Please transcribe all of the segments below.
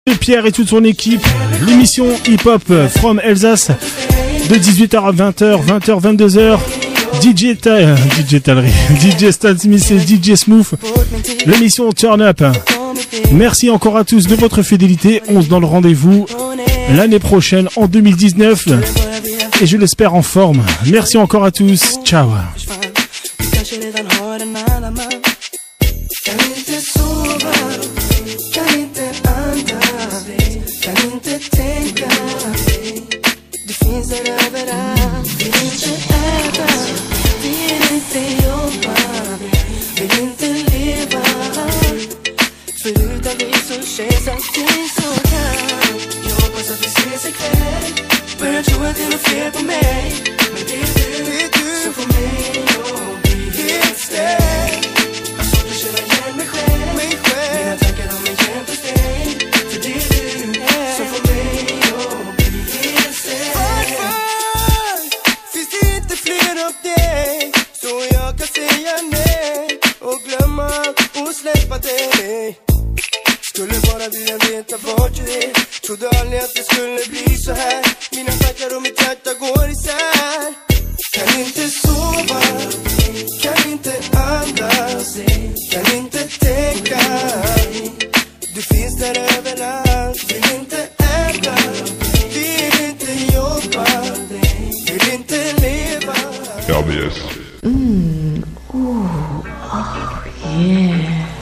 Pierre et toute son équipe, l'émission Hip Hop from Alsace de 18h à 20h, 20h, 22h, DJ Talry, DJ Stan Smith et DJ Smooth, l'émission Turn Up. Merci encore à tous de votre fidélité, on se donne le rendez-vous l'année prochaine en 2019 et je l'espère en forme. Merci encore à tous, ciao. Skulle bara vilja veta vart du är. Trodde aldrig att det skulle bli så här. Mina tankar och mitt hjärta går isär. Kan inte sova, kan inte andas, kan inte tänka. Du finns där överallt. Vill inte äta, vill inte jobba, vill inte leva. RBS. Yeah.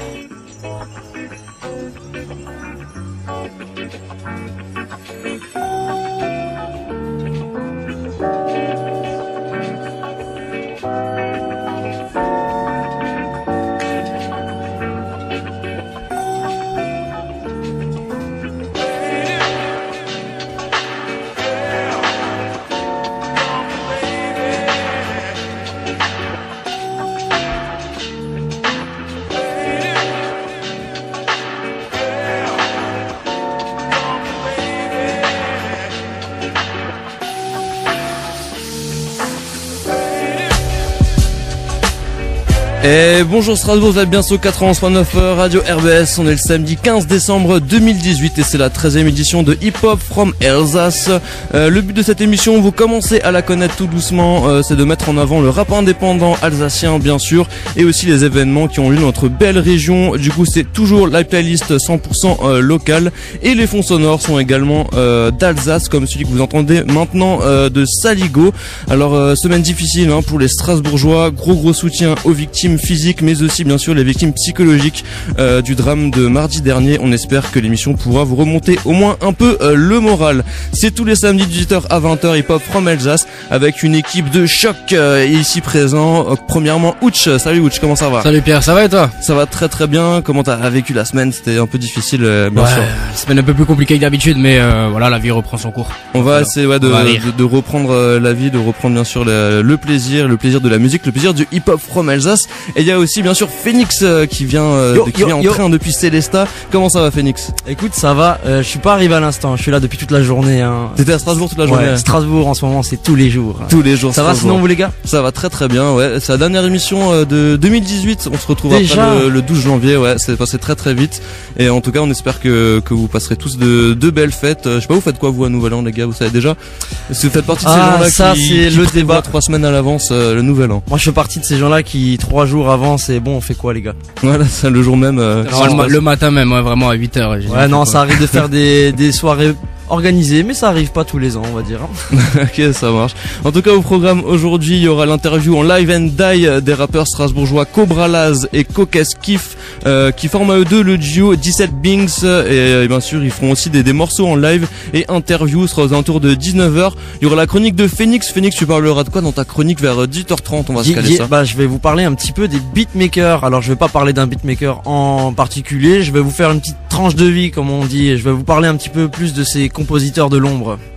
Et bonjour Strasbourg, vous êtes bien sur 91.9 Radio RBS, on est le samedi 15 décembre 2018 et c'est la 13e édition de Hip Hop from Alsace. Le but de cette émission, vous commencez à la connaître tout doucement, c'est de mettre en avant le rap indépendant alsacien bien sûr et aussi les événements qui ont lieu dans notre belle région. Du coup c'est toujours la playlist 100% locale et les fonds sonores sont également d'Alsace comme celui que vous entendez maintenant de Saligo. Alors semaine difficile pour les Strasbourgeois, gros soutien aux victimes physiques mais aussi bien sûr les victimes psychologiques du drame de mardi dernier. On espère que l'émission pourra vous remonter au moins un peu le moral. C'est tous les samedis 18h à 20h Hip Hop from Alsace avec une équipe de choc ici présent. Premièrement Ouch, salut Ouch, comment ça va? Salut Pierre, ça va et toi? Ça va très bien. Comment t'as vécu la semaine? C'était un peu difficile bien sûr. Semaine un peu plus compliquée que d'habitude mais voilà, la vie reprend son cours. On va essayer de reprendre la vie, de reprendre bien sûr le plaisir de la musique, le plaisir du Hip Hop from Alsace. Et il y a aussi bien sûr Phoenix qui vient en train depuis Célestat. Comment ça va Phoenix? Écoute, ça va, je suis pas arrivé à l'instant, je suis là depuis toute la journée T'étais à Strasbourg toute la journée? Ouais, Strasbourg en ce moment c'est tous les jours. Tous les jours. Ça va sinon vous les gars? Ça va très bien, ouais. C'est la dernière émission de 2018, on se retrouve déjà après le 12 janvier, ouais, c'est passé très vite. Et en tout cas on espère que vous passerez tous de belles fêtes. Je sais pas, vous faites quoi vous à Nouvel An les gars, vous savez déjà? Est-ce que vous faites partie de ces gens-là ça, qui le débat 3 semaines à l'avance le Nouvel An? Moi je fais partie de ces gens-là qui 3 jours avant c'est bon, on fait quoi les gars? Voilà, c'est le jour même. Le matin même, ouais, vraiment à 8h. Ouais non, ça arrive de faire des soirées organisé, mais ça arrive pas tous les ans, on va dire. Ok, ça marche. En tout cas, au programme aujourd'hui, il y aura l'interview en live and die des rappeurs strasbourgeois Cobra Laz et Kokes Kif, qui forment à eux deux le duo 17 Bings, et bien sûr, ils feront aussi des morceaux en live et interview, ce sera aux alentours de 19h. Il y aura la chronique de Phoenix. Phoenix, tu parleras de quoi dans ta chronique vers 18h30? On va se caler ça. Bah, je vais vous parler un petit peu des beatmakers. Alors, je vais pas parler d'un beatmaker en particulier, je vais vous faire une petite tranche de vie, comme on dit, et je vais vous parler un petit peu plus de ces compositeurs de l'ombre.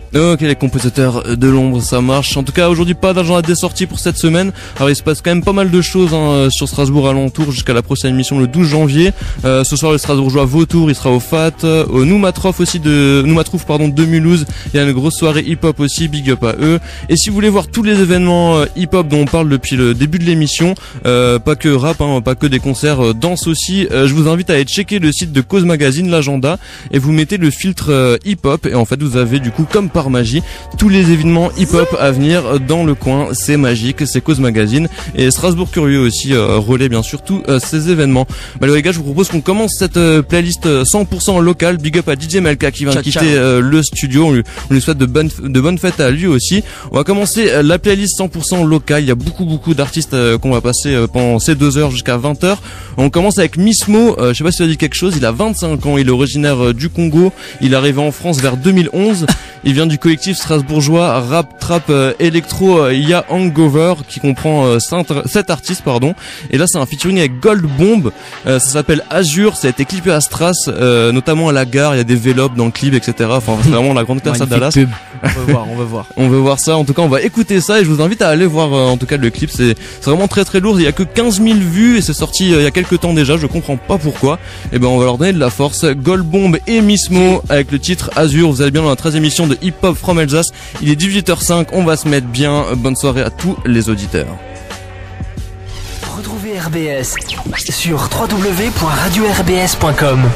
Ok, les compositeurs de l'ombre, ça marche. En tout cas, aujourd'hui, pas d'agenda des sorties pour cette semaine. Alors, il se passe quand même pas mal de choses sur Strasbourg alentour jusqu'à la prochaine émission le 12 janvier. Ce soir, le Strasbourgeois Vautour, il sera au FAT. Au Noumatrouf aussi de Mulhouse. Il y a une grosse soirée hip-hop aussi, big up à eux. Et si vous voulez voir tous les événements hip-hop dont on parle depuis le début de l'émission, pas que rap, pas que des concerts, danse aussi, je vous invite à aller checker le site de Cause Magazine, l'agenda, et vous mettez le filtre hip-hop, et en fait, vous avez du coup, comme par magie, tous les événements hip-hop à venir dans le coin. C'est magique, c'est Cause Magazine, et Strasbourg Curieux aussi relaie bien sûr tous ces événements. Bah les gars, je vous propose qu'on commence cette playlist 100% locale. Big up à DJ Melka qui vient de quitter le studio. On lui souhaite de bonnes fêtes à lui aussi. On va commencer la playlist 100% locale. Il y a beaucoup d'artistes qu'on va passer pendant ces 2 heures jusqu'à 20h. On commence avec Mismo. Je sais pas si ça dit quelque chose. Il a 25 ans. Il est originaire du Congo. Il est arrivé en France vers 2011. Il vient du collectif strasbourgeois rap trap électro Ya Hangover qui comprend 7 artistes pardon. Et là c'est un featuring avec Gold Bomb. Ça s'appelle Azur. Ça a été clippé à Stras, notamment à la gare. Il y a des vélopes dans le clip, etc. Enfin c'est vraiment la grande classe à Dallas. On veut voir. On veut voir ça. En tout cas on va écouter ça et je vous invite à aller voir en tout cas le clip. C'est vraiment très lourd. Il y a que 15 000 vues et c'est sorti il y a quelques temps déjà. Je comprends pas pourquoi. Et ben on va leur donner de la force. Gold Bomb et Mismo avec le titre Azur. Vous allez bien dans la 13e émission de Hip Hop from Alsace. Il est 18h05. On va se mettre bien. Bonne soirée à tous les auditeurs. Retrouvez RBS sur www.radio-rbs.com.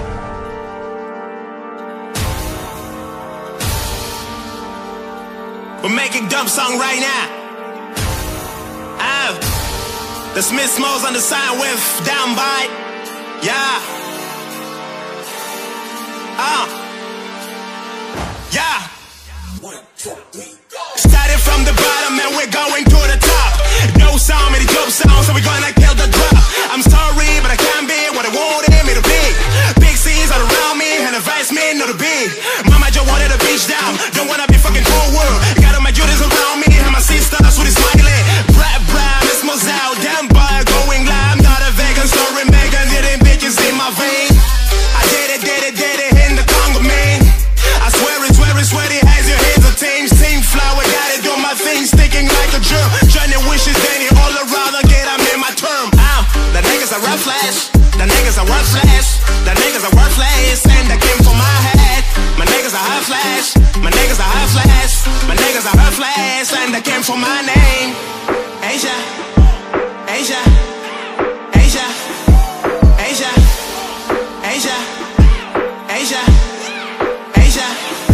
We're making dub song right now. The Smith Smalls on the side with down by. Yeah. Yeah. 1, 2, 3, go. Started from the bottom and we're going to the top. No sound, many dope sounds, so we're gonna kill the drop. I'm sorry, but I can't be what I wanted me to be. Big C's all around me and advise me not to be. Mama just wanted a beach down, don't wanna be fucking forward. Got all my Judas around me and my sisters with a smiley. Brad, Miss Mo's out, damn boy, going glam. Not a vegan, sorry, Megan, didn't bitches in my vein. I did it in the Congo, man. I swear it's sweaty as your hands are tame. Same flower, gotta do my thing, sticking like a germ. Johnny wishes, Danny all around again, I'm in my term. The niggas are rough flash, the niggas are worthless, the niggas are worthless, and that came from my head. My niggas are hot flash, my niggas are hot flash, my niggas are hot flash, and that came from my name. Asia, Asia, Asia, Asia, Asia, Asia, Asia.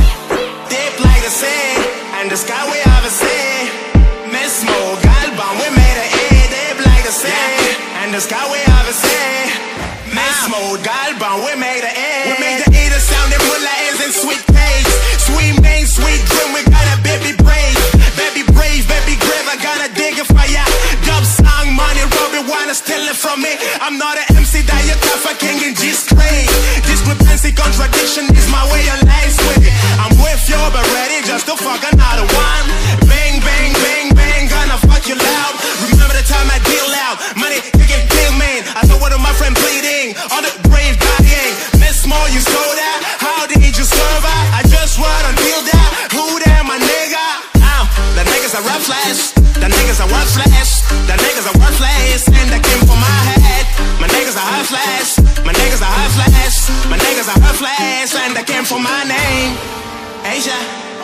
Deep like the sea, and the sky we have a sea. Miss Mo, Galban, we made it deep like the sea, and the sky we have a sea. Miss Mo, Galban, we made it. We made the eater sound and put is in sweet taste. Sweet main, sweet dream, we got a baby brave, baby grave, I gotta dig it for ya. Dub song, money, Robbie wanna steal it from me. I'm not an MC that you tough, a king in G-string. Discrepancy, contradiction is my way of life with it. I'm with you, but ready just to fuck another one. Bang, bang, bang, bang, gonna fuck you loud. Remember the time I deal out, money, you can kill me. I saw one of my friends bleeding, on the brave dying. Miss Small, you saw that? How did you survive? I just want until that. Who that, my nigga? The niggas are rough flash, the niggas are worthless, the niggas are worthless, and that came from my head. My niggas are hot flash, my niggas are hot flash, my niggas are hot flash, and that came from my name. Asia,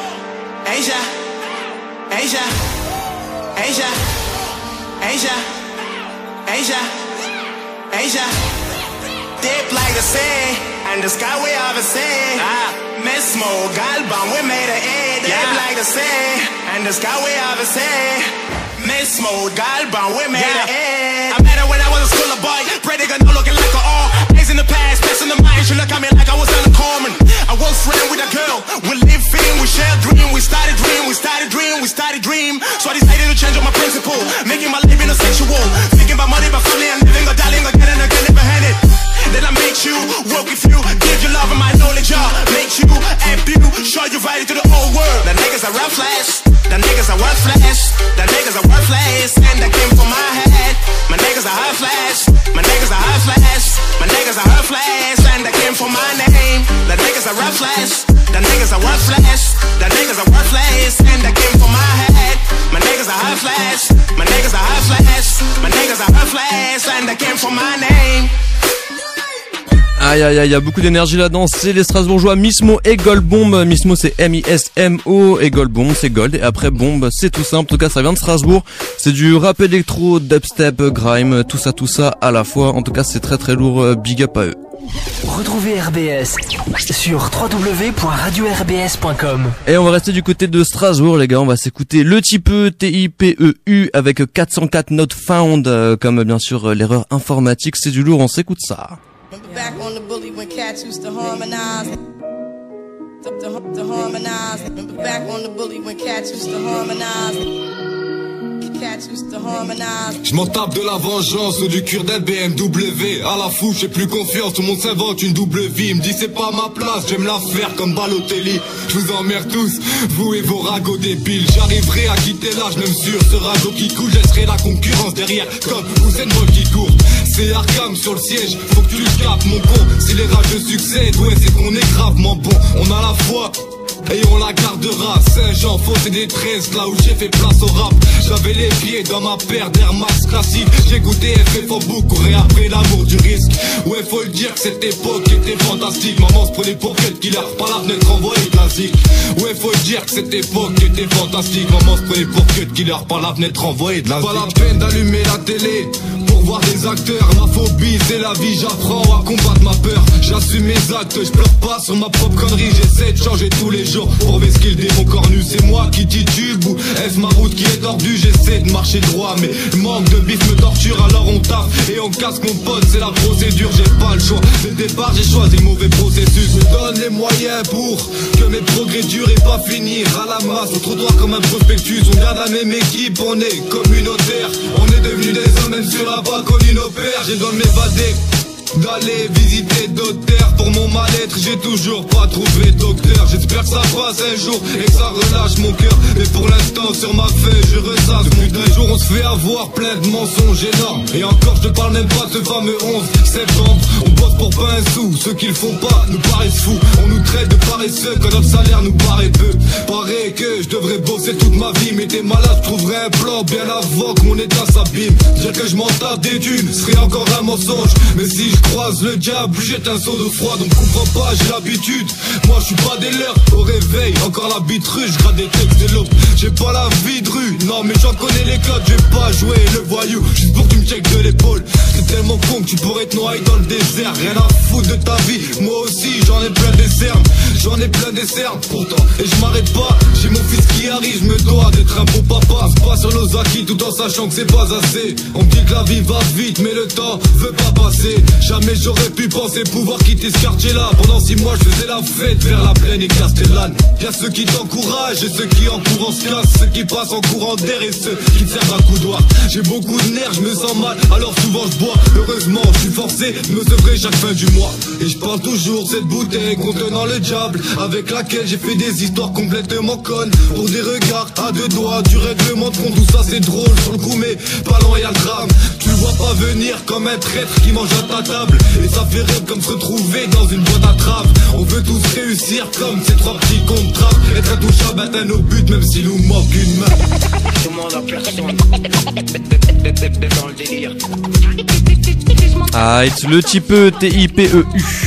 Asia, Asia, Asia, Asia, Asia, Asia. Deep like the sea, and the sky we have a sea. Miss Mo, Galban, we made it deep like the sea, and the sky we have a sea. Miss Mo, Galban, we made it. I met her when I was a school boy, pretty good, no looking like a all. Days in the past, best in the mind, she look at me like I was uncommon. I was friend with a girl, we live in, we share dream, we started dream. So I decided to change up my principle, making my living a sexual. Thinking about money, but family, and living, or darling, again and again, never had it. Then I make you, work with you, give you love and my knowledge, make you, amp you, show you right into the whole world. The niggas are rough flash, the niggas are worthless, the niggas are worthless, and that came from my head. My niggas are hot flash, my niggas are hot flash, my niggas are hot flash, and that came from my name. The niggas are rough flash, the niggas are worthless, the niggas that came from my name. Aïe aïe aïe, il y a beaucoup d'énergie là-dedans, c'est les Strasbourgeois Mismo et Goldbomb. Mismo c'est M-I-S-M-O et Goldbomb c'est Gold et après Bomb c'est tout simple, en tout cas ça vient de Strasbourg. C'est du rap électro, dubstep, grime, tout ça à la fois, en tout cas c'est très très lourd, big up à eux. Retrouvez RBS sur www.radio-rbs.com. Et on va rester du côté de Strasbourg les gars, on va s'écouter le Tipeu, T-I-P-E-U avec 404 Not Found, comme bien sûr l'erreur informatique, c'est du lourd, on s'écoute ça. Remember back on the bully when cats used to harmonize. To harmonize. Remember back on the bully when cats used to harmonize. Je m'en tape de la vengeance ou du cure des BMW. À la fou, j'ai plus confiance, tout le monde s'invente une double vie. Me dit c'est pas ma place, j'aime la faire comme Balotelli. Je vous emmerde tous, vous et vos ragots débiles. J'arriverai à quitter l'âge, même sur ce radeau qui coule. Je laisserai la concurrence derrière, comme Usain Bolt qui court. C'est Arkham sur le siège, faut que tu le capes mon con. Si les rages de succès, ouais c'est qu'on est gravement bon. On a la foi et on la gardera. Saint-Jean, Fausse et des 13, là où j'ai fait place au rap. J'avais les pieds dans ma paire d'Air Max classique. J'ai goûté FF Faubourg, courir après l'amour du risque. Ouais, faut le dire que cette époque était fantastique. Maman se prenait pour quel killer, par la fenêtre envoyée classique. Ouais, faut le dire que cette époque était fantastique. Maman se prenait pour quel killer, par la fenêtre envoyée de la pas la peine d'allumer la télé pour voir des acteurs. Ma phobie, c'est la vie, j'apprends à combattre ma peur. J'assume mes actes, je pleure pas sur ma propre connerie. J'essaie de changer tous les jours pour mes skills des mon cornu. C'est moi qui titube ou est-ce ma route qui est tordue? J'essaie de marcher droit mais le manque de bif me torture. Alors on taffe et on casse mon pote, c'est la procédure, j'ai pas le choix. Dès le départ j'ai choisi le mauvais processus. Me donne les moyens pour que mes progrès durent et pas finir à la masse au trottoir comme un prospectus. On garde la même équipe, on est communautaire. On est devenus des hommes même sur la colline au père. J'ai besoin de m'évader, d'aller visiter d'autres terres. Pour mon mal-être j'ai toujours pas trouvé docteur. J'espère que ça passe un jour et que ça relâche mon cœur. Mais pour l'instant sur ma feuille je ressasse. Putain, un jour on se fait avoir plein de mensonges énormes. Et encore je te parle même pas de ce fameux 11 septembre. On bosse pour pas un sou, ceux qui le font pas nous paraissent fous. On nous traite de paresseux quand notre salaire nous paraît peu. Paraît que je devrais bosser toute ma vie. Mais t'es malade, je trouverais un plan bien avant que mon état s'abîme. Dire que je m'en tape des thunes serait encore un mensonge. Mais si je croise le diable, jette un saut de froid. Donc comprends pas, j'ai l'habitude. Moi je suis pas des leurs. Au réveil, encore la bite russe, je gratte des textes de l'aube. J'ai pas la vie de rue, non mais j'en connais les codes. J'ai pas joué le voyou, juste pour que tu me checkes de l'épaule. C'est tellement con que tu pourrais te noyer dans le désert. Rien à foutre de ta vie, moi aussi j'en ai plein des cernes. J'en ai plein des cernes pourtant, et je m'arrête pas. J'ai mon fils qui arrive, je me dois d'être un bon papa. C'est pas sur nos acquis tout en sachant que c'est pas assez. On me dit que la vie va vite mais le temps veut pas passer. Jamais j'aurais pu penser pouvoir quitter ce quartier là. Pendant 6 mois je faisais la fête vers la plaine et Castellane. Y'a ceux qui t'encouragent et ceux qui en courant se cassent. Ceux qui passent en courant d'air et ceux qui te servent un coup doigt. J'ai beaucoup de nerfs, je me sens mal, alors souvent je bois. Heureusement je suis forcé de me sevrer chaque fin du mois. Et je parle toujours cette bouteille contenant le diable, avec laquelle j'ai fait des histoires complètement connes. Pour des regards à 2 doigts du règlement de compte. Tout ça c'est drôle sur le coup mais pas loin y'a le drame. Tu le vois pas venir comme un traître qui mange à ta table. Et ça fait rêve comme se retrouver dans une boîte à trappe. On veut tous réussir comme ces 3 petits contrats. Être intouchable, atteindre nos buts même s'il nous manque une main. Demande à personne dans le délire. Ah, it's le Tipeu, T-I-P-E-U.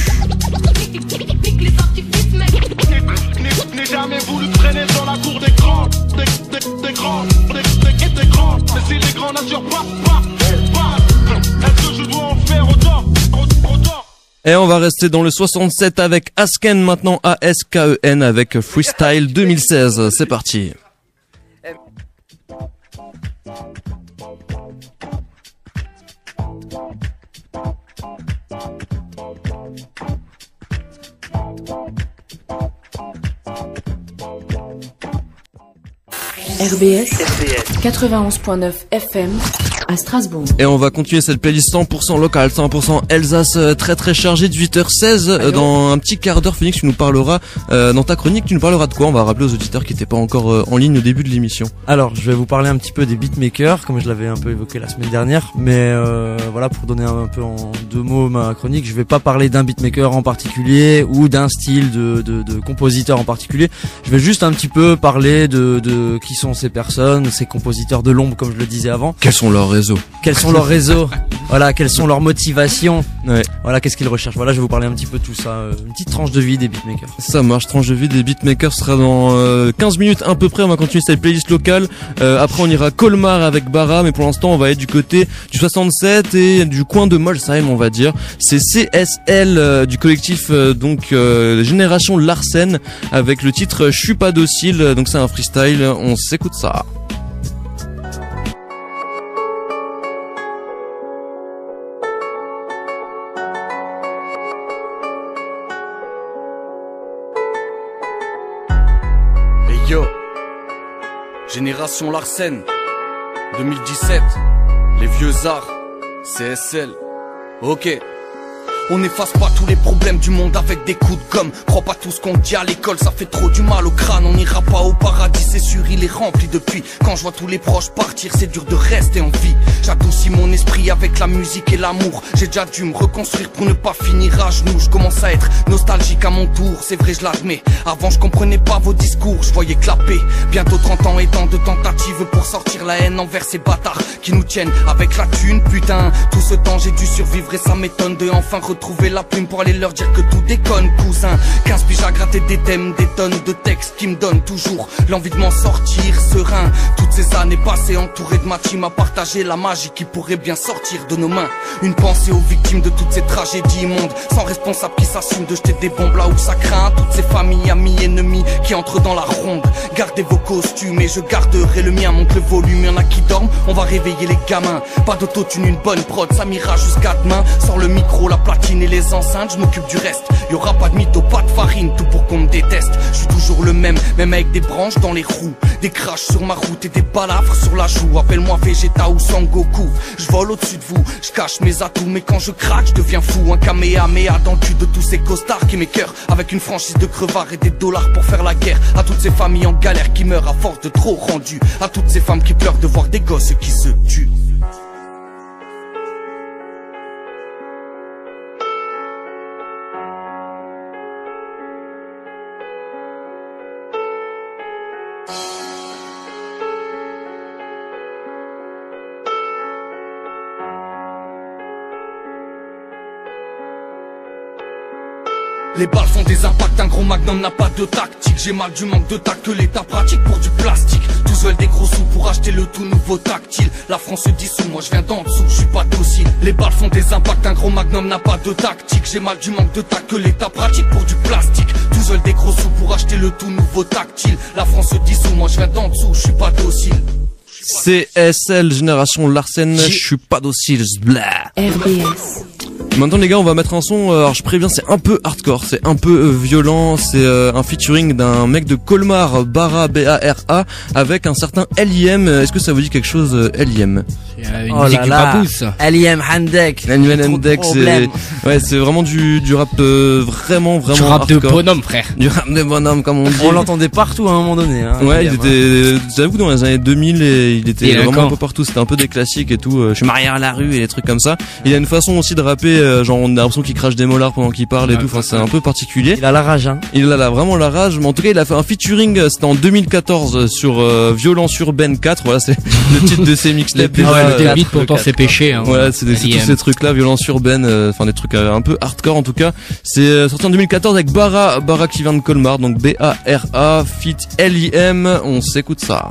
N'ai jamais voulu traîner dans la cour des grands. Des grands. Mais si les grands n'assurent pas, est-ce que je dois en faire autant? Et on va rester dans le 67 avec Asken maintenant, A-S-K-E-N avec Freestyle 2016. C'est parti. RBS 91.9 FM à Strasbourg. Et on va continuer cette playlist 100% locale, 100% Alsace, très très chargée, 18h16. Dans un petit quart d'heure, Phoenix, tu nous parleras, dans ta chronique, tu nous parleras de quoi? On va rappeler aux auditeurs qui n'étaient pas encore en ligne au début de l'émission. Alors, je vais vous parler un petit peu des beatmakers, comme je l'avais un peu évoqué la semaine dernière. Mais voilà, pour donner un peu en 2 mots ma chronique, je vais pas parler d'un beatmaker en particulier ou d'un style de compositeur en particulier. Je vais juste un petit peu parler de qui sont ces personnes, ces compositeurs de l'ombre, comme je le disais avant. Quelles sont leurs raisons réseaux. Quels sont leurs réseaux? Voilà, quelles sont leurs motivations? Ouais. Voilà, qu'est-ce qu'ils recherchent? Voilà, je vais vous parler un petit peu de tout ça. Une petite tranche de vie des beatmakers. Ça marche, tranche de vie des beatmakers sera dans 15 minutes à peu près. On va continuer cette playlist locale. Après on ira Colmar avec Bara, mais pour l'instant on va être du côté du 67 et du coin de Molsheim, on va dire. C'est CSL du collectif Génération Larsen avec le titre Je suis pas docile. Donc c'est un freestyle, on s'écoute ça. Yo, Génération Larsen, 2017, les vieux arts, CSL, ok. On n'efface pas tous les problèmes du monde avec des coups de gomme. Crois pas tout ce qu'on dit à l'école, ça fait trop du mal au crâne. On n'ira pas au paradis, c'est sûr, il est rempli depuis. Quand je vois tous les proches partir, c'est dur de rester en vie. J'adoucis mon esprit avec la musique et l'amour. J'ai déjà dû me reconstruire pour ne pas finir à genoux. Je commence à être nostalgique à mon tour, c'est vrai, je l'admets. Avant je comprenais pas vos discours, je voyais que la paix. Bientôt 30 ans et tant de tentatives pour sortir la haine envers ces bâtards qui nous tiennent avec la thune, putain. Tout ce temps j'ai dû survivre et ça m'étonne de enfin retrouver la plume pour aller leur dire que tout déconne, cousin. 15 piges à gratter des thèmes, des tonnes de textes qui me donnent toujours l'envie de m'en sortir serein. Toutes ces années passées entourées de ma team à partager la magie qui pourrait bien sortir de nos mains. Une pensée aux victimes de toutes ces tragédies immondes, sans responsable qui s'assument de jeter des bombes là où ça craint. Toutes ces familles, amis, ennemis qui entrent dans la ronde. Gardez vos costumes et je garderai le mien. Monte le volume, y'en a qui dorment, on va réveiller les gamins. Pas d'autotune, une bonne prod, ça m'ira jusqu'à demain. Sors le micro, la platine et les enceintes, je m'occupe du reste. Y'aura pas de mytho, pas de farine, tout pour qu'on me déteste. Je suis toujours le même avec des branches dans les roues. Des crashs sur ma route et des balafres sur la joue. Appelle-moi Vegeta ou Sangoku. Je vole au-dessus de vous, je cache mes atouts. Mais quand je craque, je deviens fou. Un Kamehameha dans le cul de tous ces costards qui m'écœurent. Avec une franchise de crevards et des dollars pour faire la guerre. À toutes ces familles en galère qui meurent à force de trop rendu. À toutes ces femmes qui pleurent de voir des gosses qui se tuent. Les balles font des impacts, un gros magnum n'a pas de tactique. J'ai mal du manque de tact que l'état pratique pour du plastique. Tous veulent des gros sous pour acheter le tout nouveau tactile. La France se dissout, moi je viens d'en dessous, je suis pas docile. Les balles font des impacts, un gros magnum n'a pas de tactique. J'ai mal du manque de tact que l'état pratique pour du plastique. Tous veulent des gros sous pour acheter le tout nouveau tactile. La France se dissout, moi je viens d'en dessous, je suis pas docile. CSL, Génération Larsen, je suis pas docile, blah. RBS. Maintenant les gars, on va mettre un son, alors je préviens, c'est un peu hardcore, c'est un peu violent, c'est un featuring d'un mec de Colmar, Bara, B-A-R-A, avec un certain L.I.M. Est-ce que ça vous dit quelque chose, L.I.M.? Une musique du papousse. L.I.M. Handek. L.I.M. Handek, c'est vraiment du rap vraiment Du rap hardcore. de bonhomme, frère. Du rap de bonhomme, comme on dit. On l'entendait partout à un moment donné. Hein, ouais, il était, j'avoue, dans les années 2000, et il était vraiment un peu partout. C'était un peu des classiques et tout. Je suis marié à la rue et des trucs comme ça. Il a une façon aussi de rapper, genre on a l'impression qu'il crache des molars pendant qu'il parle et tout. Enfin, c'est un peu particulier. Il a la rage, hein. Il a vraiment la rage. Mais en tout cas, il a fait un featuring. C'était en 2014 sur Violence Urbaine 4. Voilà, c'est le titre de ses mixtapes. Des beats pourtant c'est péché. Hein, voilà, c'est tous ces trucs-là, Violence Urbaine. Enfin, des trucs un peu hardcore en tout cas. C'est sorti en 2014 avec Bara qui vient de Colmar. Donc B-A-R-A feat L.I.M. On s'écoute ça.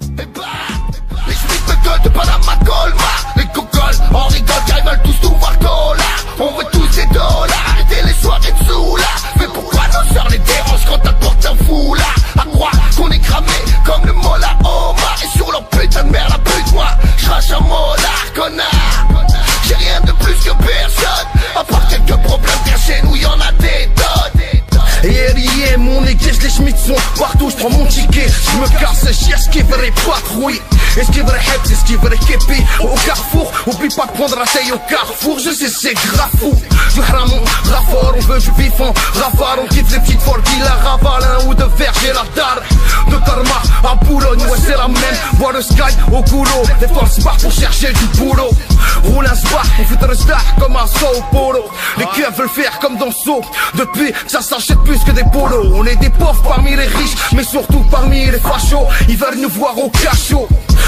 Les schmitts de Panama Colmar, les cocoles, on rigole car ils veulent tous tout voir dollar. On veut tous des dollars, arrêtez les soirées de sous là. Mais pourquoi nos sœurs les dérangent quand elles portent un foulard? À croire qu'on est cramé comme le mola Omar. Et sur leur putain de mère la pute, moi j'rache un molar, connard. J'ai rien de plus que personne, à part quelques problèmes car chez nous y'en a des tonnes. Et R.I.M. mon équipe, les schmitts sont partout, j'prends mon ticket, j'me casse, j'esquiverai patrouille. Esquiverai Hebs, esquiverai Kepi. Au carrefour, oublie pas de prendre la taille au carrefour. Je sais c'est grave fou. Du Hramon, Rafort, on veut du vivant. Rafar, on kiffe les petites Fordy, la Raval, un ou deux verres, j'ai la dalle. De Karma à Boulogne, ouais c'est la même. Voir le sky au goulot, des forces barres pour chercher du boulot. Roule un spar, on fait de star comme un Sao Paulo. Les keufs veulent faire comme dans Saut. Depuis, ça s'achète plus que des polos. On est des pauvres parmi les riches, mais surtout parmi les fachos. Ils veulent nous voir au cachot.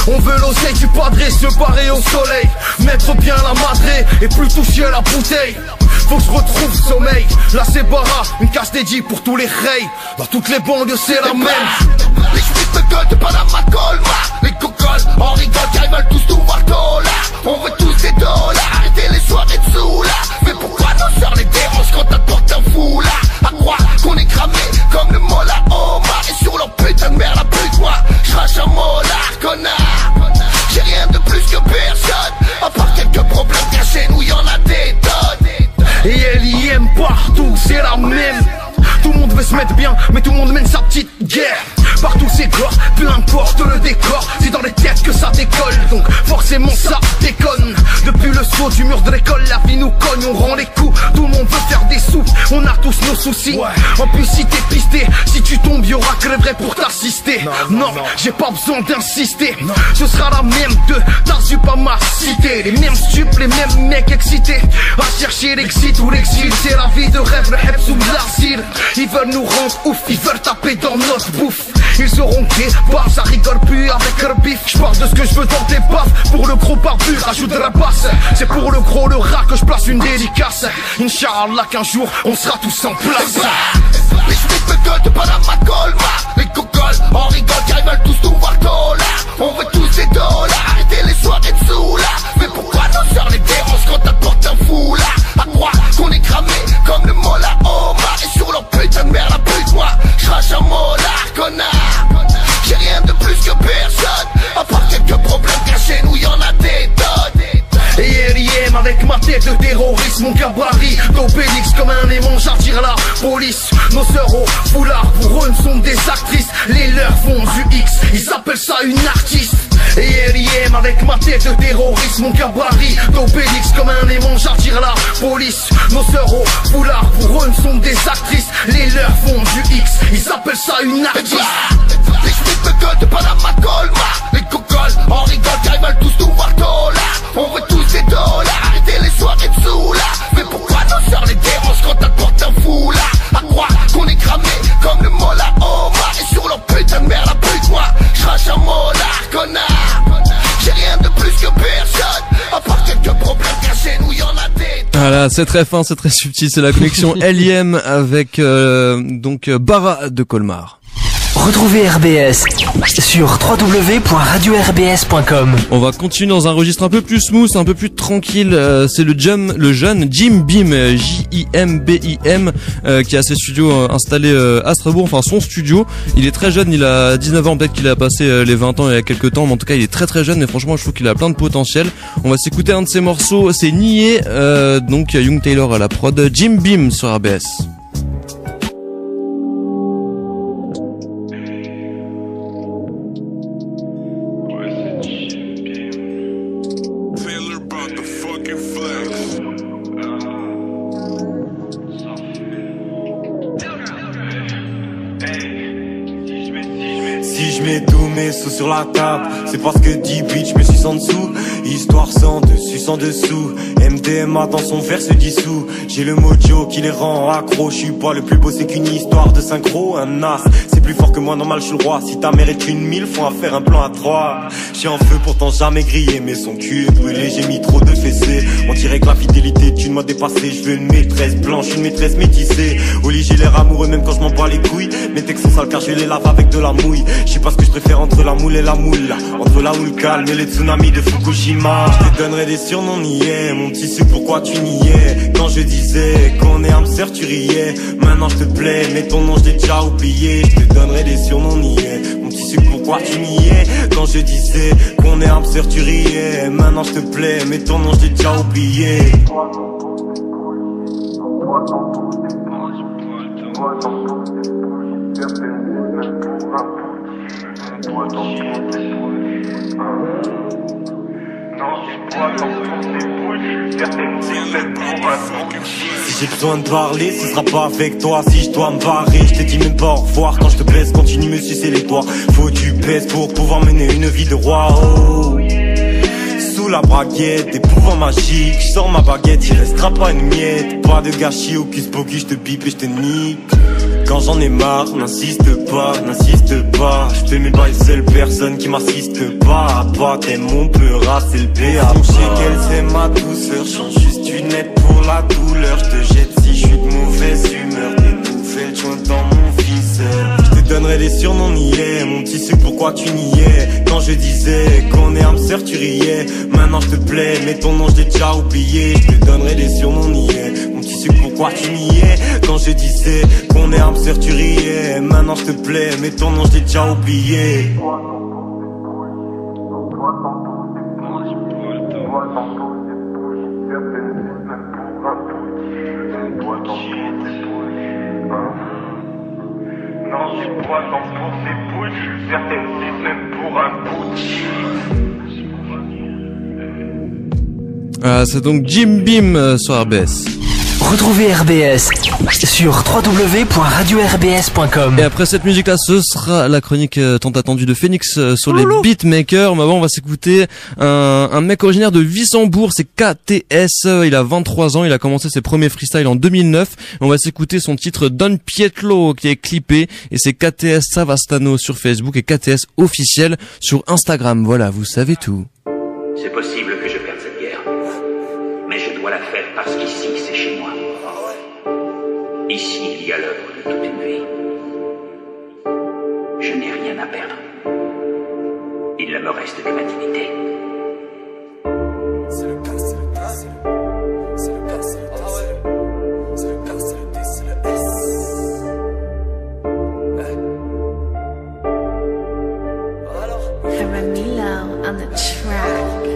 On veut l'oseille du padré, se barrer au soleil, mettre bien la madrée et plus toucher la bouteille. Faut que je retrouve sommeil. Là c'est Barra, une case dédiée pour tous les rays. Dans toutes les banlieues c'est la même. Les schmitts de gueule de Panama Colmar. Les cocoles, on rigole car ils veulent tous tout voir dollar. On veut tous des dollars, arrêtez les soirées de sous là. Mais pourquoi nos sœurs les dérangent quand t'apportes un foulard? À croire qu'on est cramé comme le Mola Omar. Et sur leur putain de mère la pute, moi j'rache un molar, connard. J'ai rien de plus que personne, à part quelques problèmes cachés, nous y'en a des tonnes. Et elle y aime partout, c'est la même. Tout le monde veut se mettre bien, mais tout le monde mène sa petite guerre. Partout c'est corps, peu importe le décor, c'est dans les têtes que ça décolle, donc forcément ça déconne. Depuis le saut du mur de l'école, la vie nous cogne, on rend les coups. Tout le monde veut faire des sous, on a tous nos soucis. En plus si t'es pisté, si tu tombes y'aura que les vrais pour t'assister. Non, j'ai pas besoin d'insister, ce sera la même de t'as su pas ma cité. Les mêmes stupes, les mêmes mecs excités à chercher l'exit ou l'exil. C'est la vie de rêve, le hep sous l'asile. Ils veulent nous rendre ouf, ils veulent taper dans notre bouffe. Ils auront des bars, ça rigole plus avec leur bif. J'parle de ce que je veux dans tes baffes. Pour le gros barbu, rajoute de la basse. C'est pour le gros, le rat que je place une dédicace. Inch'Allah qu'un jour, on sera tous en place. Les schmitts de gueule de Panama Colmar. Les cocoles, on rigole car ils veulent tous tout voir dollar. On veut tous des dollars, arrêtez les soirées de sous là. Mais pourquoi nos sœurs les dérangent quand t'apportes un foulard? À croire qu'on est cramé comme le Mola Omar. Et sur leur putain de mère la pute, moi j'rache un molar, connard. J'ai rien de plus que personne, à part quelques problèmes cachés, nous y'en a des tonnes. Et RIM avec ma tête de terroriste, mon gabarit d'obélix comme un aimant, j'attire la police. Nos sœurs au foulard, pour eux ne sont des actrices, les leurs font du X, ils appellent ça une artiste. Et RIM avec ma tête de terroriste, mon gabarit d'obélix comme un aimant, j'attire la police. Nos sœurs au foulard, pour eux ne sont des actrices, les leurs font du X, ils appellent ça une artiste. Les schmitts de gueule de Panama Colmar. Les cocoles, on rigole car ils veulent tous tout voir dollar. On veut tous des dollars, arrêtez les soirées de sous là. Mais pourquoi nos sœurs les dérangent quand t'apportes un foulard? À croire qu'on est cramé comme le Mola Omar. Et sur leur putain de mère la pute, moi j'rache un molar, connard. J'ai rien de plus que personne, à part quelques problèmes cachés, nous y'en a des. Voilà, c'est très fin, c'est très subtil, c'est la connexion LIM avec donc Barra de Colmar. Retrouvez RBS sur www.radio-rbs.com. On va continuer dans un registre un peu plus smooth, un peu plus tranquille. C'est le jeune Jim Beam, J-I-M-B-I-M, qui a ses studios installés à Strasbourg, enfin son studio. Il est très jeune, il a 19 ans, peut-être qu'il a passé les 20 ans il y a quelques temps, mais en tout cas il est très très jeune et franchement je trouve qu'il a plein de potentiel. On va s'écouter un de ses morceaux, c'est Nié, donc Young Taylor à la prod, Jim Beam sur RBS. Si je mets tous mes sous sur la table, c'est parce que 10 bitch me suis en dessous. Histoire sans dessus, sans dessous. MDMA dans son verre se dissout. J'ai le mojo qui les rend accro. Je suis pas le plus beau, c'est qu'une histoire de synchro. Un as, c'est plus fort que moi, normal je suis le roi. Si ta mère est une 1000, faut en faire un plan à 3. J'suis en feu pourtant jamais grillé, mais son cul est brûlé, j'ai mis trop de fessées. On dirait que la fidélité d'une m'a dépassé. Je veux une maîtresse blanche, une maîtresse métissée. Au lit j'ai l'air amoureux même quand je m'en bats les couilles. Mes textes sont sales car je les lave avec de la mouille. Je sais pas ce que je préfère entre la moule et la moule. Entre la houle calme et les tsunamis de Fukushima. Je te donnerai des surnoms niais. Mon petit sucre pourquoi tu niais? Quand je disais qu'on est hamster tu riais. Maintenant je te plais mais ton nom je l'ai déjà oublié. Je te donnerai des surnoms niais. Mon petit sucre pourquoi tu niais? Quand je disais qu'on est hamster tu riais. Maintenant je te plais mais ton nom je l'ai déjà oublié. Si j'ai besoin de parler, ce sera pas avec toi. Si je dois me barrer, je te dis même pas au revoir. Quand je te baisse, continue me sucer les doigts. Faut que tu pèses pour pouvoir mener une vie de roi. Oh. Sous la braguette, des pouvoirs magiques. Je sors ma baguette, il restera pas une miette. Pas de gâchis, au cus-pocus, je te pipe et je te nique. Quand j'en ai marre, n'insiste pas. Je fais mes bails seul, personne qui m'assiste pas. Toi t'aimes mon peur, c'est le BA. Je sais qu'elle c'est ma douceur, change juste une aide pour la douleur. Je te jette si je suis de mauvaise humeur. Des nouvelles jointes dans mon viseur. Je te donnerai des surnoms niais, mon petit sucre pourquoi tu niais. Quand je disais qu'on est âme sœur tu riais. Maintenant je te plais, mais ton nom je l'ai déjà oublié. Je te donnerai des surnoms niais, mon petit sucre pourquoi tu niais. Quand je disais qu'on est âme sœur tu riais. Maintenant je te plais, mais ton nom je l'ai déjà oublié. Non, c'est toi tant pour ces bouches, certaines disent même pour un bout. C'est donc Jim Beam sur RBS. Retrouvez RBS sur www.radio-rbs.com. Et après cette musique-là, ce sera la chronique tant attendue de Phoenix sur les beatmakers. Mais avant, on va s'écouter un mec originaire de Wissembourg, c'est KTS. Il a 23 ans, il a commencé ses premiers freestyles en 2009. On va s'écouter son titre Don Pietro qui est clippé. Et c'est KTS Savastano sur Facebook et KTS officiel sur Instagram. Voilà, vous savez tout. C'est possible que je perde cette guerre, mais je dois la faire parce qu'ici, c'est chez moi. Ici, il y a l'œuvre de toute une vie. Je n'ai rien à perdre. Il ne me reste que ma dignité. C'est le cas, c'est le cas, c'est le cas, c'est le cas, c'est le cas, c'est le D, c'est le S. Caramillo on the track.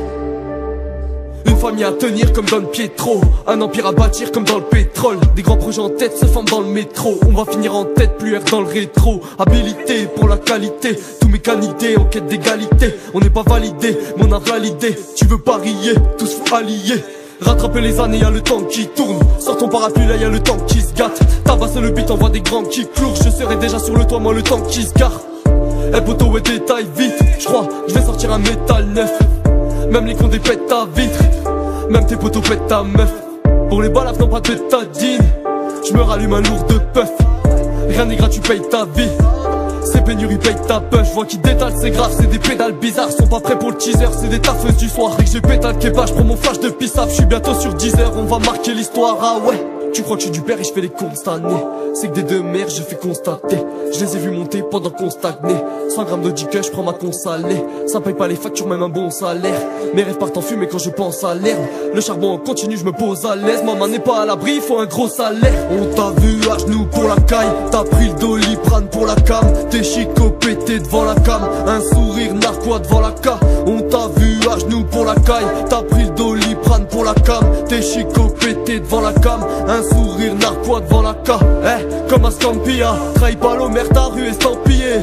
Une famille à tenir comme Don Pietro, un empire à bâtir comme dans le pétrole. Des grands projets en tête se forment dans le métro. On va finir en tête, plus R dans le rétro. Habilité pour la qualité, tous mes canidés en quête d'égalité. On n'est pas validé, mais on a validé. Tu veux parier, tous faut allier. Rattraper les années, y'a le temps qui tourne. Sors ton parapluie, là y'a le temps qui se gâte. Tabasser le beat, envoie des grands qui clourent. Je serai déjà sur le toit, moi le temps qui se gare. Eh poto, ouais détaille vite. J'crois, je vais sortir un métal neuf. Même les condés pètent ta vitre, même tes potos pètent ta meuf. Pour les balafres non pas de bétadine, je me rallume un lourd de puff. Rien n'est gratuit, paye ta vie. C'est pénurie, paye ta puff. Je vois qu'ils détalent, c'est grave, c'est des pédales bizarres. Sont pas prêts pour le teaser, c'est des taffeuses du soir. Dès que j'ai pétale képa, je prends mon flash de pissaf. Je suis bientôt sur 10 heures, on va marquer l'histoire, ah ouais. Tu crois que je suis du père et je fais les constats nés. C'est que des deux mères je fais constater. Je les ai vus monter pendant qu'on stagnait. 100 grammes de que je prends ma consalée. Ça paye pas les factures, même un bon salaire. Mes rêves partent en fumée quand je pense à l'herbe. Le charbon continue, je me pose à l'aise. Maman n'est pas à l'abri, faut un gros salaire. On t'a vu à genoux pour la caille. T'as pris le Doliprane pour la cam. T'es chico pété devant la cam. Un sourire narquois devant la ca. On t'a vu à genoux pour la caille. T'as pris le Doliprane pour la cam. T'es chico pété devant la cam. Un sourire narquois devant la ca. Comme un Scampia, trahis pas l'omerta, rue estampillée.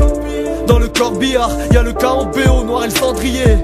Dans le corbillard, y'a le cas en BO, noir et le cendrier.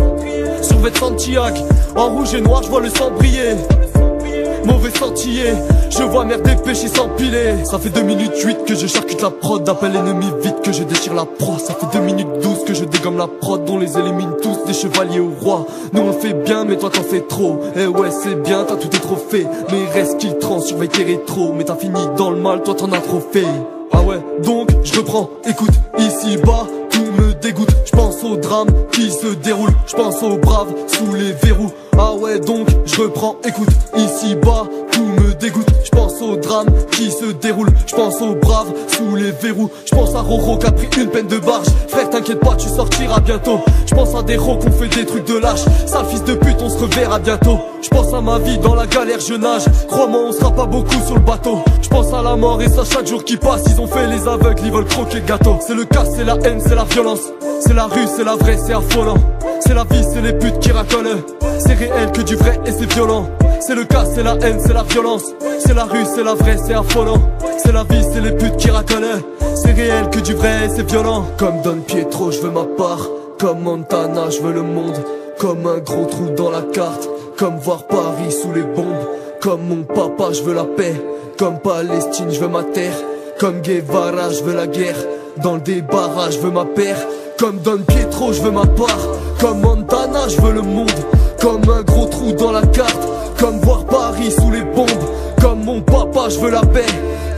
Sur vêtements Santiago, en rouge et noir, je vois le sang briller. Mauvais sentier, je vois merde et péché s'empiler. Ça fait 2 minutes 8 que je charcute la prod. Appelle l'ennemi vite que je déchire la proie. Ça fait 2 minutes 12 que je dégomme la prod. On les élimine tous, des chevaliers au roi. Nous on le fait bien mais toi t'en fais trop. Eh ouais c'est bien, t'as tout est trop fait. Mais il reste qu'il trans, surveille tes rétros. Mais t'as fini dans le mal, toi t'en as trop fait. Ah ouais, donc je reprends, écoute, ici bas tout me dégoûte. Je pense au drame qui se déroule. Je pense aux braves sous les verrous. Ah ouais donc je reprends, écoute, ici bas tout me dégoûte. Je pense au drame qui se déroule. Je pense aux braves sous les verrous. Je pense à Roro qui a pris une peine de barge. Frère t'inquiète pas tu sortiras bientôt. Je pense à des ros qu'on fait des trucs de lâche. Sale fils de pute on se reverra bientôt. Je pense à ma vie dans la galère je nage. Crois-moi on sera pas beaucoup sur le bateau. Je pense à la mort et ça chaque jour qui passe. Ils ont fait les aveugles, ils veulent croquer le gâteau. C'est le casse, c'est la haine, c'est la violence. C'est la rue, c'est la vraie, c'est affolant. C'est la vie, c'est les putes qui racolent. C'est réel que du vrai et c'est violent. C'est le cas, c'est la haine, c'est la violence. C'est la rue, c'est la vraie, c'est affolant. C'est la vie, c'est les putes qui racolent. C'est réel que du vrai et c'est violent. Comme Don Pietro, je veux ma part. Comme Montana, je veux le monde. Comme un gros trou dans la carte. Comme voir Paris sous les bombes. Comme mon papa, je veux la paix. Comme Palestine, je veux ma terre. Comme Guevara, je veux la guerre. Dans le débarras, je veux ma paire. Comme Don Pietro, je veux ma part. Comme Montana, je veux le monde. Comme un gros trou dans la carte. Comme voir Paris sous les bombes. Comme mon papa, je veux la paix. Comme Palestine.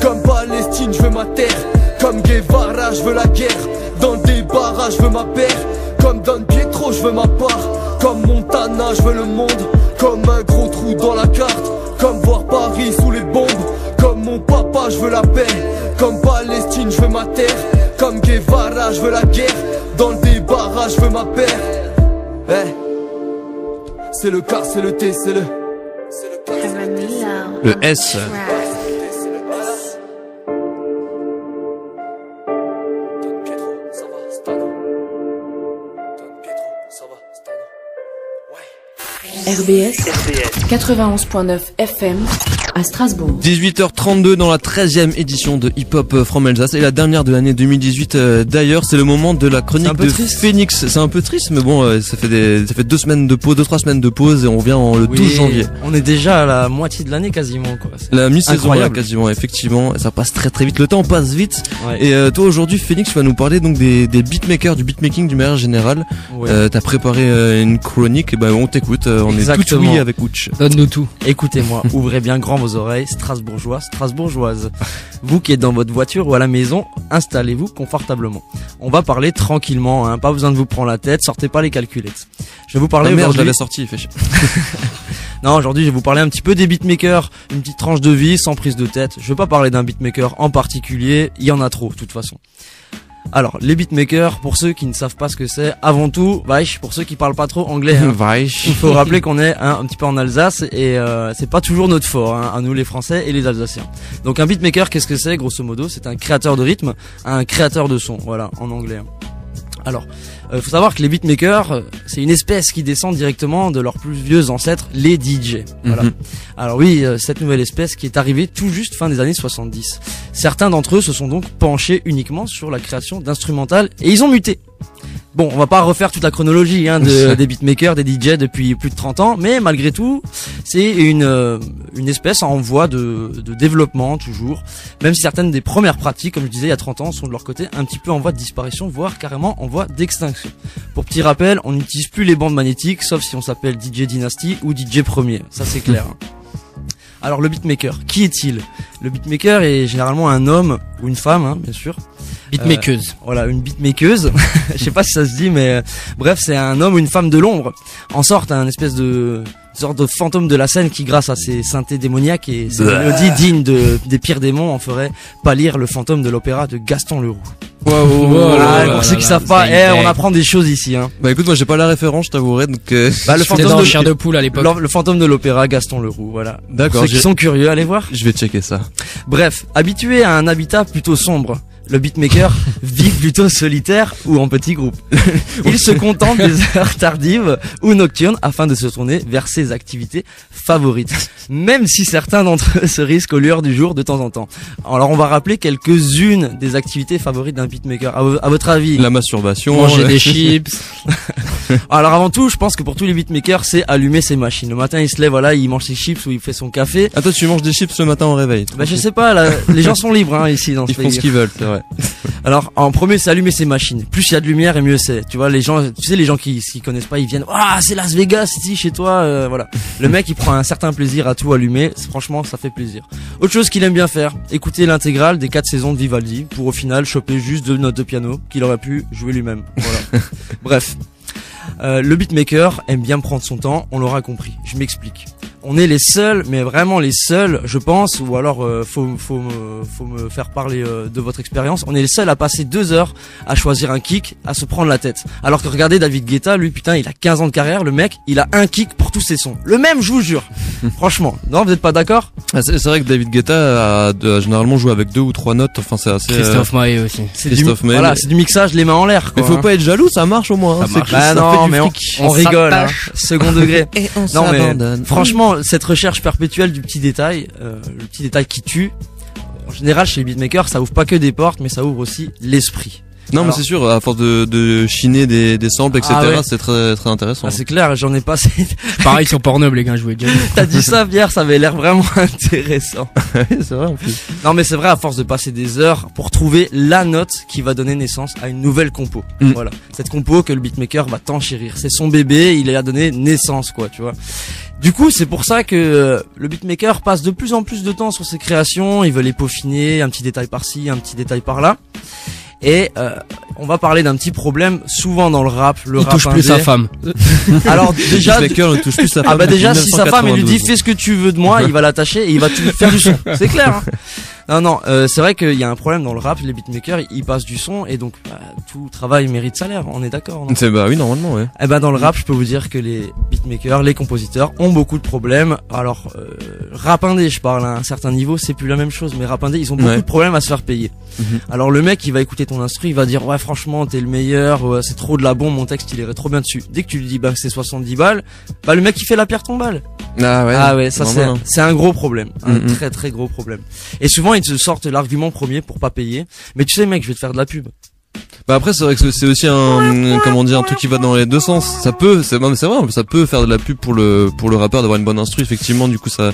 Palestine, je veux ma terre. Comme Guevara, je veux la guerre. Dans le débarras, je veux ma paire. Comme Don Pietro, je veux ma part. Comme Montana, je veux le monde. Comme un gros trou dans la carte. Comme voir Paris sous les bombes. Comme mon papa, je veux la paix. Comme Palestine, je veux ma terre. Comme Guevara, je veux la guerre. Dans le débarras, je veux ma paire. Eh, c'est le K, c'est le T, c'est le S. RBS 91.9 FM à Strasbourg. 18h32 dans la 13e édition de Hip Hop from Alsace et la dernière de l'année 2018 d'ailleurs. C'est le moment de la chronique de Phoenix. C'est un peu triste mais bon ça fait 2 semaines de pause, 2-3 semaines de pause et on revient le 12 janvier. On est déjà à la moitié de l'année quasiment quoi. La mi-saison là, quasiment effectivement. Ça passe très très vite, le temps passe vite. Ouais. Et toi aujourd'hui Phoenix tu vas nous parler donc des beatmakers, du beatmaking d'une manière générale. Ouais. T'as préparé une chronique et ben on t'écoute, on Exactement. est tout oui avec Ouch. Donne-nous tout. Écoutez-moi, ouvrez bien grand vos oreilles, Strasbourgeois, Strasbourgeoises. Vous qui êtes dans votre voiture ou à la maison, installez-vous confortablement. On va parler tranquillement, hein, pas besoin de vous prendre la tête, sortez pas les calculettes. Je vais vous parler merde, aujourd'hui. je l'avais sorti, il fait chier. Non, aujourd'hui, je vais vous parler un petit peu des beatmakers, une petite tranche de vie sans prise de tête. Je vais pas parler d'un beatmaker en particulier, il y en a trop de toute façon. Alors, les beatmakers, pour ceux qui ne savent pas ce que c'est, avant tout, weich, pour ceux qui parlent pas trop anglais, hein, Weich. il faut rappeler qu'on est un petit peu en Alsace et c'est pas toujours notre fort, hein, à nous les Français et les Alsaciens. Donc un beatmaker, qu'est-ce que c'est, grosso modo? C'est un créateur de rythme, un créateur de son, voilà, en anglais. Alors, faut savoir que les beatmakers, c'est une espèce qui descend directement de leurs plus vieux ancêtres, les DJ. Voilà. Alors oui, cette nouvelle espèce qui est arrivée tout juste fin des années 70. Certains d'entre eux se sont donc penchés uniquement sur la création d'instrumentales et ils ont muté. Bon, on va pas refaire toute la chronologie hein, des beatmakers, des DJ depuis plus de 30 ans, mais malgré tout, c'est une espèce en voie de développement toujours, même si certaines des premières pratiques, comme je disais il y a 30 ans, sont de leur côté un petit peu en voie de disparition, voire carrément en voie d'extinction. Pour petit rappel, on n'utilise plus les bandes magnétiques, sauf si on s'appelle DJ Dynasty ou DJ Premier, ça c'est clair. Hein. Alors le beatmaker, qui est-il? Le beatmaker est généralement un homme ou une femme, hein, bien sûr. Beatmakeuse. Voilà, une beatmakeuse. Je sais pas si ça se dit, mais bref, c'est un homme ou une femme de l'ombre. En sorte, un espèce de sorte de fantôme de la scène qui, grâce à ses synthés démoniaques et ses mélodies dignes des pires démons, en ferait pâlir le fantôme de l'opéra de Gaston Leroux. Pour ceux qui savent pas, on apprend des choses ici. Hein. Bah écoute, moi j'ai pas la référence, je t'avouerai. Donc le fantôme dans Chair de poule à l'époque. Le fantôme de l'opéra Gaston Leroux, voilà. D'accord. Pour ceux qui sont curieux, allez voir. Je vais checker ça. Bref, habitué à un habitat plutôt sombre, le beatmaker vit plutôt solitaire ou en petit groupe. Il se contente des heures tardives ou nocturnes afin de se tourner vers ses activités favorites. Même si certains d'entre eux se risquent aux lueurs du jour de temps en temps. Alors on va rappeler quelques-unes des activités favorites d'un beatmaker. À votre avis? La masturbation. Manger des chips. Alors avant tout, je pense que pour tous les beatmakers, c'est allumer ses machines. Le matin, il se lève, voilà, il mange ses chips ou il fait son café. Ah toi, tu manges des chips le matin au réveil? Bah je sais pas, là, les gens sont libres hein, ici dans ce pays. Ils font ce qu'ils veulent, c'est vrai. Alors en premier, c'est allumer ses machines. Plus il y a de lumière et mieux c'est. Tu vois, les gens, tu sais, les gens qui connaissent pas, ils viennent. Ah, c'est Las Vegas ici chez toi, voilà. Le mec, il prend un certain plaisir à tout allumer. Franchement, ça fait plaisir. Autre chose qu'il aime bien faire, écouter l'intégrale des 4 saisons de Vivaldi pour au final choper juste 2 notes de piano qu'il aurait pu jouer lui-même. Voilà. Bref. Le beatmaker aime bien prendre son temps, on l'aura compris. Je m'explique. On est les seuls, mais vraiment les seuls, je pense, ou alors faut me faire parler de votre expérience. On est les seuls à passer 2 heures à choisir un kick, à se prendre la tête. Alors que regardez David Guetta, lui putain, il a 15 ans de carrière, le mec, il a un kick pour tous ses sons. Le même, je vous jure. Franchement, non, vous êtes pas d'accord? C'est vrai que David Guetta a généralement joué avec 2 ou 3 notes. Enfin, c'est assez. Christophe Maé aussi. Voilà, c'est du mixage les mains en l'air. Mais faut pas être jaloux, ça marche au moins. Ça marche. Bah non, mais on rigole, hein. Second degré. Et on non mais s'abandonne. franchement, cette recherche perpétuelle du petit détail, le petit détail qui tue. En général, chez les beatmakers, ça ouvre pas que des portes, mais ça ouvre aussi l'esprit. Non, alors, mais c'est sûr, à force de chiner des samples, etc., ouais. c'est très, très intéressant. Ah, c'est clair, j'en ai passé. Pareil sur Pornhub, les gars, je voulais dire. T'as dit ça, Pierre, ça avait l'air vraiment intéressant. C'est vrai, en plus. Non, mais c'est vrai, à force de passer des heures pour trouver la note qui va donner naissance à une nouvelle compo. Voilà. Cette compo que le beatmaker va tant chérir. C'est son bébé, il a donné naissance, quoi, tu vois. Du coup, c'est pour ça que le beatmaker passe de plus en plus de temps sur ses créations, il veut les peaufiner, un petit détail par-ci, un petit détail par-là. Et on va parler d'un petit problème souvent dans le rap. Le rap touche plus sa femme. Alors déjà, beatmaker ne touche plus sa femme. ah bah déjà si sa femme elle lui dit 1992. fais ce que tu veux de moi, il va l'attacher et il va tout faire du son. C'est clair. Hein. Non, c'est vrai qu'il y a un problème dans le rap. Les beatmakers ils passent du son et donc tout travail mérite salaire. On est d'accord. Non C'est bah oui normalement ouais. Eh ben dans le rap, je peux vous dire que les beatmakers, les compositeurs ont beaucoup de problèmes. Alors rap indé, je parle à un certain niveau, c'est plus la même chose. Mais rap indé, ils ont beaucoup de problèmes à se faire payer. Alors le mec, il va écouter ton instru, il va dire ouais franchement t'es le meilleur, c'est trop de la bombe, mon texte il irait trop bien dessus. Dès que tu lui dis bah c'est 70 balles, bah le mec il fait la pierre tombale. Ah ouais, ça c'est un gros problème, un très très gros problème. Et souvent ils te sortent l'argument premier pour pas payer. Mais tu sais mec, je vais te faire de la pub. Bah après c'est vrai que c'est aussi un comment dire un truc qui va dans les deux sens. Ça peut c'est vrai ça peut faire de la pub pour le rappeur d'avoir une bonne instru effectivement du coup ça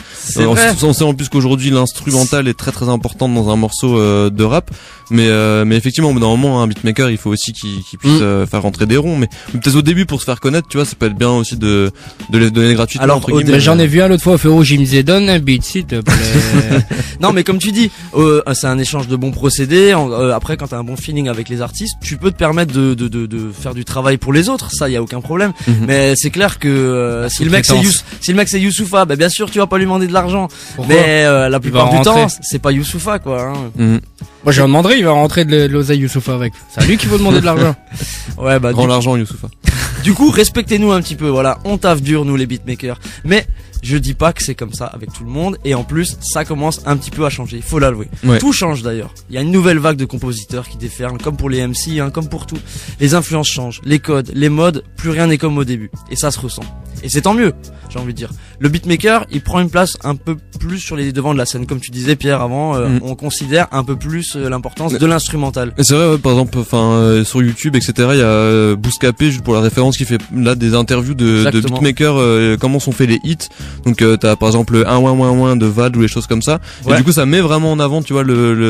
on sait en plus qu'aujourd'hui l'instrumental est très très importante dans un morceau de rap mais effectivement au bout d'un moment un beatmaker il faut aussi qu'il puisse faire rentrer des ronds mais peut-être au début pour se faire connaître tu vois ça peut être bien aussi de les donner gratuitement. Alors j'en ai vu un l'autre fois au Féro, je me disais donne un beat s'il te plaît. Non mais comme tu dis c'est un échange de bons procédés. Après quand t'as un bon feeling avec les artistes tu peux te permettre de faire du travail pour les autres, ça y a aucun problème. Mais c'est clair que si le mec c'est Youssoupha, bah bien sûr tu vas pas lui demander de l'argent. Mais la plupart du temps c'est pas Youssoupha quoi. Hein. Moi j'ai demandé, il va rentrer de l'oseille Youssoupha avec. C'est à lui qu'il faut demander de l'argent. Ouais bah prends l'argent Youssoupha. Du coup respectez-nous un petit peu, voilà, on taffe dur nous les beatmakers. Mais je dis pas que c'est comme ça avec tout le monde et en plus ça commence un petit peu à changer, il faut l'avouer. Ouais. Tout change d'ailleurs. Il y a une nouvelle vague de compositeurs qui déferle comme pour les MC, hein, comme pour tout. Les influences changent, les codes, les modes, plus rien n'est comme au début et ça se ressent. Et c'est tant mieux, j'ai envie de dire. Le beatmaker, il prend une place un peu plus sur les devants de la scène comme tu disais Pierre avant, on considère un peu plus l'importance de l'instrumental. C'est vrai par exemple sur YouTube etc, il y a Bouscapé juste pour la référence qui fait là des interviews de beatmakers comment sont faits les hits. Donc t'as par exemple un ouin de Vald ou les choses comme ça. Ouais. Et du coup ça met vraiment en avant tu vois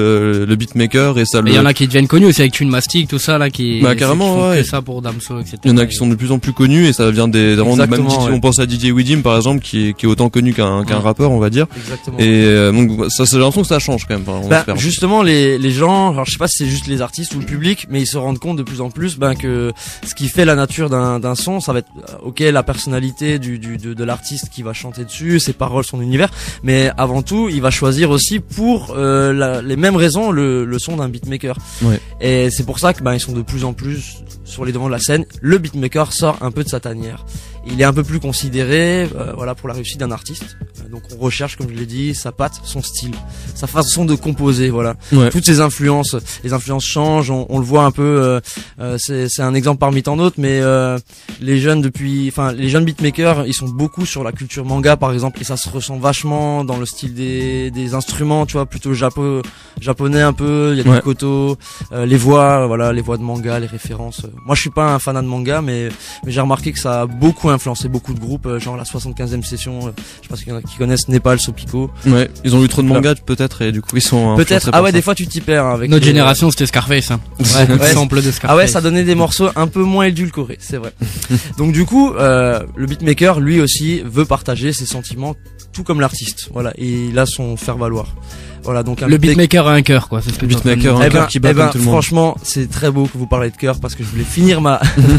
le beatmaker et ça. Il y en a qui deviennent connus aussi avec Tune Mastic tout ça là qui. Bah carrément ouais. Que ça pour Damso etc. Il y en a qui sont de plus en plus connus et ça vient des même on pense à DJ Widim par exemple qui est autant connu qu'un rappeur on va dire. Exactement. Et donc ça j'ai l'impression que ça change quand même. Justement les gens, alors je sais pas si c'est juste les artistes ou le public, mais ils se rendent compte de plus en plus que ce qui fait la nature d'un son, ça va être la personnalité de l'artiste qui va chanter dessus, ses paroles, son univers, mais avant tout il va choisir aussi pour les mêmes raisons le son d'un beatmaker. Ouais. Et c'est pour ça que ils sont de plus en plus sur les devants de la scène. Le beatmaker sort un peu de sa tanière. Il est un peu plus considéré pour la réussite d'un artiste. Donc on recherche, comme je l'ai dit, sa patte, son style, sa façon de composer, voilà. Ouais. Toutes ces influences, les influences changent, on le voit un peu, c'est un exemple parmi tant d'autres, mais les jeunes beatmakers, ils sont beaucoup sur la culture manga par exemple, et ça se ressent vachement dans le style des instruments, tu vois, plutôt japonais un peu, il y a du koto, les voix, les voix de manga, les références. Moi je suis pas un fanat de manga, mais j'ai remarqué que ça a beaucoup influencé beaucoup de groupes, genre la 75e session, je sais pas s'il y en a qui connaissent Népal, Sopiko. Ouais, ils ont eu trop de mangas peut-être et du coup ils sont peut-être des fois tu t'y perds avec notre génération c'était Scarface hein. Sample de Scarface. Ah ouais, ça donnait des morceaux un peu moins édulcorés, c'est vrai. Donc du coup, le beatmaker lui aussi veut partager ses sentiments tout comme l'artiste. Voilà, et il a son faire valoir. Voilà, donc le beatmaker a un cœur quoi, c'est ce que le beatmaker a un cœur qui bat comme tout le monde. Franchement, c'est très beau que vous parlez de cœur parce que je voulais finir ma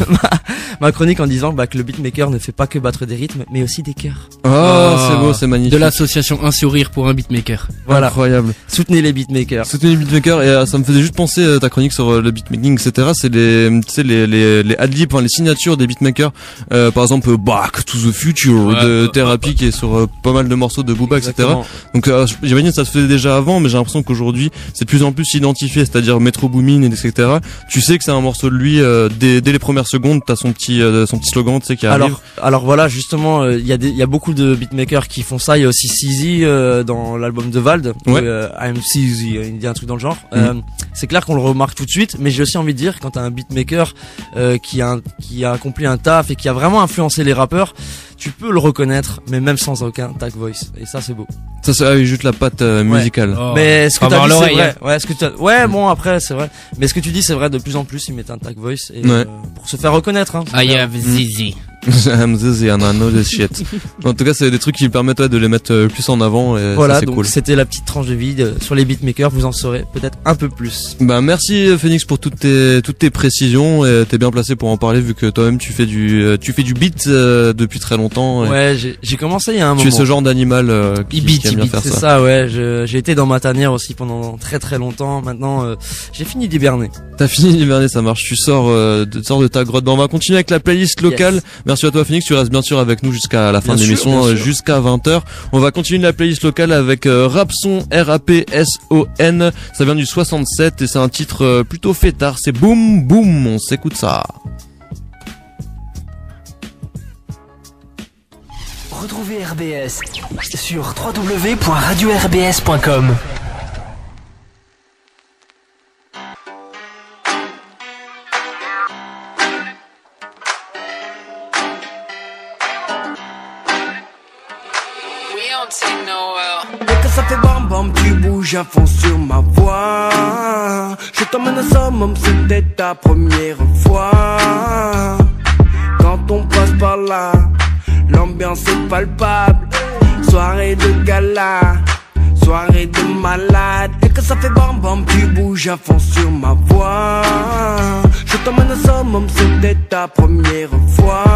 chronique en disant que le beatmaker ne fait pas que battre des rythmes mais aussi des cœurs. Oh, c'est beau, c'est magnifique. De l'association Un Sourire pour un beatmaker. Voilà, incroyable. Soutenez les beatmakers. Soutenez les beatmakers et ça me faisait juste penser ta chronique sur le beatmaking etc. C'est les adlibs, les signatures des beatmakers. Par exemple Back to the Future de Therapy qui est sur pas mal de morceaux de Booba etc. Donc j'imagine que ça se faisait déjà avant, mais j'ai l'impression qu'aujourd'hui c'est de plus en plus identifié, c'est-à-dire Metro Boomin etc. Tu sais que c'est un morceau de lui dès les premières secondes, t'as son petit slogan, tu sais qui arrive. Alors voilà, justement, il y a beaucoup de beatmakers qui font ça. Il y a aussi CZ dans l'album de Vald, I'm CZ, il dit un truc dans le genre. C'est clair qu'on le remarque tout de suite, mais j'ai aussi envie de dire quand t'as un beatmaker qui a accompli un taf et qui a vraiment influencé les rappeurs, tu peux le reconnaître, mais même sans aucun tag voice. Et ça, c'est beau. Ça, c'est juste la patte musicale. Oh. Mais ce que t'as dit, c'est vrai. Bon, après, c'est vrai. Mais ce que tu dis, c'est vrai. De plus en plus, ils mettent un tag voice et pour se faire reconnaître. Hein, I have Zizi. I'm this and I know this shit. En tout cas, c'est des trucs qui permettent de les mettre plus en avant et voilà, ça, c'est donc cool. c'était la petite tranche de vie sur les beatmakers, vous en saurez peut-être un peu plus. Bah merci Phoenix pour toutes tes précisions et t'es bien placé pour en parler vu que toi-même tu fais du beat depuis très longtemps. Ouais, j'ai commencé il y a un moment. Tu es ce genre d'animal qui aime bien faire ça. C'est ça, ouais, j'ai été dans ma tanière aussi pendant très très longtemps. Maintenant, j'ai fini d'hiberner. T'as fini d'hiberner, ça marche. Tu sors de ta grotte. Bon, on va continuer avec la playlist locale. Yes. Merci à toi Phoenix, tu restes bien sûr avec nous jusqu'à la fin de l'émission, jusqu'à 20h. On va continuer la playlist locale avec Rapson, R-A-P-S-O-N. Ça vient du 67 et c'est un titre plutôt fêtard. C'est Boom Boom, on s'écoute ça. Retrouvez RBS sur www.radio-rbs.com. Dès que ça fait bam bam, tu bouges à fond sur ma voix. Je t'emmène au summum, c'était ta première fois. Quand on passe par là, l'ambiance est palpable. Soirée de gala, soirée de malade. Dès que ça fait bam bam, tu bouges à fond sur ma voix. Je t'emmène au summum, c'était ta première fois.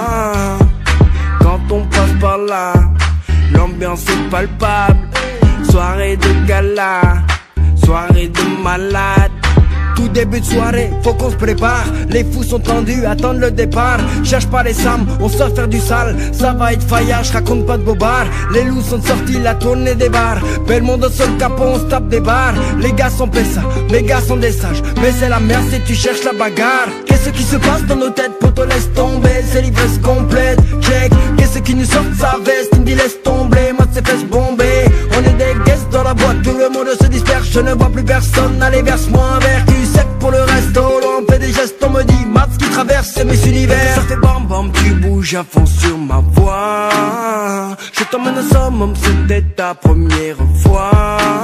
Quand on passe par là, l'ambiance est palpable. Soirée de gala, soirée de malade. Tout début de soirée, faut qu'on se prépare. Les fous sont tendus, attendent le départ. Cherche pas les sams, on sort faire du sale. Ça va être faillard, je raconte pas de bobards. Les loups sont sortis, la tournée des bars. Belmondo sur le capot, on se tape des bars. Les gars sont pessa, les gars sont des sages. Mais c'est la merde si tu cherches la bagarre. Qu'est-ce qui se passe dans nos têtes, poto laisse tomber. C'est l'ivresse complète, check. Qu'est-ce qui nous sort de sa veste, il me dit laisse tomber. Moi c'est fesses bomber. On est des guests dans la boîte, tout le monde se disperse. Je ne vois plus personne, allez verse-moi un verre. Sec pour le resto, on fait des gestes, on me dit Mats qui traverse mes univers. Ça fait bam bam, tu bouges à fond sur ma voix. Je t'emmène au summum, c'était ta première fois.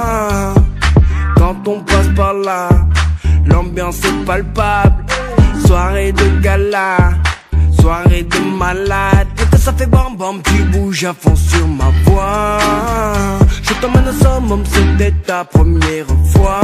Quand on passe par là, l'ambiance est palpable. Soirée de gala, soirée de malade. Et que ça fait bam bam, tu bouges à fond sur ma voix. Je t'emmène au summum, c'était ta première fois.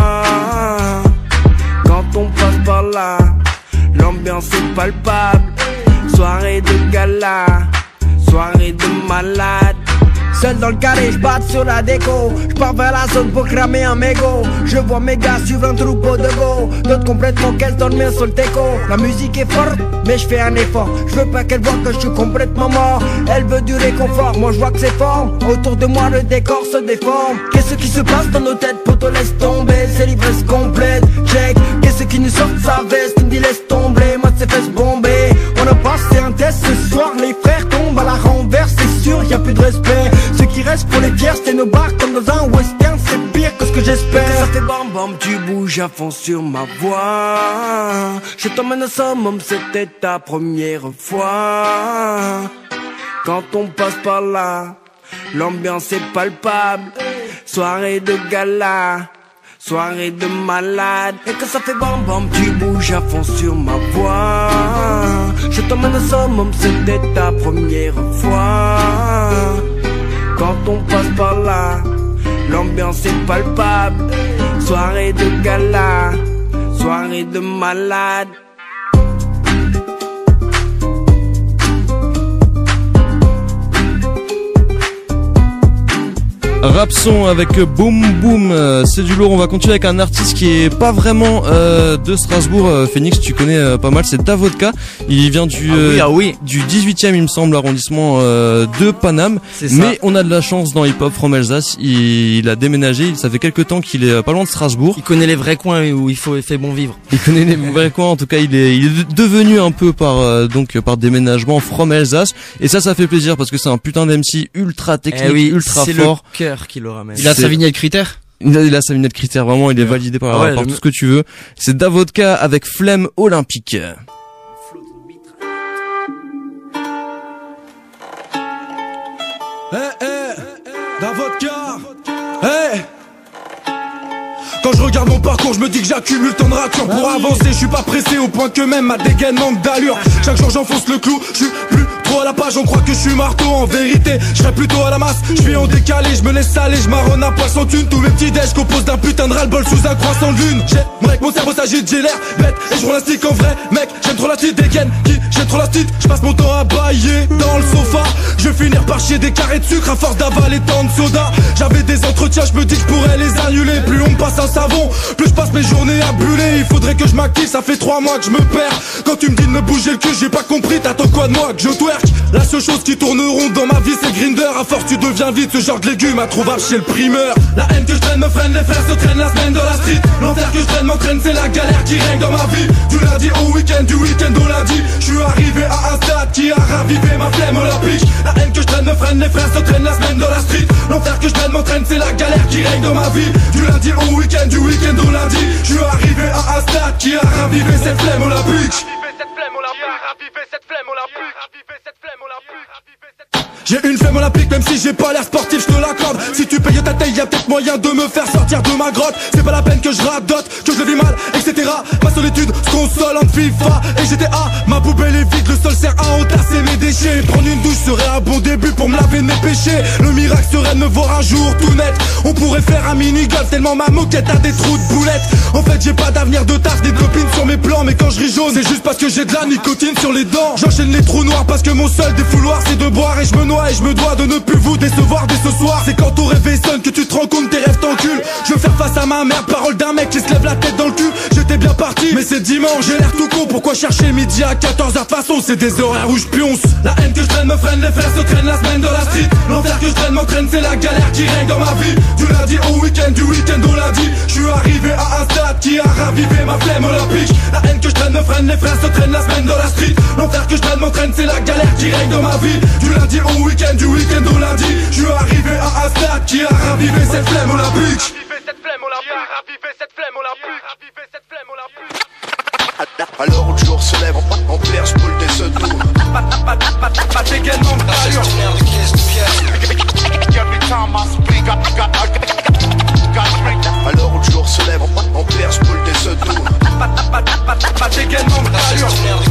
Quand on passe par là, l'ambiance est palpable. Soirée de gala, soirée de malade. Seul dans le carré, j'batte sur la déco. J'pars vers la zone pour cramer un mégot. Je vois mes gars suivre un troupeau de go. D'autres complètement qu'elles dorment sur le déco. La musique est forte, mais j'fais un effort. J'veux pas qu'elle voit que je suis complètement mort. Elle veut du réconfort, moi j'vois que c'est fort. Autour de moi le décor se déforme. Qu'est-ce qui se passe dans nos têtes, poto laisse tomber. C'est l'ivresse complète, check. Qu'est-ce qui nous sort de sa veste, il me dit laisse tomber. Moi c'est fesses bomber. On a passé un test ce soir, les frères tombent à la renverse. C'est sûr, y'a plus de respect. Ce qui reste pour les tiers, c'est nos bars comme dans un western. C'est pire que ce que j'espère. Ça fait bam bam, tu bouges à fond sur ma voix. Je t'emmène au summum, c'était ta première fois. Quand on passe par là, l'ambiance est palpable. Soirée de gala, soirée de malade. Et que ça fait bam bam, tu bouges à fond sur ma voix. Je t'emmène au summum, c'était ta première fois. Quand on passe par là, l'ambiance est palpable. Soirée de gala, soirée de malade. Rapson avec Boom Boom, c'est du lourd. On va continuer avec un artiste qui est pas vraiment de Strasbourg. Phoenix, tu connais pas mal, c'est Davodka. Il vient du 18e, il me semble, arrondissement de Paname. Mais on a de la chance dans Hip Hop From Alsace. Il a déménagé, ça fait quelques temps qu'il est pas loin de Strasbourg. Il connaît les vrais coins où il fait bon vivre. Il connaît les vrais coins, en tout cas il est devenu un peu par déménagement From Alsace. Et ça fait plaisir parce que c'est un putain d'MC ultra technique, ultra fort. C'est le cœur qui le ramène. Il a sa vignette critère. Il a sa vignette critère, vraiment, il est validé par tout ce que tu veux. C'est Davodka avec Flemme Olympique. Hey, Davodka. Hey. Quand je regarde mon parcours, je me dis que j'accumule tant de ratures. Pour avancer, je suis pas pressé au point que même ma dégaine manque d'allure. Chaque jour j'enfonce le clou, je suis plus trop à la page, on croit que je suis marteau. En vérité, je serais plutôt à la masse. Je suis en décalé, je me laisse aller, je marronne un poil sans thune. Tous mes petits déj composent d'un putain de ras-le-bol sous un croissant de lune. J'aimerais que mon cerveau s'agite, j'ai l'air bête et je roule un stick en vrai. Mec, j'aime trop la petite dégaine, j'aime trop la petite. Je passe mon temps à bailler dans le sofa. Je vais finir par chier des carrés de sucre à force d'avaler tant de soda. J'avais des entretiens, je me dis que je pourrais les annuler. Plus on me passe un savon, plus je passe mes journées à buller. Il faudrait que je m'active, ça fait 3 mois que je me perds. Quand tu me dis de me bouger le cul, j'ai pas compris, t'attends quoi de moi que je twerk? La seule chose qui tourne rond dans ma vie c'est Grindr. À force tu deviens vite ce genre de légume introuvable chez le primeur. La haine que je traîne me freine, les frères se traînent la semaine dans la street. L'enfer que je traîne m'entraîne, c'est la galère qui règne dans ma vie. Du lundi au week-end, du week-end au lundi. Je suis arrivé à un stade qui a ravivé ma flemme olympique. La haine que je traîne me freine, les frères se traînent la semaine dans la street. L'enfer que je traîne m'entraîne, c'est la galère qui règne dans ma vie. Du lundi au week-end, du week-end au lundi. Je suis arrivé à un stade qui a ravivé cette flemme olympique. J'ai une flemme olympique même si j'ai pas l'air sportif, je te l'accorde. Si tu payes ta taille, y'a peut-être moyen de me faire sortir de ma grotte. C'est pas la peine que je radote, que je le vis mal, etc. Ma solitude se console en FIFA et GTA. Ma poubelle est vide, le sol sert à entasser mes déchets. Prendre une douche serait un bon début pour me laver de mes péchés. Le miracle serait de me voir un jour tout net. On pourrait faire un mini-golf tellement ma moquette a des trous de boulettes. En fait j'ai pas d'avenir de taf, des copines sur mes plans. Mais quand je ris jaune, c'est juste parce que j'ai de la nicotine sur les dents. J'enchaîne les trous noirs parce que mon seul défouloir c'est de boire et je me noie. Et je me dois de ne plus vous décevoir dès ce soir. C'est quand ton réveil sonne que tu te rends compte tes rêves t'enculent. Je veux faire face à ma mère, parole d'un mec qui se lève la tête dans le cul. J'étais bien parti, mais c'est dimanche, j'ai l'air tout con. Pourquoi chercher midi à 14h? De toute façon c'est des horaires où je pionce. La haine que je traîne me freine, les frères se traînent la semaine dans la street. L'enfer que je traîne m'entraîne, c'est la galère qui règne dans ma vie. Du lundi au week-end, du week-end au lundi. Je suis arrivé à un stade qui a ravivé ma flemme olympique. La haine que je traîne me freine, les frères se traînent la semaine dans la street. L'enfer que je traîne m'entraîne, c'est la galère qui règne dans ma vie. Du lundi au week-end, du week-end au lundi. Je suis arrivé à un stade qui a ravivé cette flemme olympique. Alors où le jour se lève, en perche, boule des secours. Pas dégainement d'allure. Alors où le jour se lève, en perche, boule des secours. Pas dégainement d'allure.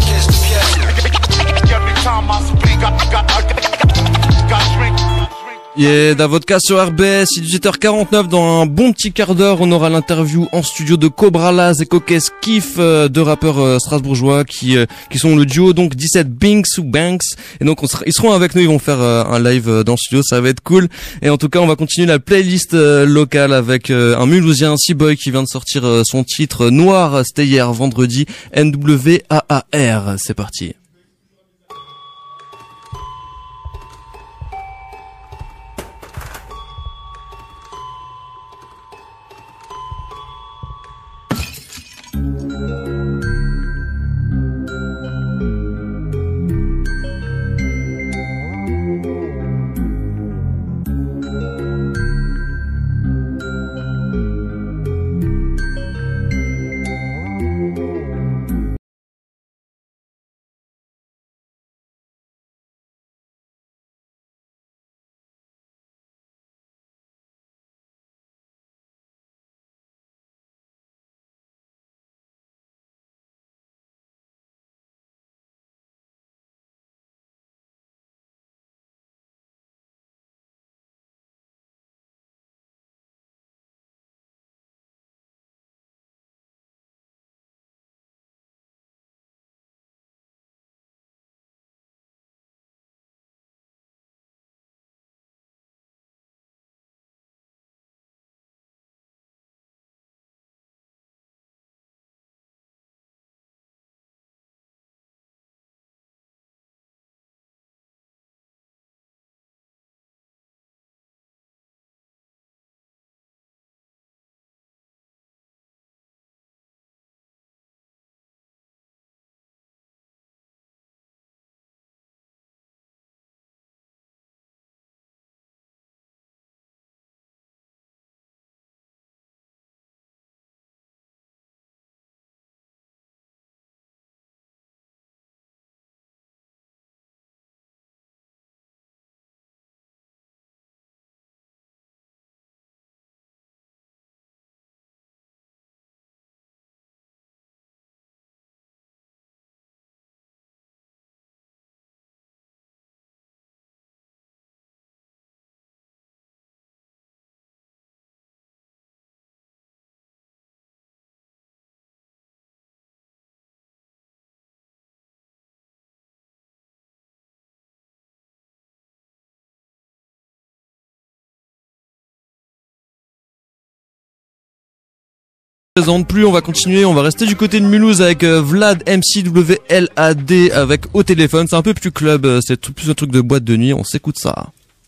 Yeah, Davodka sur RBS, il est 18h49, dans un bon petit quart d'heure, on aura l'interview en studio de Cobra Laz et Coquès Kiff, deux rappeurs strasbourgeois qui sont le duo donc 17 Binks ou Banks, et donc ils seront avec nous, ils vont faire un live dans le studio, ça va être cool. Et en tout cas, on va continuer la playlist locale avec un Mulhousien, C-Boy, qui vient de sortir son titre Noir, c'était hier vendredi, NWAAR, c'est parti. Présente plus, on va continuer, on va rester du côté de Mulhouse avec Vlad MCWLAD avec Au téléphone, c'est un peu plus club, c'est plus un truc de boîte de nuit, on s'écoute ça.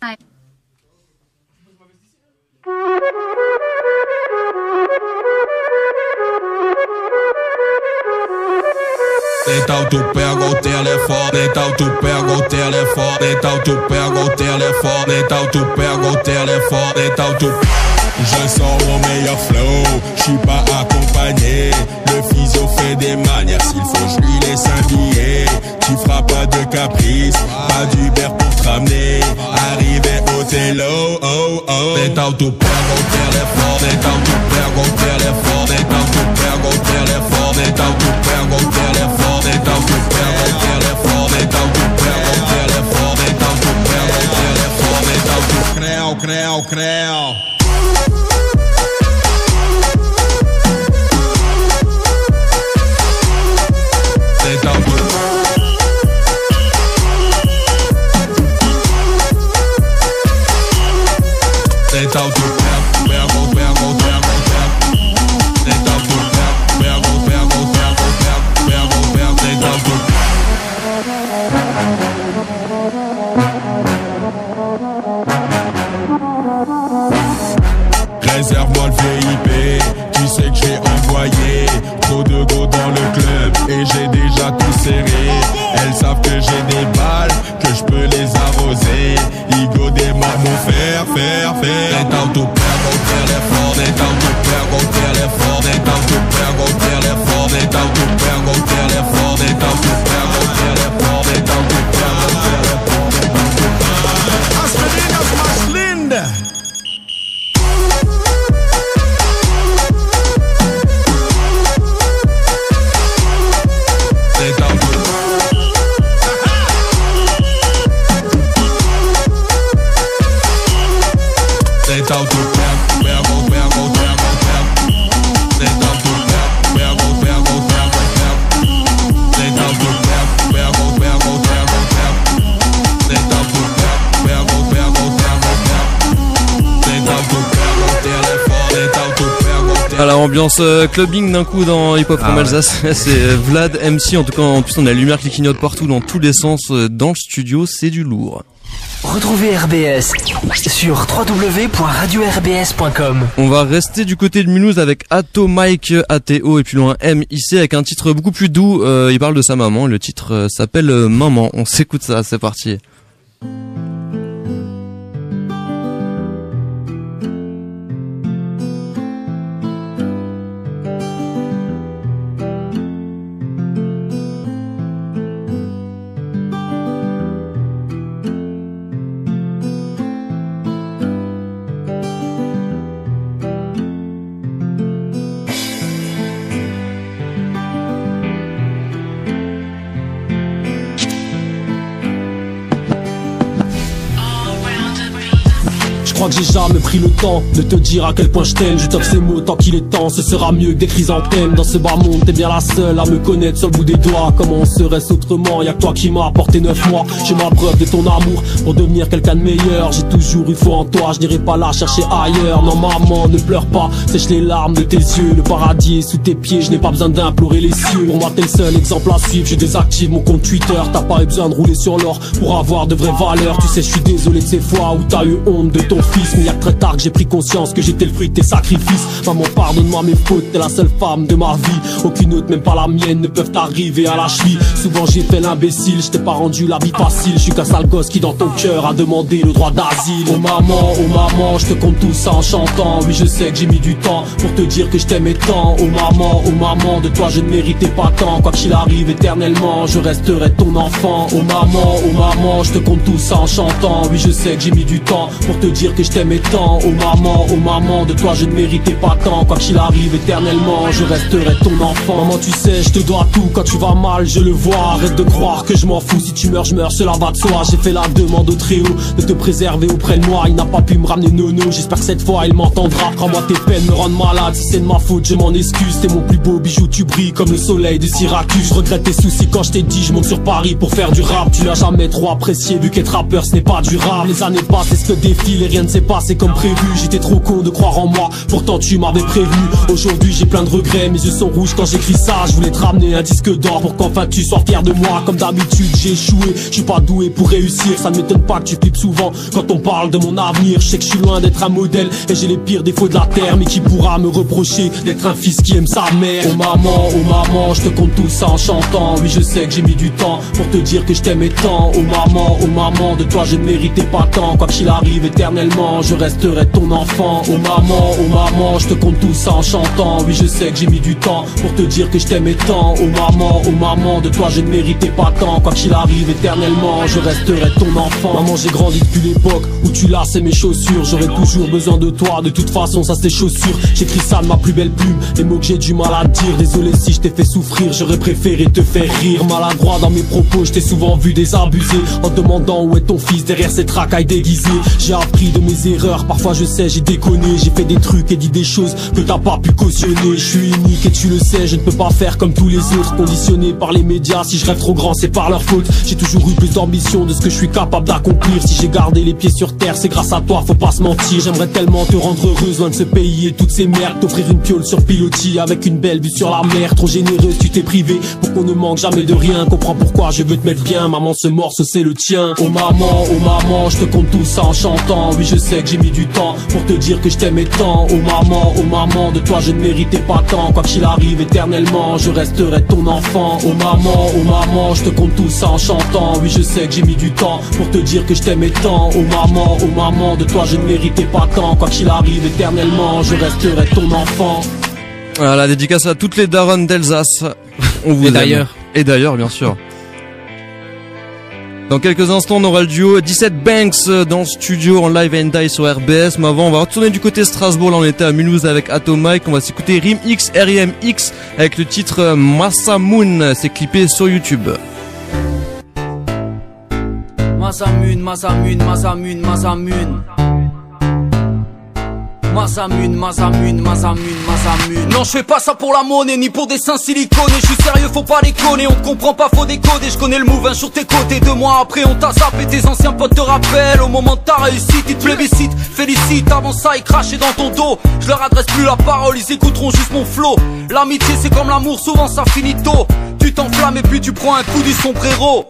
Então tu pega o telefone, então tu pega o telefone, então tu pega o telefone, então tu pega o telefone, então tu... Je sors mon meilleur flow, j'suis pas accompagné. Le physio fait des manières, s'il faut j'lui laisse un billet. Tu feras pas de caprice, pas d'Uber pour te ramener. Arrivé au télo, oh oh. Então tu pega o telefone, então tu pega o telefone, então tu pega o telefone, então tu pega o telefone, então tu pega o telefone, então tu pega o telefone, então tu pega o telefone, então tu creu. Então tu pega o então tu pega o então tu réserve-moi le VIP, tu sais que j'ai envoyé trop de go dans le club et j'ai déjà tout serré. Elles savent que j'ai des balles, que je peux les arroser. Igo démarre mon faire. Então tu pega o telefone, então tu pega o telefone, então tu pega o telefone, então tu pega o telefone, então tu pega o telefone, então tu pega o telefone. As meninas mais lindas. Então tu pega o Alors ambiance clubbing d'un coup dans Hip Hop from Alsace, c'est Vlad MC, en tout cas en plus on a la lumière qui clignote partout dans tous les sens dans le studio, c'est du lourd. Retrouvez RBS sur www.radio-rbs.com. On va rester du côté de Mulhouse avec Ato Mike, ATO et plus loin MIC avec un titre beaucoup plus doux, il parle de sa maman, le titre s'appelle Maman, on s'écoute ça, c'est parti. Je crois que j'ai jamais pris le temps de te dire à quel point je t'aime. Je t'offre ces mots tant qu'il est temps. Ce sera mieux que des chrysanthèmes. Dans ce bas monde t'es bien la seule à me connaître sur le bout des doigts. Comment on serait-ce autrement? Y'a que toi qui m'as apporté 9 mois. J'ai ma preuve de ton amour pour devenir quelqu'un de meilleur. J'ai toujours eu foi en toi, je n'irai pas là chercher ailleurs. Non maman ne pleure pas, sèche les larmes de tes yeux. Le paradis est sous tes pieds, je n'ai pas besoin d'implorer les cieux. Pour moi t'es le seul exemple à suivre. Je désactive mon compte Twitter. T'as pas eu besoin de rouler sur l'or pour avoir de vraies valeurs. Tu sais je suis désolé de ces fois où t'as eu honte de ton fils. Mais y'a que très tard que j'ai pris conscience que j'étais le fruit de tes sacrifices. Maman pardonne-moi mes fautes, t'es la seule femme de ma vie. Aucune autre, même pas la mienne, ne peuvent t'arriver à la cheville. Souvent j'ai fait l'imbécile, je t'ai pas rendu la vie facile. Je suis qu'un sale gosse qui dans ton cœur a demandé le droit d'asile. Oh maman, je te compte tout ça en chantant. Oui je sais que j'ai mis du temps pour te dire que je t'aimais tant. Oh maman, de toi je ne méritais pas tant. Quoi qu'il arrive éternellement, je resterai ton enfant. Oh maman, je te compte tout ça en chantant. Oui je sais que j'ai mis du temps pour te dire que je t'aimais tant. Oh maman, de toi je ne méritais pas tant. Quoi qu'il arrive éternellement, je resterai ton enfant. Maman tu sais je te dois tout, quand tu vas mal je le vois. Arrête de croire que je m'en fous, si tu meurs je meurs, cela va de soi. J'ai fait la demande au Très-Haut de te préserver auprès de moi. Il n'a pas pu me ramener nono, j'espère que cette fois il m'entendra. Crois-moi tes peines me rendent malade, si c'est de ma faute je m'en excuse. T'es mon plus beau bijou, tu brilles comme le soleil de Syracuse. Je regrette tes soucis quand je t'ai dit je monte sur Paris pour faire du rap. Tu n'as jamais trop apprécié vu qu'être rappeur ce n'est pas durable. Les années passent et ce que défile et rien ne s'est passé comme prévu. J'étais trop con de croire en moi, pourtant tu m'avais prévenu. Aujourd'hui j'ai plein de regrets, mes yeux sont rouges quand j'écris ça. Je voulais te ramener un disque d'or pour qu'enfin tu sois fier de moi. Comme d'habitude j'ai échoué, je suis pas doué pour réussir. Ça ne m'étonne pas que tu flippes souvent quand on parle de mon avenir. Je sais que je suis loin d'être un modèle et j'ai les pires défauts de la terre. Mais qui pourra me reprocher d'être un fils qui aime sa mère? Oh maman, je te compte tout ça en chantant. Oui je sais que j'ai mis du temps pour te dire que je t'aimais tant. Oh maman, de toi je ne méritais pas tant. Quoi qu'il arrive éternellement, je resterai ton enfant. Oh maman, je te compte tout ça en chantant. Oui je sais que j'ai mis du temps pour te dire que je t'aimais tant. Oh maman, de toi je ne méritais pas tant. Quoi qu'il arrive éternellement, je resterai ton enfant. Maman, j'ai grandi depuis l'époque où tu lassais mes chaussures. J'aurais toujours besoin de toi, de toute façon ça c'est tes chaussures. J'écris ça de ma plus belle plume, les mots que j'ai du mal à dire. Désolé si je t'ai fait souffrir, j'aurais préféré te faire rire. Maladroit dans mes propos, je t'ai souvent vu désabusé, en demandant où est ton fils derrière cette racaille déguisée. J'ai appris de mes erreurs, parfois je sais j'ai déconné. J'ai fait des trucs et dit des choses que t'as pas pu cautionner. Je suis unique et tu le sais, je ne peux pas faire comme tous les autres. Conditionné par les médias, si je rêve trop grand c'est par leur faute. J'ai toujours eu plus d'ambition de ce que je suis capable d'accomplir. Si j'ai gardé les pieds sur terre, c'est grâce à toi, faut pas se mentir. J'aimerais tellement te rendre heureuse loin de ce pays et toutes ces merdes. T'offrir une piole sur pilotis avec une belle vue sur la mer. Trop généreuse, tu t'es privé pour qu'on ne manque jamais de rien. Comprends pourquoi je veux te mettre bien. Maman, ce morceau c'est le tien. Oh maman, je te compte tout ça en chantant. Oui je sais que j'ai mis du temps pour te dire que je t'aimais tant. Oh maman, de toi je ne méritais pas tant. Quoi qu'il arrive éternellement, je resterai ton enfant. Oh maman, je te compte tout ça en chantant. Oui je sais que j'ai mis du temps pour te dire que je t'aimais tant. Oh maman, de toi je ne méritais pas tant. Quoi qu'il arrive éternellement, je resterai ton enfant. Voilà, la dédicace à toutes les daronnes d'Alsace. On vous aime. Et d'ailleurs, bien sûr. Dans quelques instants, on aura le duo 17 Banks dans le studio en live and die sur RBS. Mais avant, on va retourner du côté Strasbourg. Là, on était à Mulhouse avec Atomike. On va s'écouter RIMX, R-I-M-X avec le titre Massa Moon. C'est clippé sur YouTube. Massa Moon, Massa Moon, Massa Moon, Massa Moon. Masamune, Masamune, Masamune, Masamune. Non, je fais pas ça pour la monnaie, ni pour des seins siliconés. Je suis sérieux, faut pas les conner. On te comprend pas, faut décoder. Je connais le move, un jour t'es côté. 2 mois après, on t'a zappé. Tes anciens potes te rappellent. Au moment de ta réussite, ils te plébiscitent. Félicite, avant ça, ils crachaient dans ton dos. Je leur adresse plus la parole, ils écouteront juste mon flow. L'amitié, c'est comme l'amour, souvent ça finit tôt. Tu t'enflammes et puis tu prends un coup du sombrero.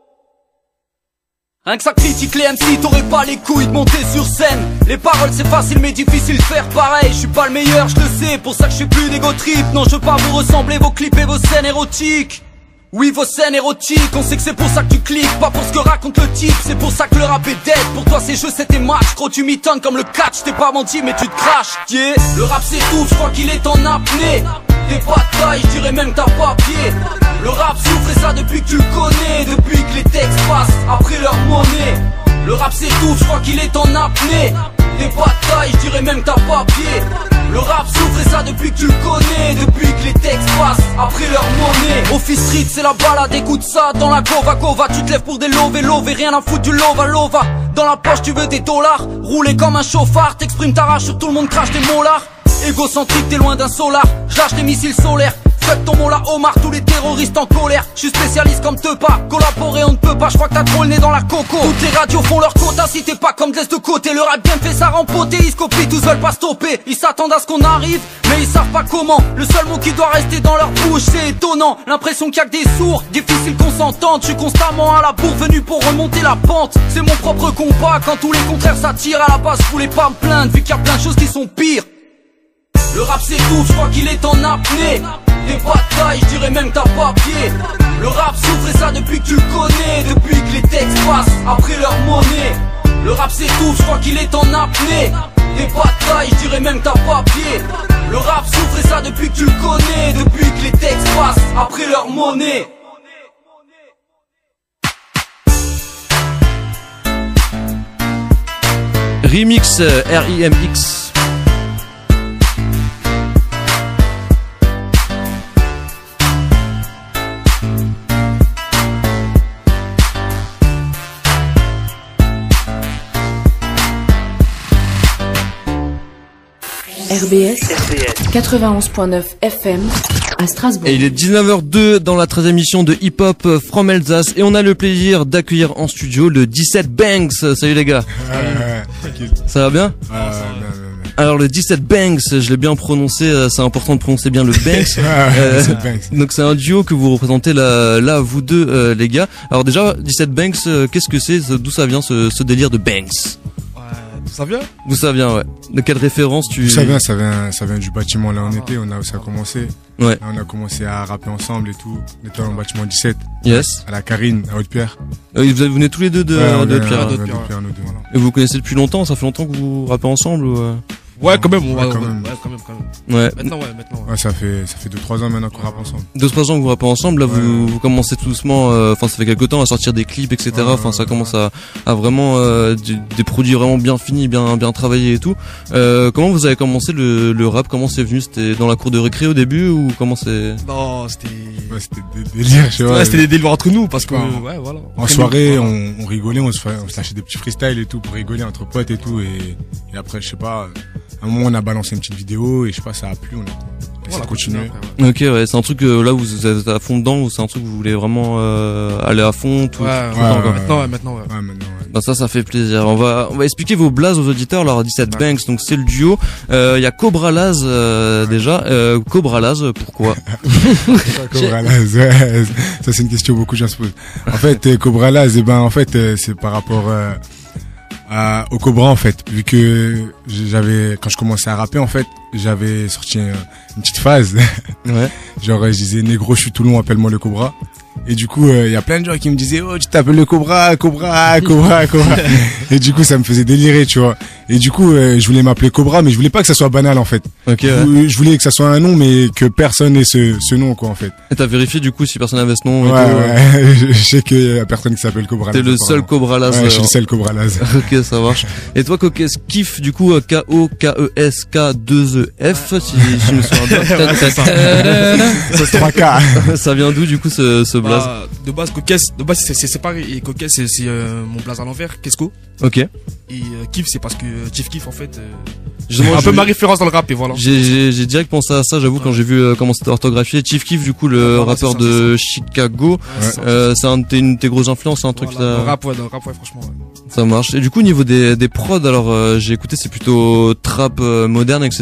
Rien que ça critique les MC, t'aurais pas les couilles de monter sur scène. Les paroles c'est facile mais difficile de faire pareil. Je suis pas le meilleur, je le sais, pour ça que je fais plus d'égo trip. Non, je veux pas vous ressembler, vos clips et vos scènes érotiques. Oui, vos scènes érotiques, on sait que c'est pour ça que tu cliques, pas pour ce que raconte le type. C'est pour ça que le rap est dead, pour toi c'est jeu, c'était match. Gros tu m'étonnes comme le catch, t'es pas menti mais tu te craches. Yeah. Le rap s'étouffe, je crois qu'il est en apnée. T'es pas de taille, je dirais même t'as pas pied. Le rap souffre et ça depuis que tu le connais. Depuis que les textes passent après leur monnaie. Le rap s'étouffe, je crois qu'il est en apnée. T'es pas de taille, je dirais même t'as pas pied. Le rap souffre et ça depuis que tu le connais. Depuis que les textes passent après leur monnaie. Office Street c'est la balade, écoute ça dans la Gova. Tu te lèves pour des love, rien à foutre du lova. Dans la poche tu veux des dollars, rouler comme un chauffard. T'exprimes ta rage sur tout le monde, crache des molars. Égocentrique, t'es loin d'un solar. J'lâche des missiles solaires. Fuck ton mot là, Omar, tous les terroristes en colère. J'suis spécialiste comme te pas. Collaborer on ne peut pas, j'crois que t'as trop le nez dans la coco. Toutes les radios font leur quota, si t'es pas comme te laisse de côté. Le rap bien fait ça rempoter, ils se copient, tous veulent pas stopper. Ils s'attendent à ce qu'on arrive, mais ils savent pas comment. Le seul mot qui doit rester dans leur bouche, c'est étonnant. L'impression qu'il y a que des sourds, difficile qu'on s'entende. J'suis constamment à la bourre, venu pour remonter la pente. C'est mon propre combat, quand tous les contraires s'attirent. À la base, je voulais pas me plaindre, vu qu'il y a plein de choses qui sont pires. Le rap s'étouffe, je crois qu'il est en apnée. T'es pas de taille, je dirais même t'as pas pied. Le rap souffre et ça depuis que tu le connais. Depuis que les textes passent après leur monnaie. Le rap s'étouffe, je crois qu'il est en apnée. T'es pas de taille, je dirais même t'as pas pied. Le rap souffre et ça depuis que tu le connais. Depuis que les textes passent après leur monnaie. Remix RIMX. RBS 91.9 FM à Strasbourg. Et il est 19h02 dans la 13e émission de Hip Hop from Alsace et on a le plaisir d'accueillir en studio le 17 Banks. Salut les gars. Ça va bien? Alors le 17 Banks, je l'ai bien prononcé, c'est important de prononcer bien le Banks. Donc c'est un duo que vous représentez là vous deux les gars. Alors déjà 17 Banks, qu'est-ce que c'est? D'où ça vient ce délire de Banks? Ça vient? D'où ça vient, ouais. De quelle référence tu... Ça vient du bâtiment là où on était, où ça a commencé. Ouais. Là, on a commencé à rapper ensemble et tout. On était dans le bâtiment 17. Yes. À la Carine, à Haute-Pierre. Vous venez tous les deux de Haute-Pierre. nous deux. Et vous vous connaissez depuis longtemps? Ça fait longtemps que vous rappez ensemble ou... Ouais, quand même. Ouais. Maintenant. Ouais, ça fait 2-3 ans maintenant qu'on rappe ensemble. 2-3 ans que vous rappez ensemble, là, vous commencez tout doucement, ça fait quelques temps à sortir des clips, etc. Ça commence à vraiment, des produits vraiment bien finis, bien travaillés et tout. Comment vous avez commencé le rap? Comment c'est venu? C'était dans la cour de récré au début ou comment c'est? Non, c'était des délires, tu vois. Ouais, c'était des délires entre nous parce que, voilà. En soirée, on rigolait, on se lâchait des petits freestyles et tout pour rigoler entre potes et tout et après, je sais pas, à un moment, on a balancé une petite vidéo et je sais pas, ça a plu, on a continué. Ok, ouais, c'est un truc là vous êtes à fond dedans ou c'est un truc que vous voulez vraiment aller à fond tout maintenant. Bah ça fait plaisir. On va expliquer vos blazes aux auditeurs. Alors 17 Banks, donc c'est le duo. Il y a Cobra Laz déjà. Cobra Laz, pourquoi? Cobra Laz, ouais, ça c'est une question que beaucoup de gens se posent. En fait, Cobra Laz, c'est par rapport au Cobra en fait, vu que quand je commençais à rapper en fait, j'avais sorti une petite phase. Ouais. Genre je disais négro, je suis Toulon, appelle-moi le Cobra. Et du coup, il y a plein de gens qui me disaient oh, tu t'appelles le Cobra. Et du coup, ça me faisait délirer, tu vois. Et du coup, je voulais m'appeler Cobra, mais je voulais pas que ça soit banal en fait. Ok. Je voulais que ça soit un nom, mais que personne ait ce nom quoi en fait. Et t'as vérifié du coup si personne avait ce nom? Ouais. Je sais qu'il y a personne qui s'appelle Cobra Laz. T'es le seul Cobra Laz. Ouais, je suis le seul Cobra Laz. Ok, ça marche. Et toi, Kokes Kiff, du coup, K-O-K-E-S-K-2-E-F, si je me souviens bien. C'est 3K. Ça vient d'où, du coup, ce blaze? De base, c'est pareil. Et Kokes, c'est mon blaze à l'envers, Kesko. Ok. Et Kiff, c'est parce que Chief Kiff, en fait, un peu ma référence dans le rap, et voilà. J'ai direct pensé à ça, j'avoue, quand j'ai vu comment c'était orthographié. Chief Keef, du coup, le rappeur de Chicago. C'est une de tes grosses influences, un truc dans le rap, franchement. Ouais. Ça marche. Et du coup, au niveau des prods, alors j'ai écouté, c'est plutôt trap moderne, etc.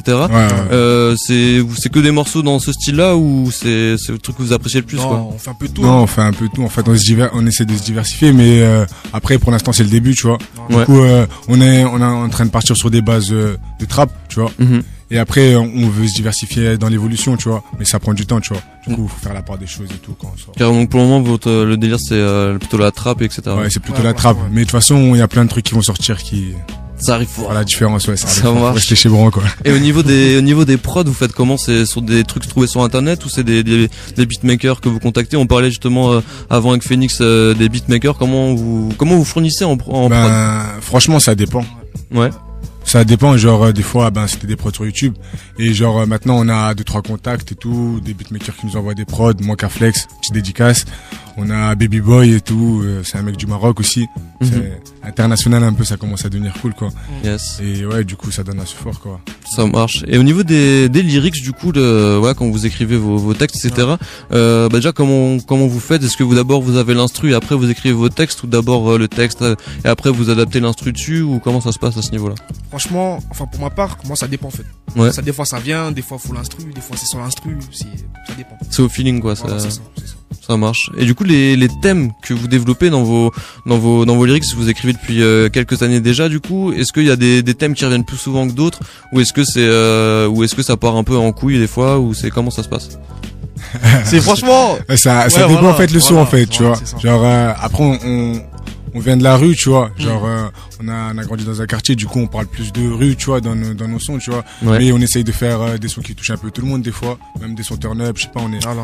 C'est que des morceaux dans ce style-là ou c'est le truc que vous appréciez le plus? Non, quoi. on fait un peu tout. Non, on fait un peu tout. En fait, on essaie de se diversifier, mais après, pour l'instant, c'est le début, tu vois. Du coup, on est en train de partir sur des bases de trap, tu vois. Et après, on veut se diversifier dans l'évolution, tu vois. Mais ça prend du temps, tu vois. Du coup, faut faire la part des choses et tout quand on sort. Car donc pour le moment, le délire c'est plutôt la trappe, etc. Ouais, c'est plutôt la trappe. Mais de toute façon, il y a plein de trucs qui vont sortir qui... Ça arrive fort. La différence, ouais, ça marche. Faut rester chez Bron, quoi. Et au niveau des prods, vous faites comment? C'est sur des trucs trouvés sur internet ou c'est des beatmakers que vous contactez? On parlait justement avant avec Phoenix des beatmakers. Comment vous fournissez en prod? Franchement, ça dépend. Ouais. Ça dépend, genre des fois c'était des prods sur YouTube et genre maintenant on a 2-3 contacts et tout, des beatmakers qui nous envoient des prods, moi Carflex, petite dédicace. On a Baby Boy et tout, c'est un mec du Maroc aussi. C'est international un peu, ça commence à devenir cool quoi. Yes. Et ouais, du coup ça donne assez fort quoi. Ça marche. Et au niveau des lyrics du coup, quand vous écrivez vos textes, etc. Déjà comment vous faites? Est-ce que vous avez l'instru et après vous écrivez vos textes ou d'abord le texte et après vous adaptez l'instru dessus ou comment ça se passe à ce niveau-là? Franchement, pour ma part, moi ça dépend en fait. Ouais. Des fois ça vient, des fois faut l'instru, des fois c'est sur l'instru, ça dépend. C'est au feeling quoi. Voilà, c'est ça. Ça marche. Et du coup, les thèmes que vous développez dans vos lyrics, vous écrivez depuis quelques années déjà. Du coup, est-ce qu'il y a des thèmes qui reviennent plus souvent que d'autres, ou est-ce que ça part un peu en couille des fois, ou comment ça se passe? C'est franchement. Ça dépend en fait le son en fait, tu vois. Genre après on vient de la rue, tu vois. Genre on a grandi dans un quartier, du coup on parle plus de rue, tu vois, dans nos sons, tu vois. Ouais. Mais on essaye de faire des sons qui touchent un peu tout le monde des fois, même des sons turn up, je sais pas,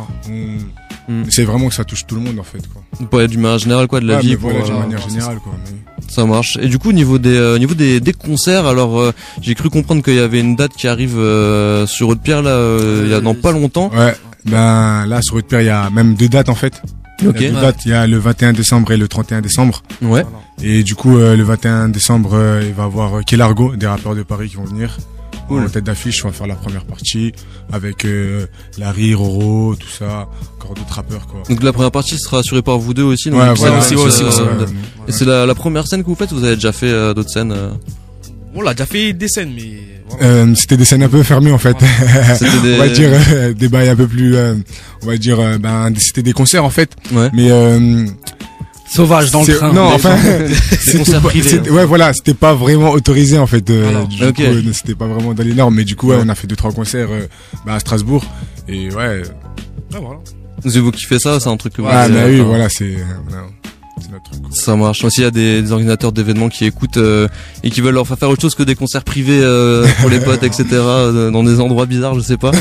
on essaie vraiment que ça touche tout le monde en fait quoi. Pour être d'une manière générale quoi, de la vie. Voilà, d'une manière générale quoi. Mais... Ça marche. Et du coup, au niveau des concerts, alors j'ai cru comprendre qu'il y avait une date qui arrive sur Haute-Pierre là, il y a dans pas longtemps. Ouais. Ben là sur Haute-Pierre, il y a même 2 dates en fait. Ok. Il y a 2 dates, il y a le 21 décembre et le 31 décembre. Ouais. Et du coup, le 21 décembre, il va y avoir Kelargo, des rappeurs de Paris qui vont venir. En tête d'affiche, on va faire la première partie avec Larry, Roro, tout ça, encore d'autres rappeurs quoi. Donc la première partie sera assurée par vous deux aussi. Ouais, voilà, aussi. Et c'est la première scène que vous faites, vous avez déjà fait d'autres scènes On l'a déjà fait des scènes, mais voilà. C'était des scènes un peu fermées en fait. On va dire des bails un peu plus, on va dire, c'était des concerts en fait. Ouais. Mais sauvage dans le train. Non, enfin, des concerts privés. Ouais, voilà, c'était pas vraiment autorisé en fait. Du okay. coup, c'était pas vraiment dans les normes. Mais du coup, ouais, on a fait 2-3 concerts à Strasbourg. Et ouais. Voilà. Vous kiffez ça, c'est un truc que vous. Ah, mais oui, voilà, c'est notre truc. Ça marche. Aussi, il y a des organisateurs d'événements qui écoutent et qui veulent leur faire autre chose que des concerts privés pour les potes, etc. Dans des endroits bizarres, je sais pas. En tout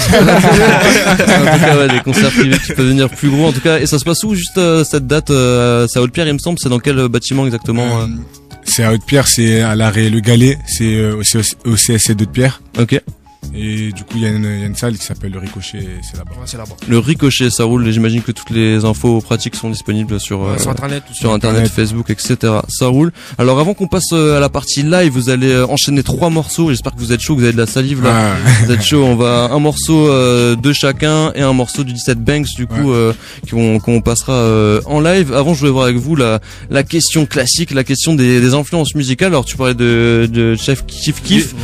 cas, ouais, des concerts privés qui peuvent devenir plus gros. En tout cas, et ça se passe où juste cette date c'est à Haute-Pierre, il me semble. C'est dans quel bâtiment exactement C'est à Haute-Pierre, c'est à l'arrêt Le Galet. C'est au CSC d'Haute-Pierre. Ok. Et du coup, il y a une salle qui s'appelle le Ricochet, c'est là-bas. Ouais, c'est là-bas. Le Ricochet, ça roule. Et j'imagine que toutes les infos pratiques sont disponibles sur internet, Facebook, etc. Ça roule. Alors, avant qu'on passe à la partie live, vous allez enchaîner 3 morceaux. J'espère que vous êtes chaud, que vous avez de la salive là. Vous êtes chaud. On va un morceau de chacun et un morceau du 17 Banks du coup qu'on passera en live. Avant, je voulais voir avec vous la question classique, la question des influences musicales. Alors, tu parlais de Chef Kif Kif,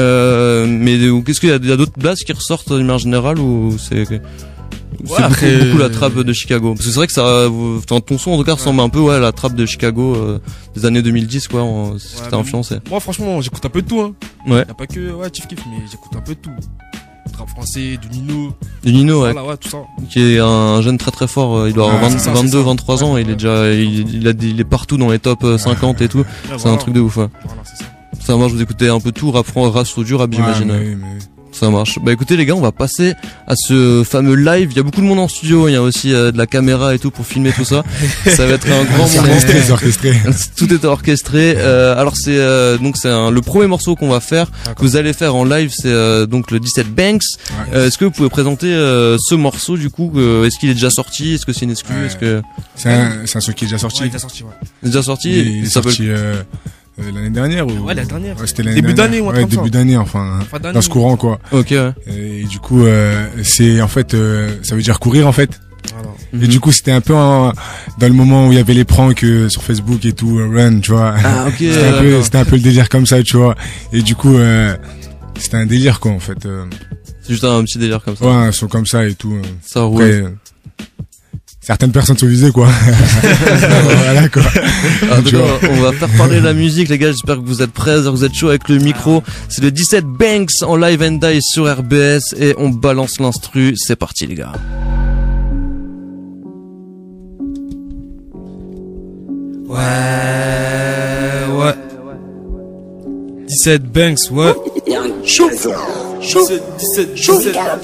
mais est-ce qu'il y a d'autres blasts qui ressortent d'une manière générale ou c'est beaucoup la trappe de Chicago? Parce que c'est vrai que ça, ton son en tout cas ressemble un peu à la trappe de Chicago des années 2010 quoi. C'était influencé. Moi franchement j'écoute un peu de tout hein. Ouais. Y a pas que Chief Keef mais j'écoute un peu de tout. Trap français, du Nino. Du Nino voilà, ouais, tout ça. Qui est un jeune très très fort. Il doit avoir 22, 23 ans. Il est déjà, il est partout dans les top 50 et tout. C'est un truc de ouf. Ouais. Voilà, c'est ça. Ça marche, vous écoutez un peu tout, rap studio, rap j'imagine. Mais... Ça marche. Bah écoutez les gars, on va passer à ce fameux live. Il y a beaucoup de monde en studio, il y a aussi de la caméra et tout pour filmer tout ça. Ça va être un grand moment. C'est orchestré. Tout est orchestré. Alors c'est donc c'est le premier morceau qu'on va faire, que vous allez faire en live, c'est donc le 17 Banks. Est-ce que vous pouvez présenter ce morceau du coup est-ce qu'il est déjà sorti? Est-ce que c'est une exclu? Est-ce que c'est un son qui est déjà sorti? Ouais, il est déjà sorti. Ouais. Il est déjà sorti. Il est sorti l'année dernière ou ouais l'année dernière. Ouais, c'était l'année début d'année ou un truc début d'année enfin dans ce courant quoi. Ok. Ouais. Et du coup c'est en fait ça veut dire courir en fait. Alors. Et du coup c'était un peu dans le moment où il y avait les pranks sur Facebook et tout run tu vois. Ah ok. C'était un peu le délire comme ça tu vois. Et du coup c'était un délire quoi en fait. C'est juste un petit délire comme ça. Ouais un son comme ça et tout. Ça roule. Après, certaines personnes sont visées quoi. Voilà quoi. En tout cas, on va faire parler la musique les gars, j'espère que vous êtes prêts, vous êtes chauds avec le micro. C'est le 17 Banks en live and die sur RBS et on balance l'instru, c'est parti les gars. Ouais. 17 Banks, ouais. Chaud. 17. Chou.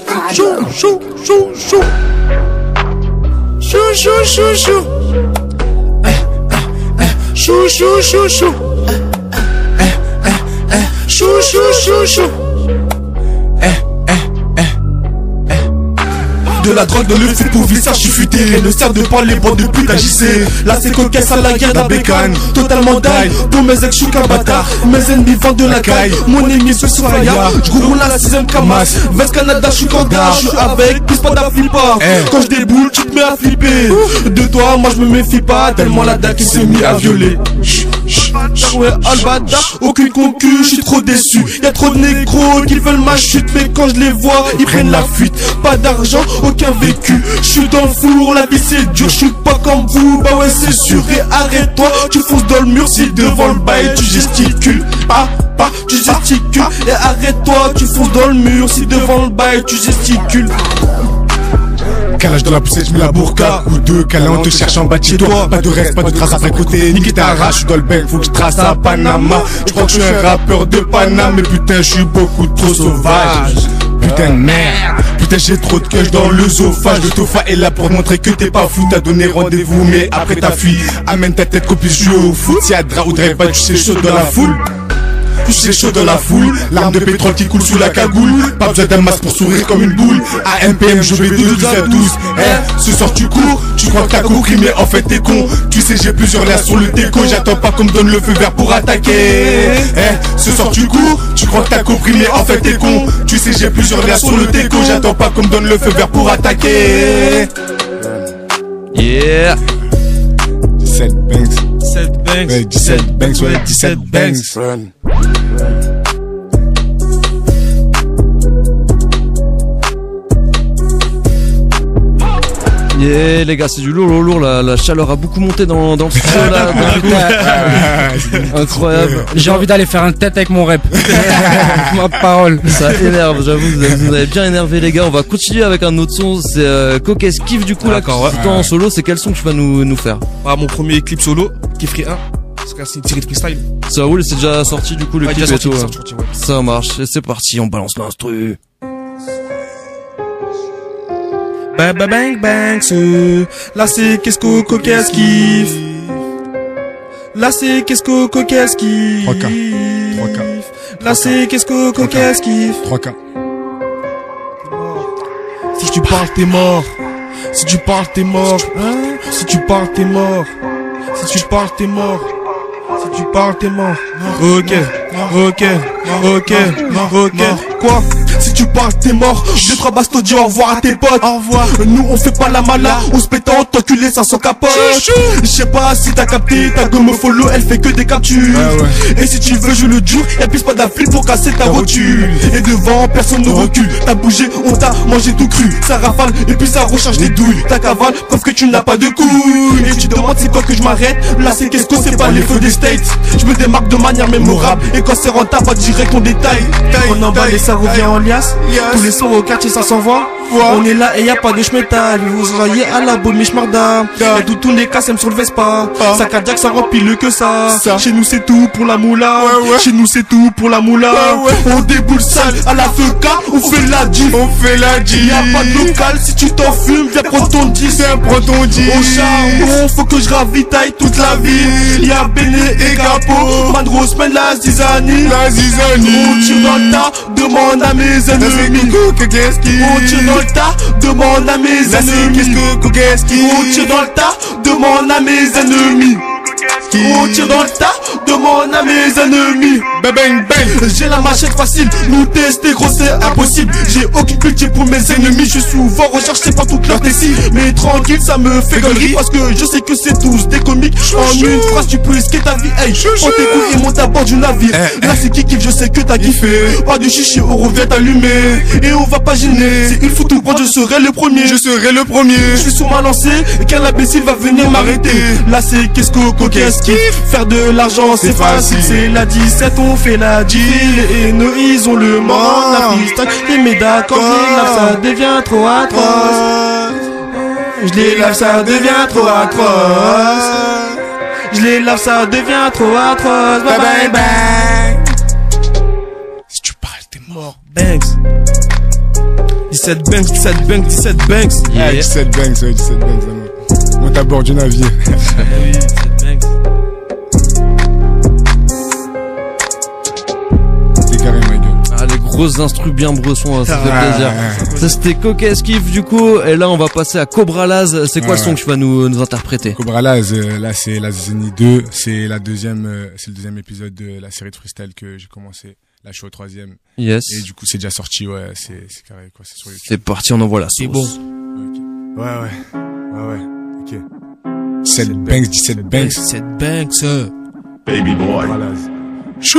De la drogue dans le feu pour visage, je suis futé. Ne sert de pas les bandes de pute agissées. Là c'est cocasse à la guerre d'Abécane. Totalement die, pour mes ex je suis qu'un bâtard. Mes ennemis vendent de la caille, mon ennemi se soya. Je roule la 6ème Kamas, Vest Canada je suis candard. Je suis avec, plus pas d'afflippa. Quand je déboule tu te mets à flipper. De toi moi je me méfie pas, tellement la dague qui s'est mis à violer. Ouais Albada, aucune concu, je suis trop déçu. Y'a trop de négros qui veulent ma chute, mais quand je les vois ils prennent la fuite. Pas d'argent, aucun vécu, je suis dans le four, la vie c'est dur, je suis pas comme vous, bah ouais c'est sûr. Et arrête-toi, tu fonces dans le mur si devant le bail tu gesticules. Tu gesticules. Et arrête-toi, tu fonces dans le mur si devant le bail tu gesticules. Calage dans la poussette, je mets la burqa. Ou deux câlins, on te cherche en bas de chez toi. Pas de reste, pas de trace à ta côté. Nique ta race, je suis dans le bec, faut que je trace à Panama. Je crois que je suis un rappeur de Panama, mais putain, je suis beaucoup trop sauvage. Putain de merde, putain j'ai trop de queues dans l'œsophage. Le tofa est là pour montrer que t'es pas fou. T'as donné rendez-vous mais après t'as fui. Amène ta tête qu'on puisse jouer au foot. Si y'a dra ou drive pas tu sais chaud dans la foule. Plus c'est chaud dans la foule, l'arme de pétrole qui coule sous la cagoule. Pas besoin d'un masque pour sourire comme une boule. À MPM je vais de 12 à 12. Ce soir tu cours, tu crois que t'as compris mais en fait t'es con. Tu sais j'ai plusieurs liens sur le déco. J'attends pas qu'on me donne le feu vert pour attaquer. Ce soir tu cours, tu crois que t'as compris mais en fait t'es con. Tu sais j'ai plusieurs liens sur le déco. J'attends pas qu'on me donne le feu vert pour attaquer. Yeah. 17 banks. 17 banks. Ouais, 17 banks, ouais, 17 banks. Run. Yeah les gars, c'est du lourd, la chaleur a beaucoup monté dans le studio là. Incroyable. J'ai envie d'aller faire un tête avec mon rep. Ma parole. Ça énerve, j'avoue, vous avez bien énervé les gars. On va continuer avec un autre son, c'est Coquet Skiff du coup là, quand en solo, c'est quel son que tu vas nous faire? Mon premier clip solo, Kifferie 1. C'est une série de freestyle. Ça roule, c'est déjà sorti du coup le clip et tout. Sorti, ouais. Ça marche, et c'est parti, on balance l'instru. Bang bang bang, là c'est qu'est-ce que Coquet Skiff. Là c'est qu'est-ce que Coquet Skiff. 3K. Là c'est qu'est-ce que Coquet Skiff. 3K. Si tu parles t'es mort. Si tu parles t'es mort. Si tu parles t'es mort. Si tu parles t'es mort. Si tu parles t'es mort. Ok. Quoi? Si tu parles t'es mort. 2-3 bastos, dis au revoir à tes potes. Au revoir. Nous on fait pas la mala, on se pète en t'enculer ça sans capote. Je sais pas si t'as capté, ta gomme follow elle fait que des captures. Et si tu veux jouer le dur, y'a plus pas d'afflux pour casser ta rotule. Et devant personne ne recule. T'as bougé, on t'a mangé tout cru. Ça rafale et puis ça recharge les douilles. Ta cavale, preuve que tu n'as pas de couilles. Et tu te demandes c'est quoi que je m'arrête. Là c'est qu'est-ce qu'on c'est pas les feux des States. Je me démarque de manière mémorable. Et quand c'est rentable, va direct on détaille. On emballe et ça revient en liasse. Tous les sons au quartier ça s'envoie. On est là et y'a pas de schmettal. Vous voyez à la bonne michmarda. Et tout les cas sur le Vespa. Ça cardiaque ça remplit le que ça. Chez nous c'est tout pour la moula. Chez nous c'est tout pour la moula. On déboule sale à la FK. On fait la diff. Y'a pas de local. Si tu t'en fumes viens prendre ton 10. Au charbon faut que je ravitaille toute la ville. Y'a Béné et Gapo. Mandros mène la zizanie. On tire dans le tas. Demande à mes ennemis. On tire dans le tas, demande à mes ennemis. On tire dans le tas, demande à mes ennemis. On tire dans le tas, demande à mes ennemis. Bang bang, j'ai la machette facile. Nous tester gros c'est impossible. J'ai aucune pitié pour mes ennemis. Je suis souvent recherché par toute leur décide. Mais tranquille ça me fait galerie. Parce que je sais que c'est tous des comiques. En une phrase tu peux risquer ta vie. Hey, prends tes couilles et monte à bord du navire. Là c'est qui kiffe, je sais que t'as kiffé. Pas de chichi, on revient t'allumer. Et on va pas gêner. C'est une photo prendre, je serai le premier. Je suis sur ma lancée et qu'un imbécile va venir m'arrêter. Là c'est qu'est-ce que Coquet Skiff. Faire de l'argent c'est facile. C'est la 17, on fait la deal. Et nous ils ont le monde. La freestyle, et mais d'accord, ça devient trop atroce. Je les lave, ça devient trop atroce. Je les lave, ça devient trop atroce. Bye bye bang. Si tu parles, t'es mort. Banks. 17 banks, 17 banks, 17 banks. Yeah. 17 banks, ouais, 17 banks. Monte à bord du navire. Oui, 17 banks. C'est carré, ma gueule. Ah, les grosses instrus bien bressons, hein, ça fait plaisir. Ça c'était Coquet Skiff du coup, et là on va passer à Cobra Laz. C'est quoi le son que tu vas nous interpréter? Cobra Laz, là c'est la Zeni 2, c'est le deuxième épisode de la série de freestyle que j'ai commencé. Là je suis au 3e. Yes. Et du coup c'est déjà sorti, ouais, c'est carré quoi, c'est sur YouTube. C'est parti, on envoie la sauce. C'est bon. Okay. Ouais, ok. 17 banks, 17 banks. 17 banks. Baby boy. Chou.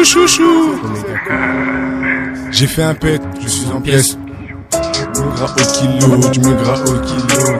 J'ai fait un pet, je suis en pièce. Du me gras au kilo.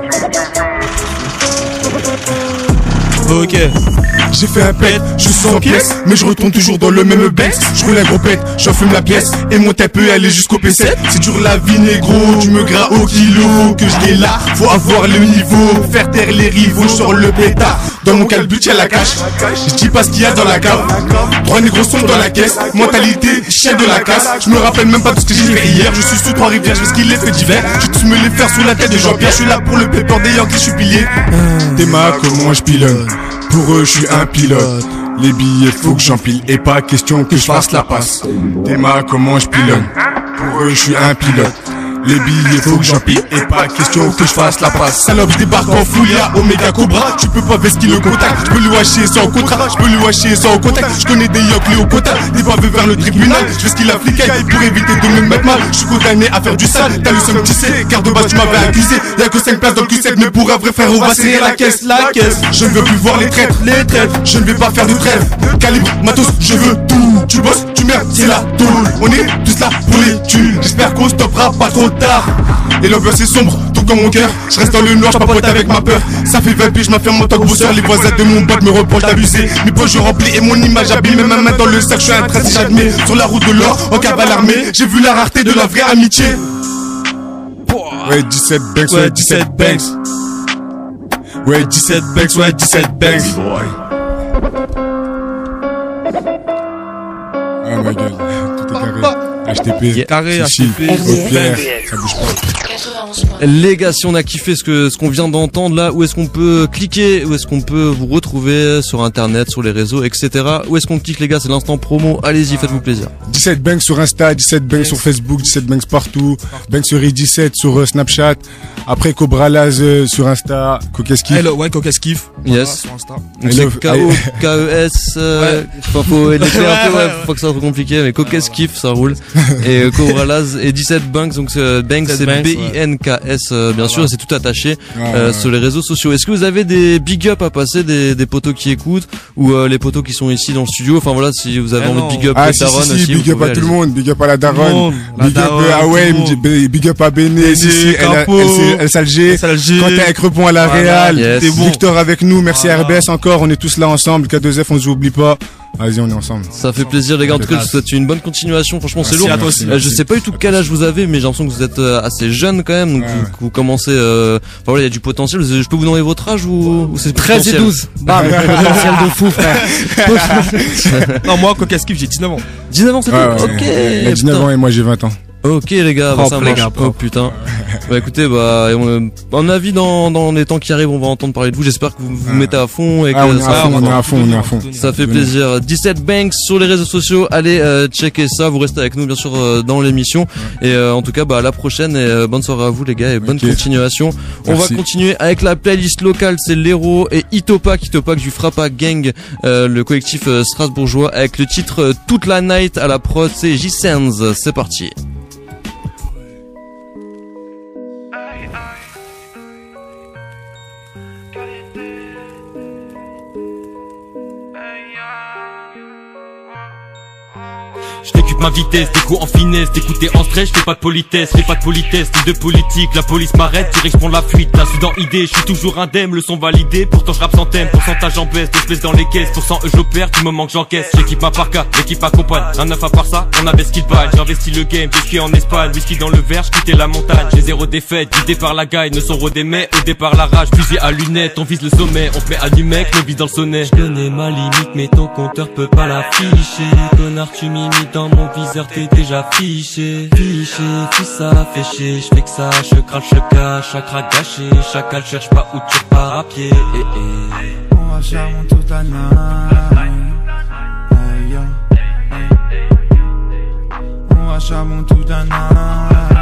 Ok. J'ai fait un pet, je suis en pièce, mais je retourne toujours dans le même Benz. Je roule un gros pet, j'en fume la pièce, et mon tête peut aller jusqu'au P7. C'est dur la vie négro, tu me gras au kilo. Faut que je l'ai là, faut avoir le niveau. Faire taire les rivaux, je sors le pétard. Dans mon calbut y'a la cache, je dis pas ce qu'il y a dans la cave. 3 négros sont dans la caisse, mentalité chien de la casse. Je me rappelle même pas de ce que j'ai fait hier. Je suis sous 3 rivières, je fais ce qu'il est fait d'hiver. Je tous me les faire sous la tête de Jean-Pierre. Je suis là pour le pépère des Yankees, je suis pilier. T'es ma comment je pilonne. Pour eux je suis un pilote. Les billets faut que j'empile et pas question que je fasse la passe. Théma comment je pilonne, pour eux je suis un pilote. Les billets faut que j'empile et pas question que je fasse la passe. Salope je débarque en full, y'a Omega Cobra. Tu peux pas vesquer le contact, je peux lui hacher sans contrat, je peux lui hacher sans contact. Je connais des yocs au contact, des pavés vers le tribunal. Je fais ce qu'il a fliqué pour éviter de me mettre mal. Je suis condamné à faire du sale, t'as le seum tu sais. Car de base tu m'avais accusé, y'a que 5 places dans le Q7. Mais pour un vrai frère on va serrer la caisse, la caisse. Je ne veux plus voir les traîtres, je ne vais pas faire de trêve. Calibre, matos, je veux tout. Tu bosses, tu merdes, c'est la tôle. On est tous là pour les thunes. J'espère qu'on stoppera pas trop tard. Et l'ambiance est sombre, tout comme mon cœur. Je reste dans le noir, je papote avec ma peur. Ça fait 20 pieds, je m'affirme en tant que bosseur. Les voisins de mon bot me reprochent d'abuser. Mes poches je remplis et mon image abîme. Même ma main dans le sac, je suis un trace si j'admets. Sur la route de l'or, en cavale armée, j'ai vu la rareté de la vraie amitié. Ouais 17 banks, ouais 17 banks. Ouais 17 banks, ouais 17 banks. Oh my god, tout est carré. HTP, carré, HTP, Pierre, ça bouge pas. Les gars, si on a kiffé ce qu'on vient d'entendre là, où est-ce qu'on peut cliquer, où est-ce qu'on peut vous retrouver sur internet, sur les réseaux, etc. Où est-ce qu'on clique les gars, c'est l'instant promo, allez-y, faites-vous plaisir. 17 banks sur Insta, 17 banks sur Facebook, 17 banks partout, banks sur i17 sur Snapchat, après Cobra Laz sur Insta, Coquesquiff. Hello, ouais, Coquesquiff. Yes. Voilà, Donc c'est K-O-K-E-S, faut l'écrire un peu, ouais, faut pas que ça soit trop compliqué, mais Coquesquiff, ça roule. Et Cobra Laz et 17 banks, donc banks c'est B-I-N-K-S, bien sûr, et c'est tout attaché sur les réseaux sociaux. Est-ce que vous avez des big up à passer, des potos qui écoutent, ou les potos qui sont ici dans le studio, enfin voilà, si vous avez envie de big up les darons aussi. Big up à tout le monde, big up à la daronne, big up à Wem, big up à Béné, El Salgé, Quentin avec Repont à la Real, Victor avec nous, merci à RBS encore, on est tous là ensemble, K2F on se oublie pas. Vas-y, on est ensemble. Ça fait plaisir les gars, en tout cas je vous souhaite une bonne continuation, franchement c'est lourd. Je sais pas du tout quel âge vous avez, mais j'ai l'impression que vous êtes assez jeune quand même, donc vous commencez, enfin voilà, il y a du potentiel. Je peux vous demander votre âge ou c'est 13 et 12. Bam, potentiel de fou frère. Non, moi Coquesquiff j'ai 19 ans. 19 ans c'est tout. Ok. Il a 19 ans et moi j'ai 20 ans. Ok les gars, bah, ça marche. Oh putain. Bah écoutez, bah on a avis dans les temps qui arrivent, on va entendre parler de vous. J'espère que vous vous mettez à fond et que on est à fond. Ça fait plaisir. 17 banks sur les réseaux sociaux. Allez checker ça. Vous restez avec nous bien sûr dans l'émission. Et en tout cas, bah à la prochaine et bonne soirée à vous les gars et bonne continuation. On va continuer avec la playlist locale. C'est l'Héros et Itopak du Frappa Gang, le collectif strasbourgeois, avec le titre Toute la Night à la prod. C'est J-Sense. C'est parti. Je récupère ma vitesse, des coups en finesse, d'écouter en stress, je fais pas de politesse, ni de politique, la police m'arrête, direction la fuite, là suis dans idée, je suis toujours indemne, le son validé, pourtant je rappe sans thème, pourcentage en baisse, d'espèces dans les caisses, pour 100 j'opère, du moment que j'encaisse, j'équipe ma parka, l'équipe accompagne, un neuf à part ça, on avait ce qu'il balle, j'investis le game, vécu en Espagne, whisky dans le verre, j'quittais la montagne, j'ai zéro défaite, guidé par la gaille, ne sont rodés mais au départ la rage, fusil à lunettes, on vise le sommet, on te met à nu mec, le vise dans le sonnet, je connais ma limite mais ton compteur peut pas l'afficher, connard tu m'imites dans mon viseur t'es déjà fiché, puis ça fait chier, je fais que ça, je crache, je cache, chakra gâché, chacal cherche pas où tu pars à pied, On va charbon toute la night, on va charbon toute la night,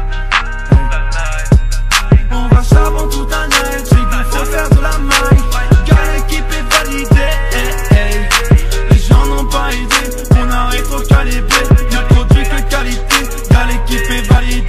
on va charbon toute la night, c'est qu'il faut faire de la maille, car l'équipe est validée, les gens n'ont pas idée, on arrête au calibré. L'équipe est validée.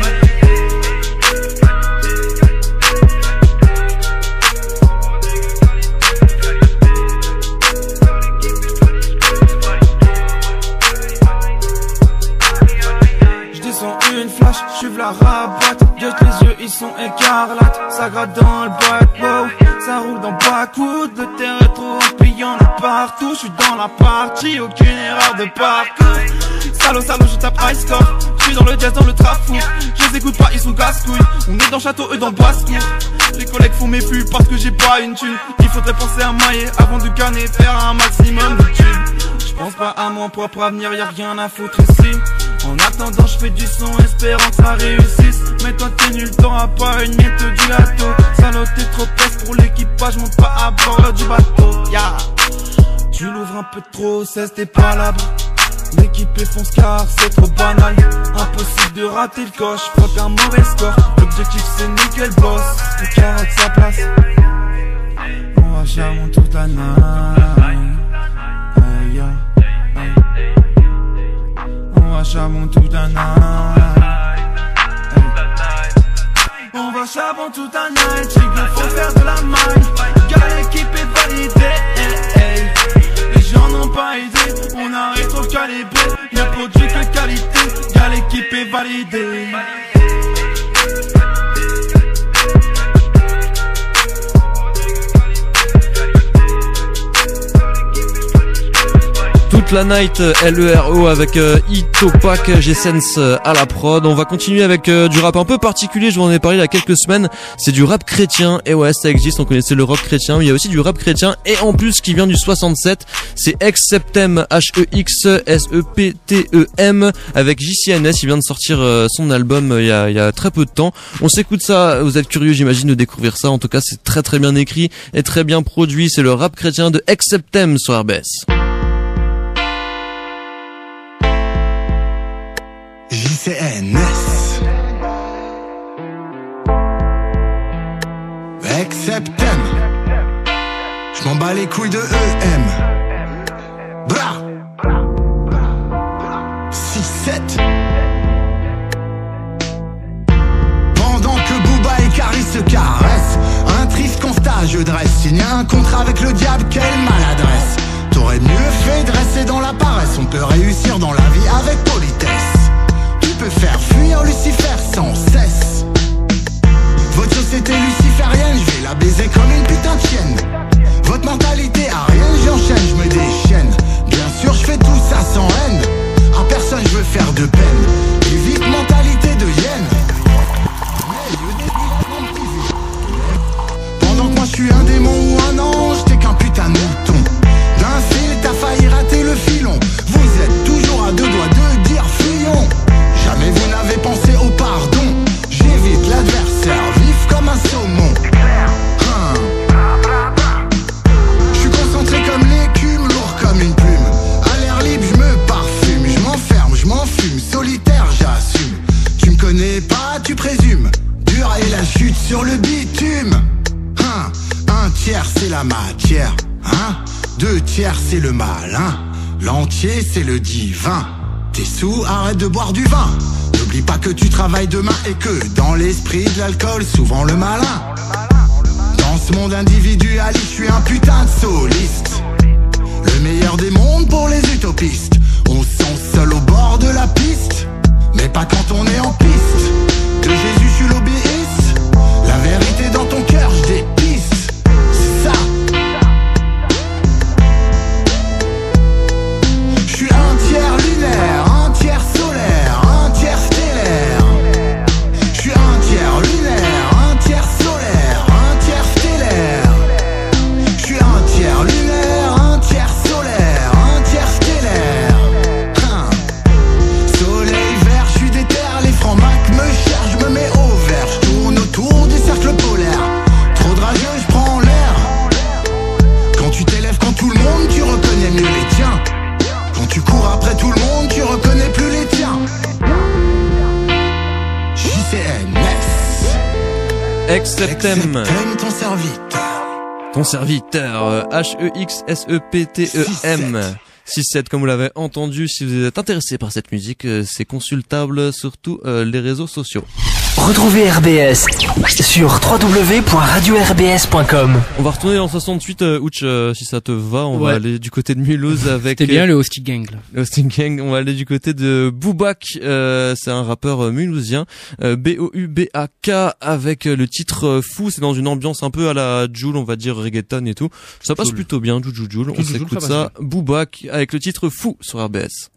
Je descends une flash, je la rabatte. Juste les yeux ils sont écarlates. Ça gratte dans le boîte, wow. Ça roule dans Backwood. Le terrain est trop rempli, y'en a partout. Je suis dans la partie, aucune erreur de parcours. Salaud, je tape high score. Je suis dans le jazz, dans le trap fou. Je les écoute pas, ils sont casse-couilles. On est dans château, eux dans basse-cour. Les collègues font mes pubs parce que j'ai pas une thune. Il faudrait penser à mailler avant de canner, faire un maximum de tubes. Je pense pas à mon propre avenir, y'a rien à foutre ici. En attendant, je fais du son, espérant que ça réussisse. Mais quand t'es nul, t'auras pas une miette du gâteau. Salaud, t'es trop peste pour l'équipage, monte pas à bord du bateau. Yeah. Tu l'ouvres un peu trop, c'était pas l'abri. L'équipe est fonce car c'est trop banal. Impossible de rater le coche, fuck un mauvais score. L'objectif c'est nickel boss, le carotte sa place. On va charbon toute la night. On va charbon toute la night. On va charbon toute la night. J'ai qu'il faut faire de la maille. Car l'équipe est validée. Les gens n'ont pas idée. On arrête trop calibré. Le produit que qualité. Car l'équipe est validée. Toute la night, LERO avec Itopak, G-Sense à la prod. On va continuer avec du rap un peu particulier, je vous en ai parlé il y a quelques semaines. C'est du rap chrétien, et ouais ça existe, on connaissait le rock chrétien, mais il y a aussi du rap chrétien, et en plus qui vient du 67, c'est Exceptem, H-E-X-S-E-P-T-E-M, avec JCNS, il vient de sortir son album il y a très peu de temps. On s'écoute ça, vous êtes curieux j'imagine de découvrir ça, en tout cas c'est très très bien écrit et très bien produit, c'est le rap chrétien de Exceptem sur RBS. JCNS Exceptem. Je m'en bats les couilles de EM. Bra 6-7. Pendant que Booba et Caris se caressent, un triste constat je dresse. Signer un contrat avec le diable, quelle maladresse. T'aurais mieux fait de rester dans la paresse. On peut réussir dans la vie avec politesse. Peut faire fuir Lucifer sans cesse. Votre société luciférienne, je vais la baiser comme une putain de chienne. Votre mentalité a rien, j'enchaîne, je me déchaîne. Bien sûr je fais tout ça sans haine. À personne je veux faire de peine. Évite mentalité de hyène. Pendant que moi je suis un démon ou un ange, t'es qu'un putain de mouton. D'un fil t'as failli rater le filon. Vous êtes toujours à deux doigts de dire fuyons. Jamais vous n'avez pensé au pardon. J'évite l'adversaire, vif comme un saumon. Je suis concentré comme l'écume, lourd comme une plume. À l'air libre, je me parfume. Je m'enferme, je m'enfume. Solitaire, j'assume. Tu me connais pas, tu présumes. Dur et la chute sur le bitume. Un tiers, c'est la matière. 2 tiers, c'est le mal. L'entier, c'est le divin. T'es sous, arrête de boire du vin. N'oublie pas que tu travailles demain et que dans l'esprit de l'alcool, souvent le malin. Dans ce monde individualiste, je suis un putain de soliste. Le meilleur des mondes pour les utopistes. On se sent seul au bord de la piste, mais pas quand on est en piste. De Jésus, je suis l'obéiste. La vérité dans ton cœur, je dépiste. C'est ça. Je suis un tiers lunaire. Exceptem, ton serviteur. Ton serviteur, H-E-X-S-E-P-T-E-M. 6-7 comme vous l'avez entendu, si vous êtes intéressé par cette musique, c'est consultable sur tous les réseaux sociaux. Retrouvez RBS sur www.radio-rbs.com. On va retourner en 68, Ouch, si ça te va, on va aller du côté de Mulhouse avec... C'était bien le Hosting Gang, là. Le Hosting Gang, on va aller du côté de Boobac, c'est un rappeur mulhousien, B-O-U-B-A-K, avec le titre Fou, c'est dans une ambiance un peu à la Jul, on va dire reggaeton et tout. Ça passe plutôt bien, Jul. On s'écoute ça, Boobac, avec le titre Fou sur RBS.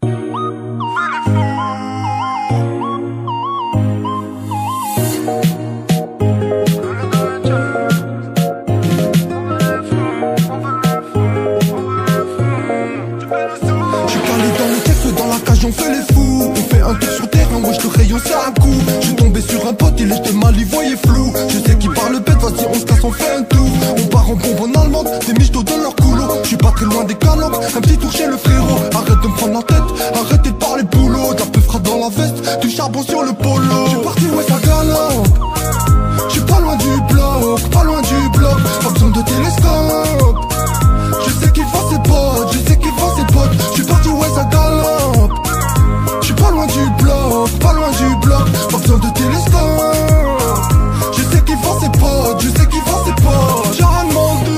On fait les fous, on fait un tour sur terrain, wesh le rayon c'est un coup. J'suis tombé sur un pote, il était mal, il voyait flou. Je sais qu'il parle bête, vas-y on se casse, on fait un tour. On part en bombe en allemande, des michtos dans leur couloir. J'suis pas très loin des calanques, un petit tour chez le frérot. Arrête de me prendre la tête, arrêtez de parler boulot. D'un peu fera dans la veste, du charbon sur le polo. J'suis parti ouais ça galampe, j'suis pas loin du bloc, pas loin du bloc. Pas besoin de télescope, je sais qu'il faut ses potes, je sais qu'il faut ses potes. J'suis parti ouais ça galampe, j'suis pas loin du bloc, pas loin du bloc. Pas besoin de télescope, je sais qu'il faut ses potes, je sais qu'il faut ses potes. J'ai rien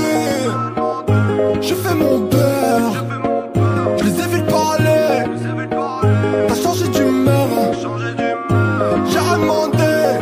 demandé, je fais mon beurre, je les ai vus parler. T'as changé d'humeur, j'ai rien demandé,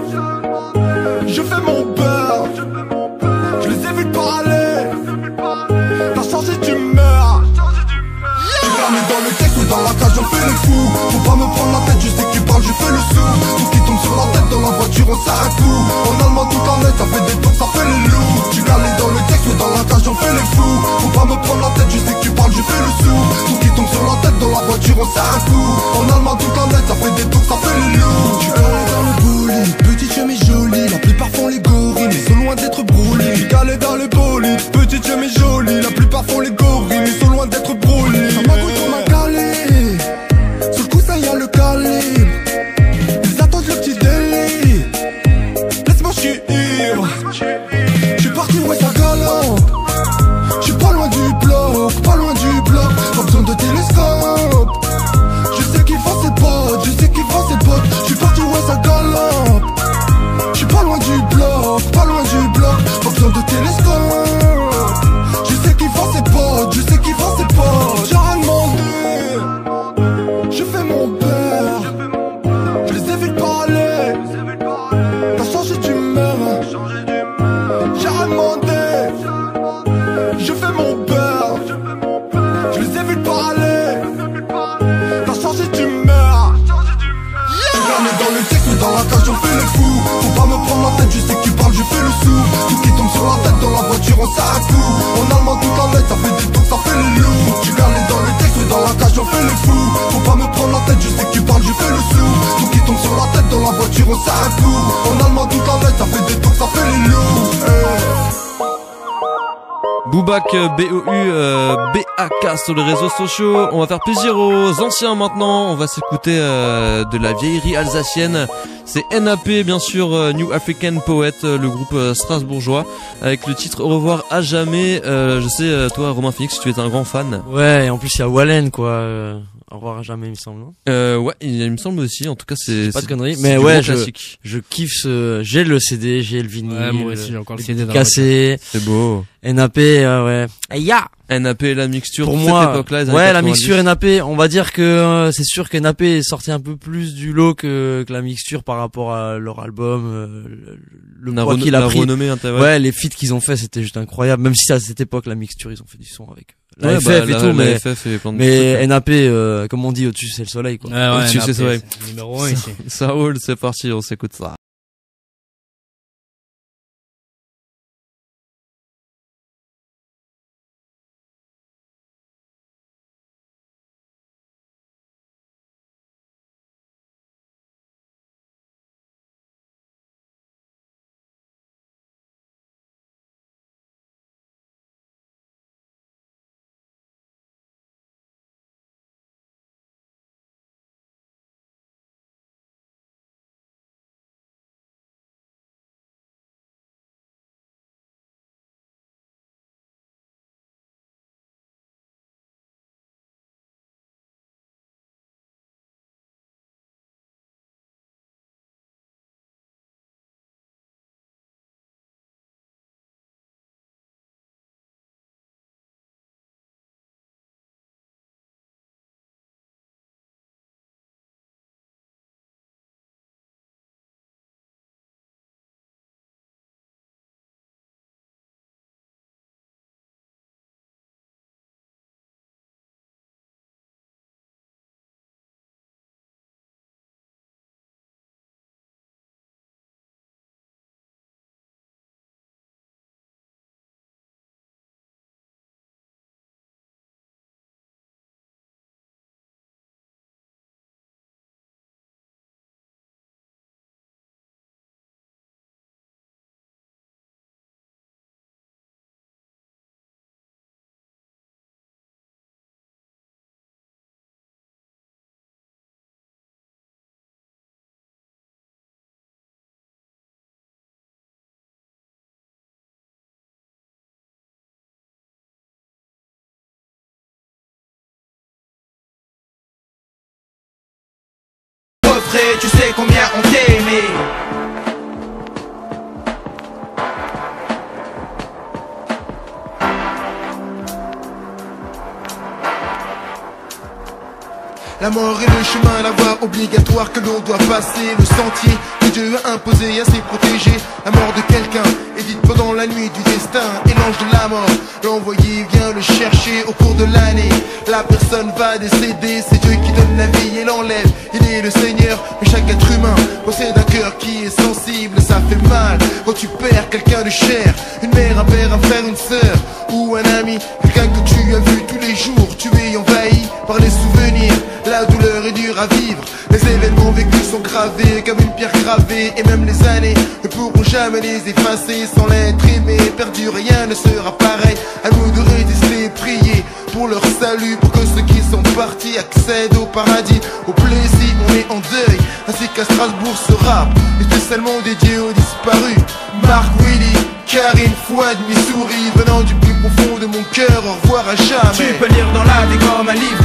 je fais mon beurre, je les ai vus parler. T'as changé d'humeur. Tu permets dans le texte ou dans la cage, on fait le fou. Faut pas me prendre la tête, je sais que tu parles, je fais le sou. Tout qui tombe sur la tête, dans la voiture on s'arrête tout. En allemand tout en net, ça fait des tours, ça fait les loups. Tu galais dans le texte ou dans la cage, on fait les fous. Faut pas me prendre la tête, je sais que tu parles, je fais le sou. Tout qui tombe sur la tête, dans la voiture on s'arrête tout. En allemand tout en net, ça fait des tours, ça fait les loups. Tu galais dans le bolide, petite chemise jolie. La plupart font les gorilles, mais sont loin d'être brûlés. Tu galais dans le bolide, petite chemise jolie. La plupart font les gorilles, mais sont loin d'être brûlés. Ça m'a goûté, on m'a calé. Sur le coussin y'a le calibre. Ils attendent le petit délit. Laisse-moi, j'suis ivre. J'suis parti, ouais, ça galampe. J'suis pas loin du bloc, pas loin du bloc. Pas besoin de télescope. Je sais qu'il faut ses potes, je sais qu'il faut ses potes. J'suis parti, ouais, ça galampe. J'suis pas loin du bloc, pas loin du bloc. Pas besoin de télescope. Je sais qu'il faut ses potes, je sais qu'il faut ses potes. J'ai rien demandé, je fais mon beurre, je les ai vus parler. T'as changé d'humeur, j'ai rien demandé, je fais mon beurre, je les ai vus parler. T'as changé d'humeur. Tu permets dans le texte ou dans la cage, on fait le fou. Faut pas me prendre la tête, je sais que tu parles, je fais le sou. Tout qui tombe sur la tête, dans la voiture on s'arrête tout. En allemand tout en net, ça fait des tours, ça fait les loups. Tu galais dans le texte ou dans la cage, on fait le fou. Faut pas me prendre la tête, je sais que tu parles, je fais le sou. Tout qui tombe sur la tête, dans la voiture on s'arrête tout. En allemand tout en net, ça fait des tours, ça fait les loups. Boubac, B-O-U-B-A-K sur les réseaux sociaux. On va faire plaisir aux anciens maintenant. On va s'écouter de la vieillerie alsacienne. C'est NAP, bien sûr, New African Poet, le groupe strasbourgeois, avec le titre Au revoir à jamais. Je sais, toi, Romain Phoenix, tu es un grand fan. Ouais, et en plus il y a Wallen, quoi. Au revoir à jamais, il me semble. Ouais, il me semble aussi. En tout cas, c'est pas de conneries. Mais ouais, je kiffe j'ai le CD, j'ai le vinyle. Ouais, moi aussi, j'ai encore le CD dans cassé. C'est beau. NAP, ouais. Ya! NAP, la mixture. Pour toute moi, cette époque-là, ouais, la mixture NAP, on va dire que c'est sûr que NAP est sorti un peu plus du lot que la mixture par rapport à leur album, le poids qu'il a pris. Ouais, les feats qu'ils ont fait, c'était juste incroyable. Même si à cette époque, la mixture, ils ont fait du son avec la FF et tout, mais FF et plein de mais NAP, comme on dit, au-dessus c'est le soleil, quoi. Ouais, au-dessus c'est le soleil. Numéro 1 ici. Ça roule, c'est parti, on s'écoute ça. tu sais combien on t'aimait. La mort est le chemin, la voie obligatoire que l'on doit passer. Le sentier que Dieu a imposé à ses protégés. La mort de quelqu'un est dite pendant la nuit du destin. Et l'ange de la mort, l'envoyé vient le chercher au cours de l'année. La personne va décéder, c'est Dieu qui donne la vie et l'enlève. Il est le Seigneur, mais chaque être humain possède un cœur qui est sensible. Ça fait mal quand tu perds quelqu'un de cher. Une mère, un père, un frère, une sœur ou un ami. Quelqu'un que tu as vu tous les jours. Tu es envahi par les souvenirs. La douleur est dure à vivre. Les événements vécus sont gravés comme une pierre gravée. Et même les années ne pourront jamais les effacer. Sans l'être aimé, perdu, rien ne sera pareil. À nous de résister, prier pour leur salut, pour que ceux qui sont partis accèdent au paradis. Au plaisir, on est en deuil, ainsi qu'à Strasbourg ce rap est spécialement dédié aux disparus. Marc, Willy, Karine, Fouad, Missouri, venant du plus profond de mon cœur, au revoir à jamais. Tu peux lire dans la vie comme un livre.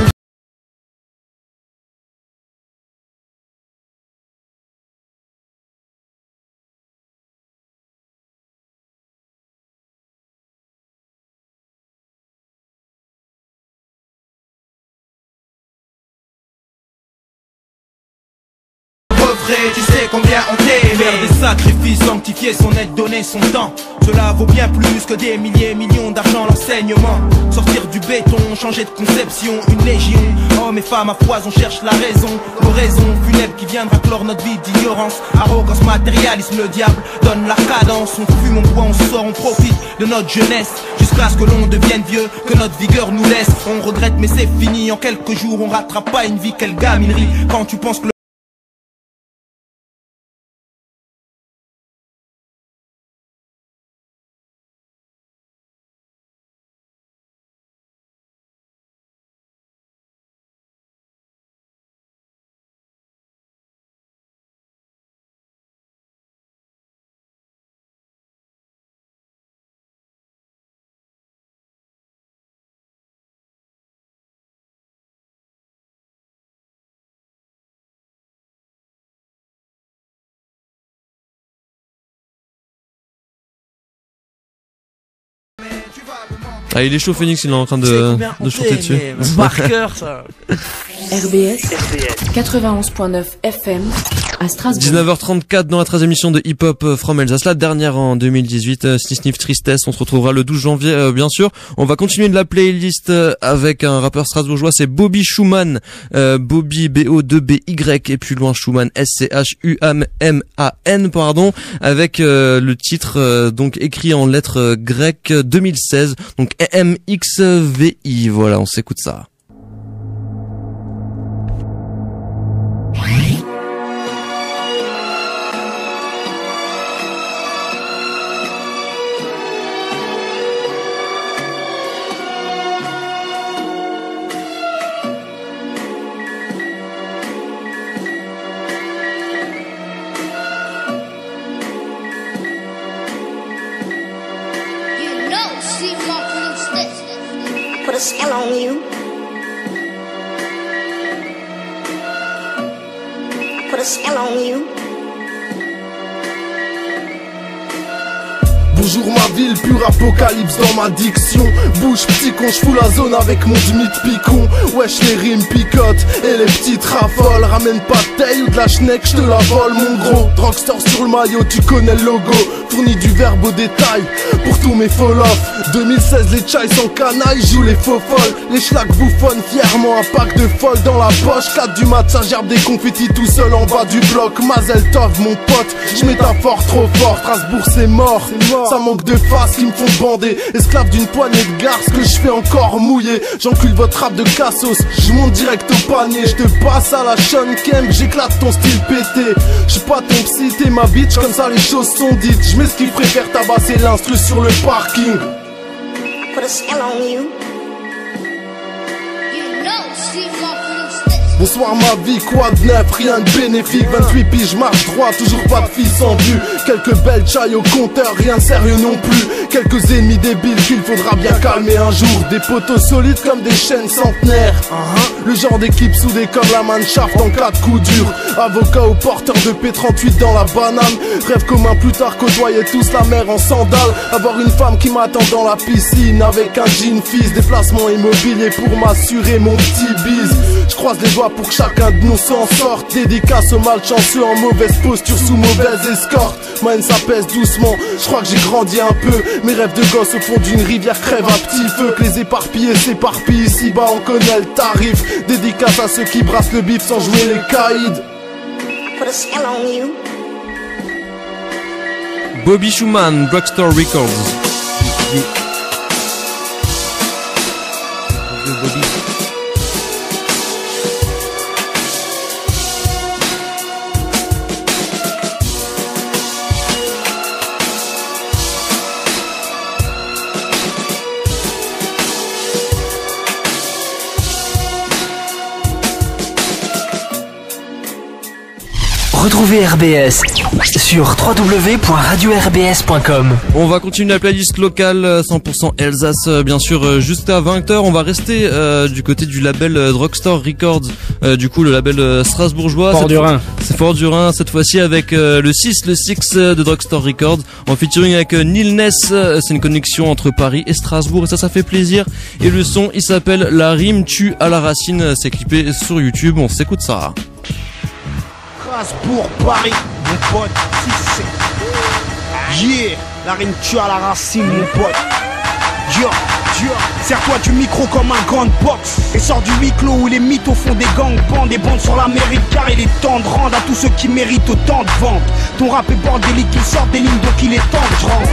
Tu sais combien on t'aimait. Faire des sacrifices, sanctifier son aide, donner son temps. Cela vaut bien plus que des milliers, millions d'argent l'enseignement. Sortir du béton, changer de conception. Une légion, hommes et femmes à foison cherchent la raison. L'oraison funèbre qui viendra clore notre vie d'ignorance. Arrogance, matérialisme, le diable donne la cadence. On fume, on boit, on sort, on profite de notre jeunesse. Jusqu'à ce que l'on devienne vieux, que notre vigueur nous laisse. On regrette mais c'est fini, en quelques jours on rattrape pas une vie. Quelle gaminerie quand tu penses que Ah, il est chaud, Phoenix, il est en train de chanter dessus. Par cœur, ça. RBS 91.9 FM à Strasbourg. 19h34 dans la 13e émission de Hip Hop From Alsace, la dernière en 2018. Sniff Sniff Tristesse, on se retrouvera le 12 janvier bien sûr. On va continuer de la playlist avec un rappeur strasbourgeois, c'est Bobby Schumann. Bobby B-O-2-B-Y et plus loin Schumann S-C-H-U-M-M-A-N pardon, avec le titre donc écrit en lettres grecques 2016, donc E-M-X-V-I. Voilà, on s'écoute ça. Put a spell on you. Put a spell on you. Bonjour ma ville, pur apocalypse dans ma diction. Bouge petit con, j'fous la zone avec mon demi de picon. Wesh les rimes picotent et les petites raffoles. Ramène pas de taille ou de la schneck, j'te la vole mon gros. Drugstore sur le maillot, tu connais le logo. Fourni du verbe au détail pour tous mes fall-off. 2016 les chais sans canaille, joue les faux folles. Les schlags bouffonnent fièrement, un pack de folles dans la poche. 4 du mat, ça gerbe des confettis tout seul en bas du bloc. Mazel tov mon pote, j'métaphore trop fort. Strasbourg c'est mort, ça manque de face qui me font bander. Esclave d'une poignée de garces que je fais encore mouiller. J'encule votre rap de cassos, je monte direct au panier. Je te passe à la Sean Kemp, j'éclate ton style pété. J'suis pas ton psy, t'es ma bitch, comme ça les choses sont dites. J'm'esquive, préfère tabasser l'instru sur le parking. Put a spell on you. You know she walking in steps. Bonsoir ma vie, quoi de neuf, rien de bénéfique. 28 piges, marche droit, toujours pas de fils en vue. Quelques belles chailles au compteur, rien de sérieux non plus. Quelques ennemis débiles qu'il faudra bien calmer un jour. Des poteaux solides comme des chaînes centenaires. Le genre d'équipe soudée comme la Mannschaft en cas de coup dur. Avocat au porteur de P38 dans la banane. Rêve commun plus tard, côtoyer tous la mer en sandales. Avoir une femme qui m'attend dans la piscine avec un jean fils. Déplacement immobilier pour m'assurer mon petit bise. Je croise les doigts pour que chacun de nous s'en sorte. Dédicace aux malchanceux en mauvaise posture sous mauvaise escorte. Man, ça pèse doucement, je crois que j'ai grandi un peu. Mes rêves de gosse au fond d'une rivière crèvent à petit feu. Que les éparpillés s'éparpillent, ici bas on connaît le tarif. Dédicace à ceux qui brassent le bif sans jouer les caïds. Put a spell on you. Bobby Schumann, Drugstore Records. Bobby. Retrouvez RBS sur www.radio-rbs.com. On va continuer la playlist locale 100% Alsace, bien sûr, jusqu'à 20h. On va rester du côté du label Drugstore Records, du coup le label strasbourgeois. Fort-du-Rhin. C'est Fort-du-Rhin, cette fois-ci avec le 6 de Drugstore Records, en featuring avec Neil Ness. C'est une connexion entre Paris et Strasbourg, et ça fait plaisir. Et le son, il s'appelle La rime tue à la racine. C'est clippé sur YouTube, on s'écoute ça. Strasbourg, Paris, mon pote, si c'est. Yeah, la rime tue à la racine, mon pote. Serre-toi du micro comme un grand box et sors du huis clos où les mythes au fond des gangbands. Des bandes sur la mairie car il est temps de rendre à tous ceux qui méritent autant de ventes. Ton rap est bordélique, il sort des lignes donc il est temps que je rentre.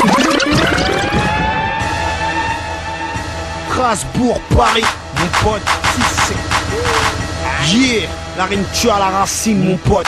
Strasbourg, Paris, mon pote, si c'est. Yeah, la rime tue à la racine, mon pote.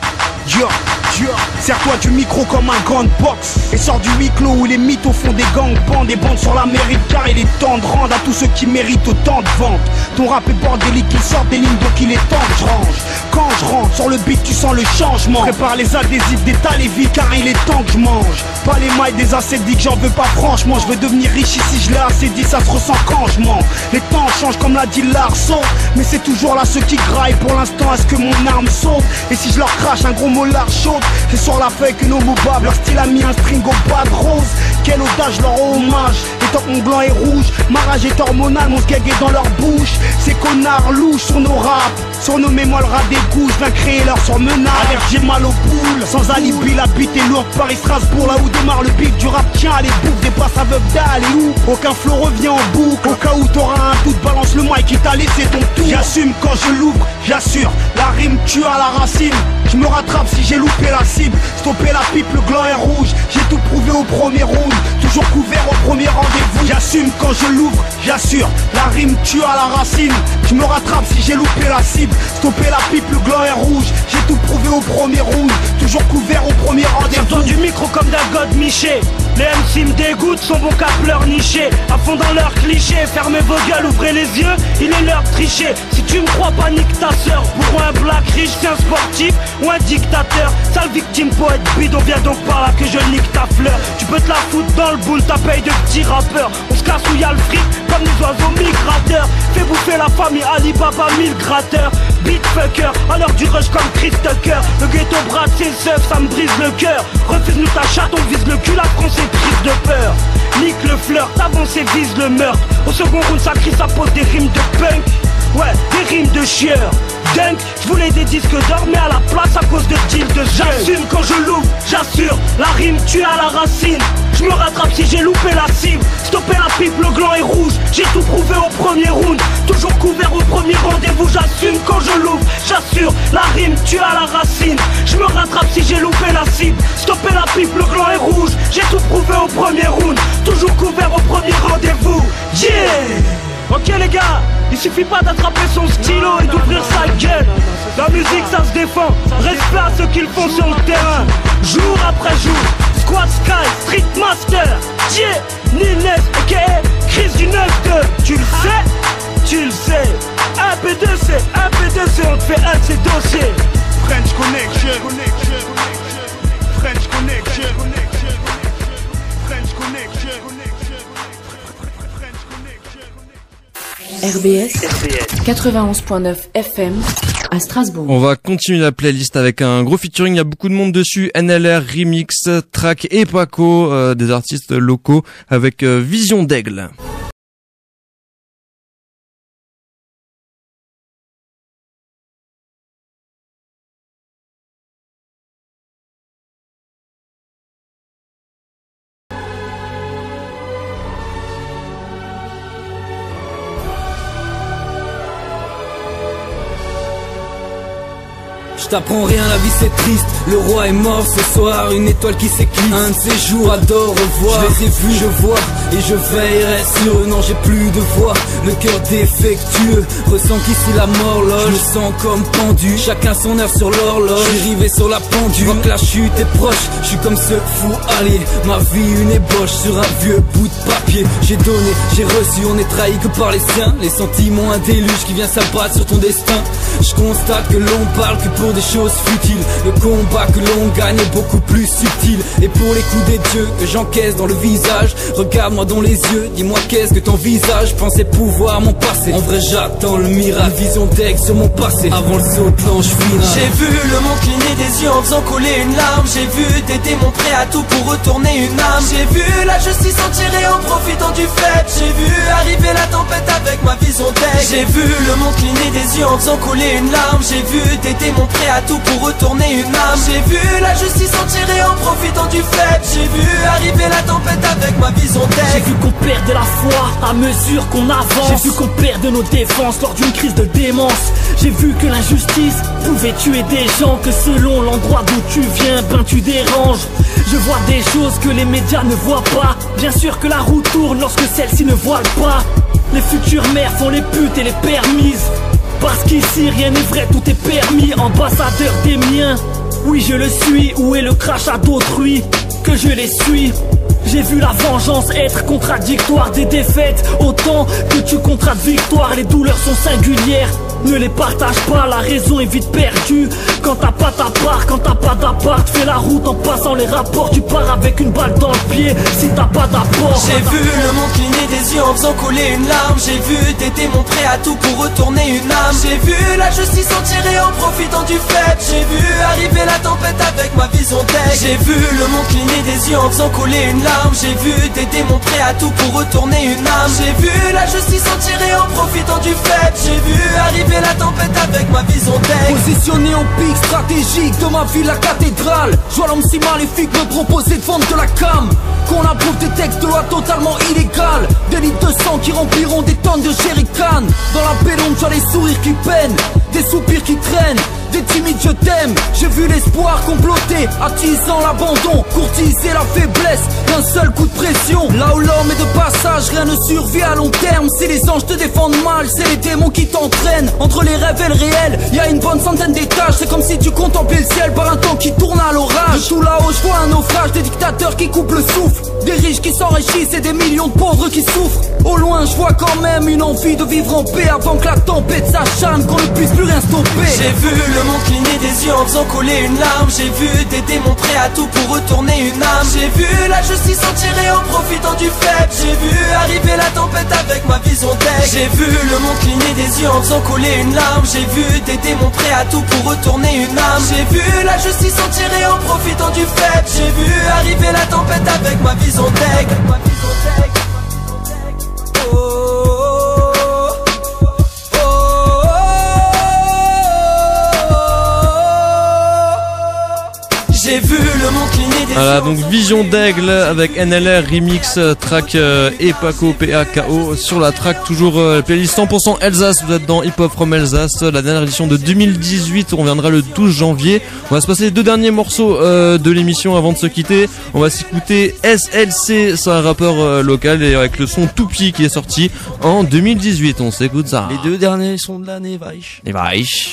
Serre-toi du micro comme un grand box et sors du huis clos où les mythes au fond des gangbands. Des bandes sur la mairie car il est temps de rendre à tous ceux qui méritent autant de ventes. Ton rap est bordélique, il sort des lignes donc il est temps que je range. Quand je rentre sur le beat tu sens le changement. Prépare les adhésifs, détaille les vies car il est temps que je mange. Pas les mailles des ascédiques, j'en veux pas franchement. Je veux devenir riche ici, je l'ai assez dit, ça se ressent quand je mens. Les temps changent comme l'a dit Larson, mais c'est toujours là ceux qui graillent. Pour l'instant est-ce que mon arme saute? Et si je leur crache un gros mot large chaude, c'est sur la feuille que nos mots bavent. Leur style a mis un string au bas de rose. Quel audace, je leur rends hommage. Et tant que mon blanc est rouge, ma rage est hormonale, mon skeg est dans leur bouche. Ces connards louches sur nos raps, surnommés moi le rat des coups. Je viens créer leur surmenage. Alerte, j'ai mal aux poules, sans alibi la bite est lourde. Paris, Strasbourg, là où démarre le beat du rap. Tiens, allez bouffe des brasses aveugles d'aller où aucun flow revient en boucle. Au cas où t'auras un doute, balance le mic qui t'a laissé ton tour. J'assume quand je l'ouvre, j'assure. La rime tue à la racine. Je me rattrape si j'ai loupé la cible. Stopper la pipe, le gland est rouge. J'ai tout prouvé au premier round. Toujours couvert au premier rendez-vous. J'assume quand je l'ouvre, j'assure. La rime tue à la racine. Je me rattrape si j'ai loupé la cible. Stopper la pipe, le gland est rouge. J'ai tout prouvé au premier round. Toujours couvert au premier rendez-vous. J'entends du micro comme d'un god miché. Les MC me dégoûtent, son vocabulaire niché. À fond dans leur cliché. Fermez vos gueules, ouvrez les yeux. Il est l'heure de tricher. Si tu me crois pas, nique ta sœur. Pour un black riche, c'est un sportif ou un dictateur. Sale victime, poète bidon, viens donc par là que je nique ta fleur. Tu peux te la foutre dans le boule, ta paye de petits rappeurs. On se casse où y'a le fric, comme les oiseaux migrateurs. Fais bouffer la famille Alibaba 1000 gratteurs. Beat fucker, à l'heure du rush comme Chris Tucker. Le ghetto brade ses œufs, ça me brise le cœur. Refuse-nous ta chatte, on vise le cul, la France est prise de peur. Nique le flirt, avancé vise le meurtre. Au second round ça crie, ça pose des rimes de punk. Ouais, des rimes de chieur. Dunk, je voulais des disques d'or mais à la place à cause de deal de jeu. J'assume quand je l'ouvre, j'assure. La rime tue à la racine. Je me rattrape si j'ai loupé la cible. Stopper la pipe, le gland est rouge. J'ai tout prouvé au premier round. Toujours couvert au premier rendez-vous. J'assume quand je l'ouvre, j'assure. La rime tue à la racine. Je me rattrape si j'ai loupé la cible. Stopper la pipe, le gland est rouge. J'ai tout prouvé au premier round. Toujours couvert au premier rendez-vous. Yeah! Ok les gars, il suffit pas d'attraper son stylo et d'ouvrir sa gueule. La musique ça se défend, respect à ceux qui le font sur le terrain. Jour après jour, Squad Sky, Street Master, yeah, Neil Ness, aka Chris du 9-2. Tu le sais, un P2C, fais un de ces dossiers. French Connection. French Connection. French Connection. RBS 91.9 FM à Strasbourg. On va continuer la playlist avec un gros featuring, il y a beaucoup de monde dessus, NLR, Remix, Track et Paco, des artistes locaux avec Vision d'Aigle. Je t'apprends rien, la vie c'est triste. Le roi est mort ce soir, une étoile qui s'éclipse. Un de ces jours, adore revoir. Je les ai vus, je vois, et je veillerai sur eux. Non, j'ai plus de voix, le cœur défectueux. Ressens qu'ici la mort loge. Je me sens comme pendu, chacun son heure sur l'horloge. Je suis rivé sur la pendule, je vois que la chute est proche. Je suis comme ce fou allié, ma vie une ébauche sur un vieux bout de papier. J'ai donné, j'ai reçu, on est trahi que par les siens. Les sentiments, un déluge qui vient s'abattre sur ton destin. Je constate que l'on parle que pour des choses futiles. Le combat que l'on gagne est beaucoup plus subtil. Et pour les coups des dieux que j'encaisse dans le visage, regarde-moi dans les yeux, dis-moi qu'est-ce que t'envisages. Pensais pouvoir m'en passer, en vrai j'attends le miracle. Vision d'aigle sur mon passé, avant le saut de l'ange final. J'ai vu le monde cligner des yeux en faisant coller une larme. J'ai vu des démons prêts à tout pour retourner une âme. J'ai vu la justice en tirer en profitant du fait. J'ai vu arriver la tempête avec ma vision d'aigle. J'ai vu le monde cligner des yeux en faisant coller une larme. J'ai vu des démons prêts à tout pour retourner une âme. J'ai vu la justice en tirer en profitant du fait. J'ai vu arriver la tempête avec ma vision d'aigle. J'ai vu qu'on perde la foi à mesure qu'on avance. J'ai vu qu'on perd de nos défenses lors d'une crise de démence. J'ai vu que l'injustice pouvait tuer des gens, que selon l'endroit d'où tu viens, ben tu déranges. Je vois des choses que les médias ne voient pas. Bien sûr que la roue tourne lorsque celle-ci ne voile pas. Les futures mères font les putes et les permises. Parce qu'ici rien n'est vrai, tout est permis. Ambassadeur des miens, oui je le suis. Où est le crachat d'autrui? Que je les suis. J'ai vu la vengeance être contradictoire des défaites, autant que tu contrades victoire. Les douleurs sont singulières, ne les partage pas, la raison est vite perdue. Quand t'as pas ta part, quand t'as pas d'appart, fais la route en passant les rapports. Tu pars avec une balle dans le pied si t'as pas d'apport. J'ai vu le monde cligner des yeux en faisant coller une larme. J'ai vu des démons prêts à tout pour retourner une âme. J'ai vu la justice en tirer en profitant du fait. J'ai vu arriver la tempête avec ma vision d'aigle. J'ai vu le monde cligner des yeux en faisant coller une larme. J'ai vu des démons prêts à tout pour retourner une âme. J'ai vu la justice en tirer en profitant du fait. J'ai vu arriver la tempête avec ma vision d'aigle. Positionné en pic stratégique de ma ville, la cathédrale. Je vois l'homme si maléfique me proposer de vendre de la cam. Qu'on approuve des textes de loi totalement illégales. Des litres de sang qui rempliront des tonnes de jerrycan. Dans la pénombre, je vois les sourires qui peinent, des soupirs qui traînent, des timides je t'aime. J'ai vu l'espoir comploter, attisant l'abandon, courtiser la faiblesse d'un seul coup de pression. Là où l'homme est de passage, rien ne survit à long terme. Si les anges te défendent mal, c'est les démons qui t'entraînent. Entre les rêves et le réel, y a une bonne centaine d'étages. C'est comme si tu contemplais le ciel par un temps qui tourne à l'orage. De tout là-haut je vois un naufrage, des dictateurs qui coupent le souffle, des riches qui s'enrichissent et des millions de pauvres qui souffrent. Au loin je vois quand même une envie de vivre en paix avant que la tempête s'acharne, qu'on ne puisse plus rien stopper. J'ai vu le monde cligner des yeux en faisant coller une larme. J'ai vu des démons prêts à tout pour retourner une âme. J'ai vu la justice en tirer en profitant du fait. J'ai vu arriver la tempête avec ma vision d'aigle. J'ai vu le monde cligner des yeux en faisant coller une larme. J'ai vu des démons prêts à tout pour retourner une âme. J'ai vu la justice en tirer en profitant du fait. J'ai vu arriver la tempête avec ma vision d'aigle. J'ai vu le monde cligner des Voilà, donc Vision d'Aigle avec NLR, Remix, Track et Paco, P-A-K-O sur la track. Toujours playlist 100% Alsace, vous êtes dans Hip Hop from Alsace, la dernière édition de 2018, on reviendra le 12 janvier. On va se passer les deux derniers morceaux de l'émission avant de se quitter. On va s'écouter SLC, c'est un rappeur local, et avec le son Toupie qui est sorti en 2018. On s'écoute ça. Les deux derniers sons de l'année, Weich. Et Weich.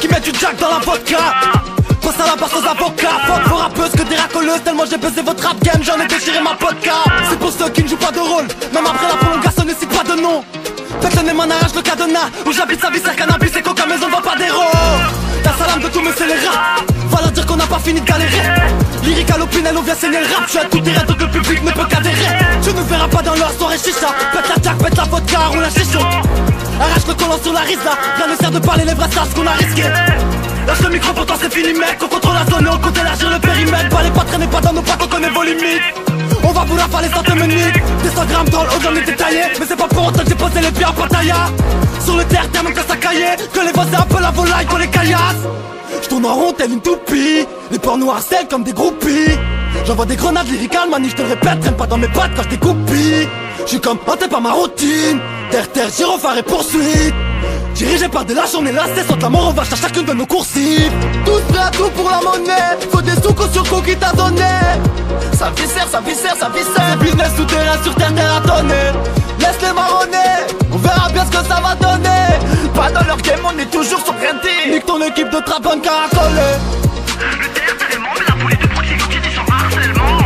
qui met du jack dans la vodka. Passe à la barre sans avocat. Fuck vos rappeuses que des racoleuses. Tellement j'ai baisé votre rap game, j'en ai déchiré ma vodka. C'est pour ceux qui ne jouent pas de rôle. Même après la prolongation ne cite pas de nom. Faites le nez, m'en arrache le cadenas. Où j'habite sa vie, c'est cannabis et coca, mais on ne vend pas d'héros. La salame de tous mes scélérats. Va leur dire qu'on n'a pas fini de galérer. Lyrique à l'opinel, on vient saigner le rap. Je suis à tout terrain, donc le public ne peut qu'adhérer. Tu ne verras pas dans leur soirée chicha. Pète la jack, pète la vodka, roule la chichon. Arrache le collant sur la risa. Rien ne sert de parler les vrais stars, ce qu'on a risqué. Lâche le micro, pourtant c'est fini mec. On contrôle la zone et on compte élargir le périmètre. Pas les pas, traînez pas dans nos pattes, on connaît vos limites. On va vous rafaler sans te mener. Des 100 grammes dans le haut, j'en ai détaillé. Mais c'est pas pour autant que j'ai posé les pieds en Pattaya. Sur le terre, même que ça caillait. Que les voisins un peu la volaille, qu'on les caillasse. J'tourne en rond tel une toupie. Les porcs nous harcèlent comme des groupies. J'envoie des grenades lyricales, mani, je te le répète. Traîne pas dans mes pattes quand je découpille. J'suis comme hanté par ma routine. Terre, gyrophare et poursuite. Dirigé par des lâches, on est lassés, sans la mort, on va chercher chacune de nos coursives. Tous prêts à tout pour la monnaie. Faut des sous qu'on sur qui t'a donné. Ça viscère, ça viscère, ça viscère. C'est business souterrain sur terre, terre à tonner. Laisse-les marronner, on verra bien ce que ça va donner. Pas dans leur game, on est toujours sur printé. Nique ton équipe de trapon caracolé. Le terre tellement, mais la police de proximité dit son harcèlement.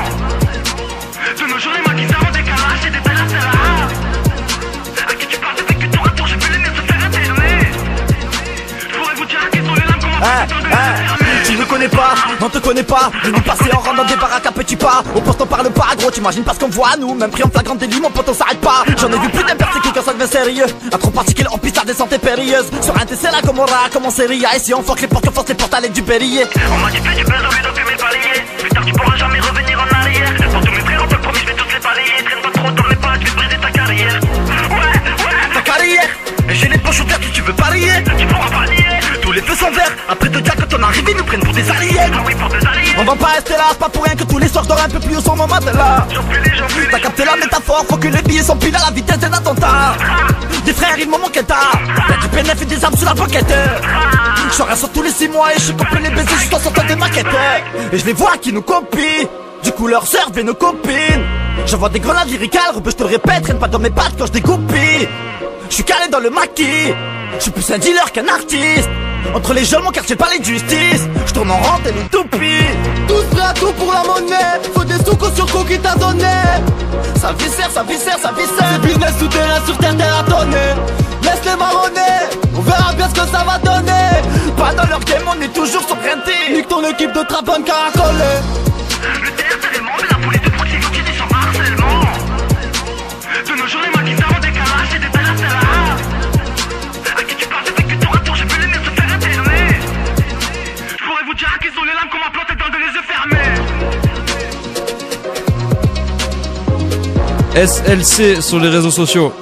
De nos jours, les maquisards ont des calages et des belles là. À qui tu parles depuis que tour à tour, j'ai vu les nez se faire interner. Je pourrais vous dire à qui sont les lames, comment Tu ne connais pas, on te connaît pas. Venu passer en rentre dans des baraques à petits pas. Au poste on parle pas gros, t'imagines pas ce qu'on voit nous. Même pris en flagrant délit, mon pote on s'arrête pas. J'en ai vu plus d'un persécuté quand ça devient sérieux. À trop particulier en piste, la descente est périlleuse. Sur un TC là comme on ra, comme on série A. Et si on fuck les portes, on force les portes à l'aide du périllé. On m'a dit fais du buzz au lieu d'occuper le palier. Plus tard tu pourras jamais revenir en arrière. Pour tous mes frères on te le promet, je vais tous les balayer. Traîne pas trop dans les pattes, je vais briser ta carrière. Ouais, ta carrière. Et j'ai les poches ouvertes si tu veux parier. Tu pourras parier. Tous les feux sont verts. Après te dire quand on arrive, ils nous prennent pour des alliés. Ah oui, pour des alliés. On va pas rester là, c'est pas pour rien que tous les soirs je dors un peu plus au son moment de là. T'as capté la métaphore, faut que les billets sont pile à la vitesse d'un attentat. Des frères, ils m'ont manqué tard. Y'a du PNF et des armes sur la banquette. Je serai sur tous les 6 mois et je suis complet les baisers juste en sortant des maquettes. Et je les vois qui nous copient. Du coup leur servent et nos copines. J'envoie des grenades lyricales, je te le répète, traîne pas dans mes pattes quand je dégoupille. Je suis calé dans le maquis. Je suis plus un dealer qu'un artiste. Entre les jeunes, mon quartier pas les justices. Je tourne en rond et une toupie. Tous prêts à tout pour la monnaie. Faut des sous qu'on sur qui t'a donné. Ça viscère, ça viscère, ça viscère. C'est business souterrain sur terre, terre à tonner. Laisse-les marronner, on verra bien ce que ça va donner. Pas dans leur game, on est toujours sur printé. Nique ton équipe de trapon caracolé. Le terre tellement, mais la police de proximité dit son harcèlement. De nos jours, les maquisards ont des calages et des belles là. À qui tu parles depuis que tour à tour, j'ai vu les nez se faire interner. Je pourrais vous dire à qui sont les lames qu'on m'a planté dans les yeux fermés. SLC sur les réseaux sociaux.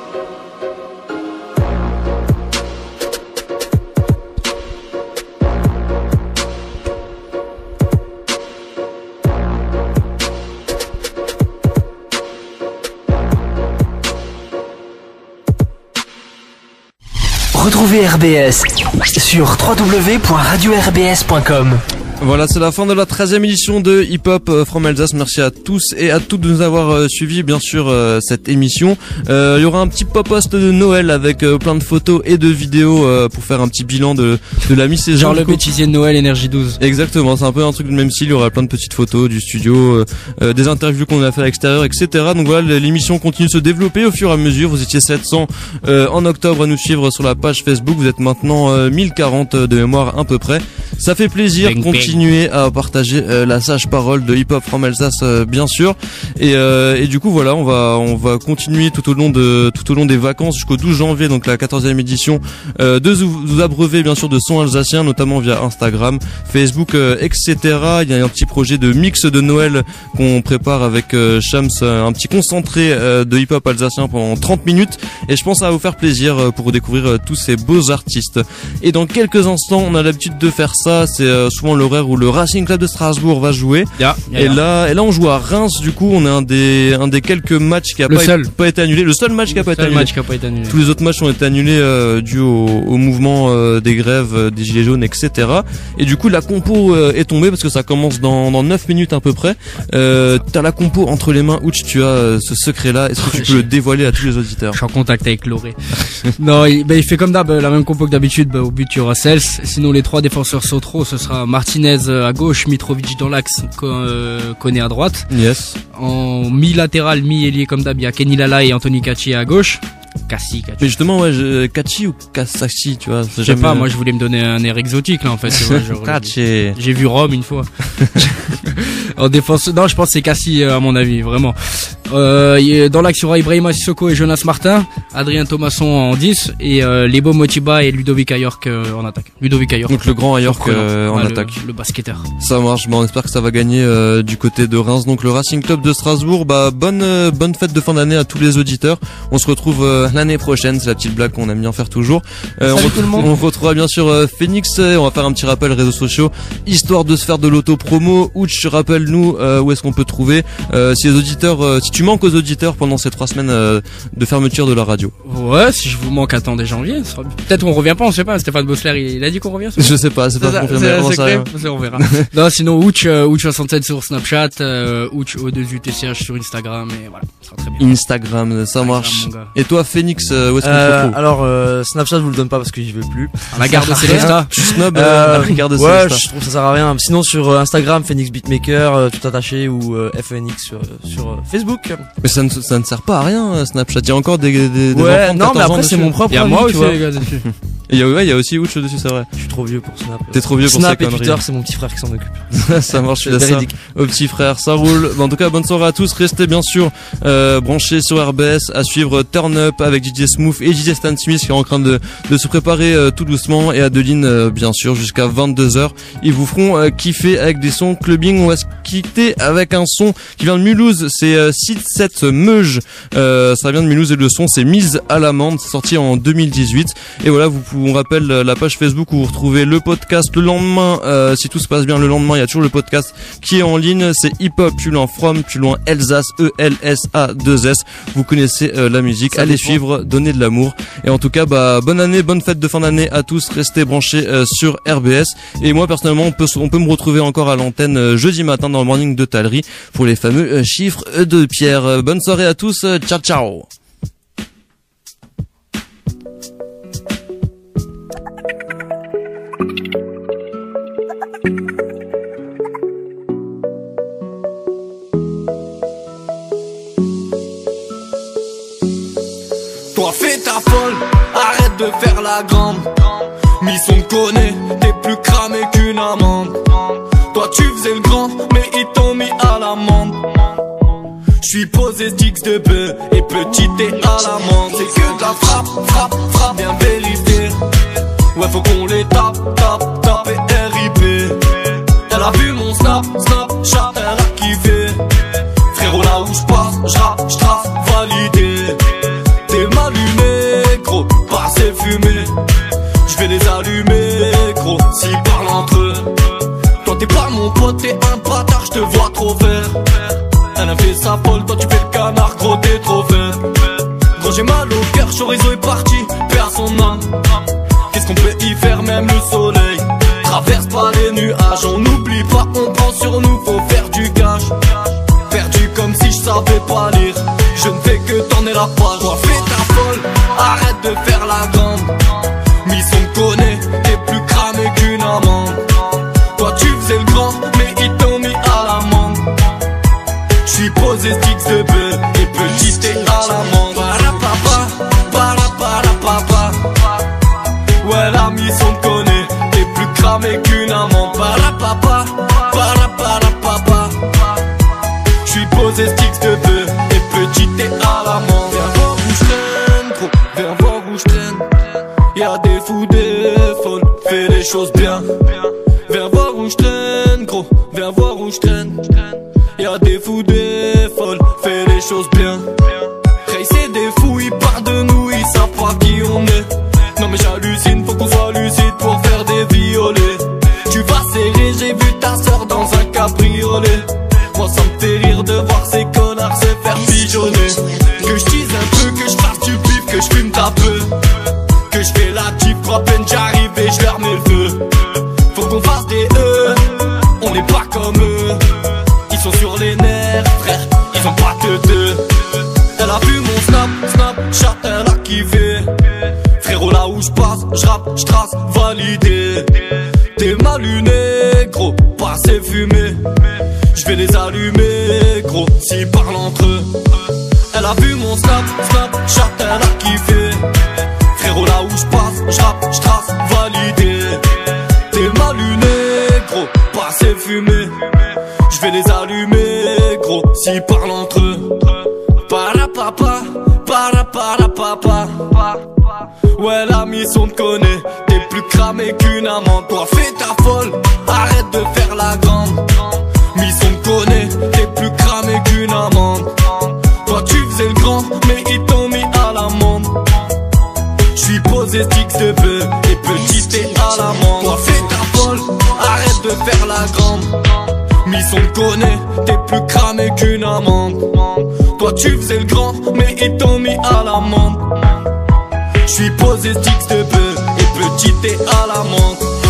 Retrouvez RBS sur www.radio-rbs.com. Voilà, c'est la fin de la 13e édition de Hip Hop from Alsace. Merci à tous et à toutes de nous avoir suivi, bien sûr, cette émission. Il y aura un petit post de Noël avec plein de photos et de vidéos pour faire un petit bilan de la mi-saison. Genre le bêtisier de Noël Énergie 12. Exactement, c'est un peu un truc du même style. Il y aura plein de petites photos du studio, des interviews qu'on a fait à l'extérieur, etc. Donc voilà, l'émission continue de se développer au fur et à mesure. Vous étiez 700 en octobre à nous suivre sur la page Facebook. Vous êtes maintenant 1040 de mémoire à peu près. Ça fait plaisir. Continuer à partager la sage parole de Hip Hop from Alsace, bien sûr. Et du coup voilà, on va continuer tout au long des vacances jusqu'au 12 janvier, donc la 14e édition, de vous abreuver bien sûr de sons alsaciens, notamment via Instagram, Facebook, etc. Il y a un petit projet de mix de Noël qu'on prépare avec Shams, un petit concentré de hip hop alsacien pendant 30 minutes, et je pense que ça va vous faire plaisir pour découvrir tous ces beaux artistes. Et dans quelques instants, on a l'habitude de faire ça ça, c'est souvent l'horaire où le Racing Club de Strasbourg va jouer. Et là, on joue à Reims. Du coup, on est un des quelques matchs qui a pas été annulé. Le seul match qui a pas été annulé. Tous les autres matchs ont été annulés dû au mouvement des grèves, des gilets jaunes, etc. Et du coup, la compo est tombée parce que ça commence dans 9 minutes à peu près. T'as la compo entre les mains. Ouch, tu as ce secret-là. Est-ce que tu peux le dévoiler à tous les auditeurs? Je suis en contact avec Loré. Non, il fait comme d'hab, la même compo que d'habitude. Au but, il y aura Cels. Sinon, les 3 défenseurs centraux, ce sera Martinez à gauche, Mitrovic dans l'axe, Koné à droite. Yes. En mi-latéral, mi-ailier comme d'hab, il y a Kenny Lala et Anthony Kachi à gauche. Cassi. Mais justement, ouais, Kachi ou Kassachi, tu vois. Je sais pas, moi je voulais me donner un air exotique là en fait. Kachi. J'ai vu Rome une fois. En défense, non, je pense que c'est Cassi à mon avis, vraiment. Dans l'axe, il y aura Ibrahima Sissoko et Jonas Martin, Adrien Thomasson en 10 et Lebo Motiba et Ludovic Ayork en attaque. Ludovic Ayork. Donc le grand Ayork en attaque. Le basketteur. Ça marche, on espère que ça va gagner du côté de Reims. Donc le Racing Club de Strasbourg, bonne fête de fin d'année à tous les auditeurs. On se retrouve l'année prochaine, c'est la petite blague qu'on aime bien faire toujours. On retrouvera bien sûr Phoenix, on va faire un petit rappel réseaux sociaux, histoire de se faire de l'auto-promo. Ouch, rappelle-nous où est-ce qu'on peut trouver si les auditeurs, si tu manques aux auditeurs pendant ces 3 semaines de fermeture de la radio. Ouais, si je vous manque, attendez janvier. Peut-être qu'on revient pas, on sait pas. Stéphane Bossler, il a dit qu'on revient. Je sais pas, c'est pas confirmé. On verra. Non, sinon Ouch67 sur Snapchat, Ouch O2UTCH sur Instagram et voilà, ça sera très bien. Instagram, ça marche. Et toi, Phoenix, où est-ce qu'on te retrouve? Alors, Snapchat, je vous le donne pas parce que j'y vais plus. À la gare de Célestat. Tu snob la gare de Célestat. Ouais, je trouve que ça sert à rien. Sinon, sur Instagram, Phoenix Beatmaker, tout attaché, ou FNX sur Facebook. Mais ça ne sert pas à rien, Snapchat. Il y a encore des ouais, enfants de 14 non, mais après, ans c'est mon propre avis. Il y a moi aussi, les gars, dessus. Et il y a aussi Ouch dessus, c'est vrai. Je suis trop vieux pour Snap. T'es trop vieux pour Snap ça, et Twitter, c'est mon petit frère qui s'en occupe. Ça marche, je laisse ça au petit frère, ça roule. En tout cas, bonne soirée à tous. Restez bien sûr branchés sur RBS, à suivre Turn Up avec DJ Smooth et DJ Stan Smith qui est en train de se préparer tout doucement, et Adeline bien sûr jusqu'à 22h. Ils vous feront kiffer avec des sons clubbing. On va se quitter avec un son qui vient de Mulhouse, c'est 6-7 Meuge. Ça vient de Mulhouse et le son c'est Mise à l'amende, c'est sorti en 2018. Et voilà, on rappelle la page Facebook où vous retrouvez le podcast le lendemain. Si tout se passe bien le lendemain, il y a toujours le podcast qui est en ligne. C'est Hip Hop plus loin From plus loin Elsace, ELSA2S. Vous connaissez la musique, allez suivre, donnez de l'amour. Et en tout cas, bonne année, bonne fête de fin d'année à tous. Restez branchés sur RBS. Et moi personnellement, on peut me retrouver encore à l'antenne jeudi matin dans le morning de Talerie pour les fameux chiffres de Pierre. Bonne soirée à tous, ciao ciao. Toi fais ta folle, arrête de faire la grande. Mission te connaît, t'es plus cramé qu'une amende. Toi tu faisais le grand, mais ils t'ont mis à l'amende. J'suis posé sticks de bœuf et petit t'es à l'amende. C'est que de la frappe, bien vérité. Ouais faut qu'on les tape et RIP. Elle a vu mon Snapchat, elle a kiffé. Frérot là où j'passe, j'trace, validé. T'es m'allumer, gros, pas ces fumées. J'vais les allumer, gros, s'ils parlent entre eux. Toi t'es pas mon pote, t'es un bâtard, j'te vois trop faire. Elle a fait sa folle, toi tu fais le canard, gros t'es trop fait. Gros j'ai mal au cœur, Chorizo est parti, paix à son âme. Qu'est-ce qu'on peut y faire, même le soleil traverse pas les nuages, on n'oublie pas, on prend sur nous, faut faire du cash. Perdu comme si je savais pas lire, je ne fais que tourner la page. Toi fais ta folle, arrête de faire la grande. Mission te connaît, t'es plus cramé qu'une amende. Toi tu faisais le grand, mais ils t'ont mis à l'amende. J'suis posé sticks de bœuf et petit t'es à l'amende. Parapapa, ouais la mission te connaît, t'es plus cramé qu'une amende. Parapapa, j'suis posé sticks de bœuf et petit t'es à l'amende. Viens voir où j'traîne, gros, viens voir où j'traîne. Y'a des fous, des folles, fais les choses bien. Viens voir où j'traîne, gros, viens voir où j'traîne. Y'a des fous, des folles, fais les choses bien. Hey, c'est des fous, ils parlent de nous, ils savent pas qui on est. Non mais j'hallucine, faut qu'on soit lucide pour faire des violets. Tu rigoler. Moi ça me fait rire de voir ces connards se faire pigeonner. Que je dise un peu, que je fasse du bif, que je fume ta peu. Que je fais la tif, à peine j'arrive et je leur mets le feu. Faut qu'on fasse des E, on n'est pas comme eux. Ils sont sur les nerfs, frère, ils ont pas de deux. Elle a vu mon Snapchat, elle a kiffé. Frérot là où je passe, je rappe, je trace, validé. T'es mal luné, gros, pas assez fumé. Je vais les allumer, gros, s'ils parlent entre eux. Elle a vu mon Snapchat, elle a kiffé. Frérot là où je passe, je rappe, je trace, validé. T'es mal luné, gros, pas assez fumé. Je vais les allumer, gros, s'ils parlent entre eux. Parapapa, parapapa. Ouais, la mission te connaît, t'es plus cramé qu'une amande. Toi, fais ta folle, arrête de faire la grande. Mission te connaît, t'es plus cramé qu'une amande. Toi, tu faisais le grand, mais ils t'ont mis à l'amende. J'suis posé sticks de bœuf et petit t'es à l'amende. Toi, fais ta folle, arrête de faire la grande. Mission te connaît, t'es plus cramé qu'une amande. Toi tu faisais le grand, mais ils t'ont mis à l'amende. J'suis posé sticks de bœuf et petit t'es à l'amende.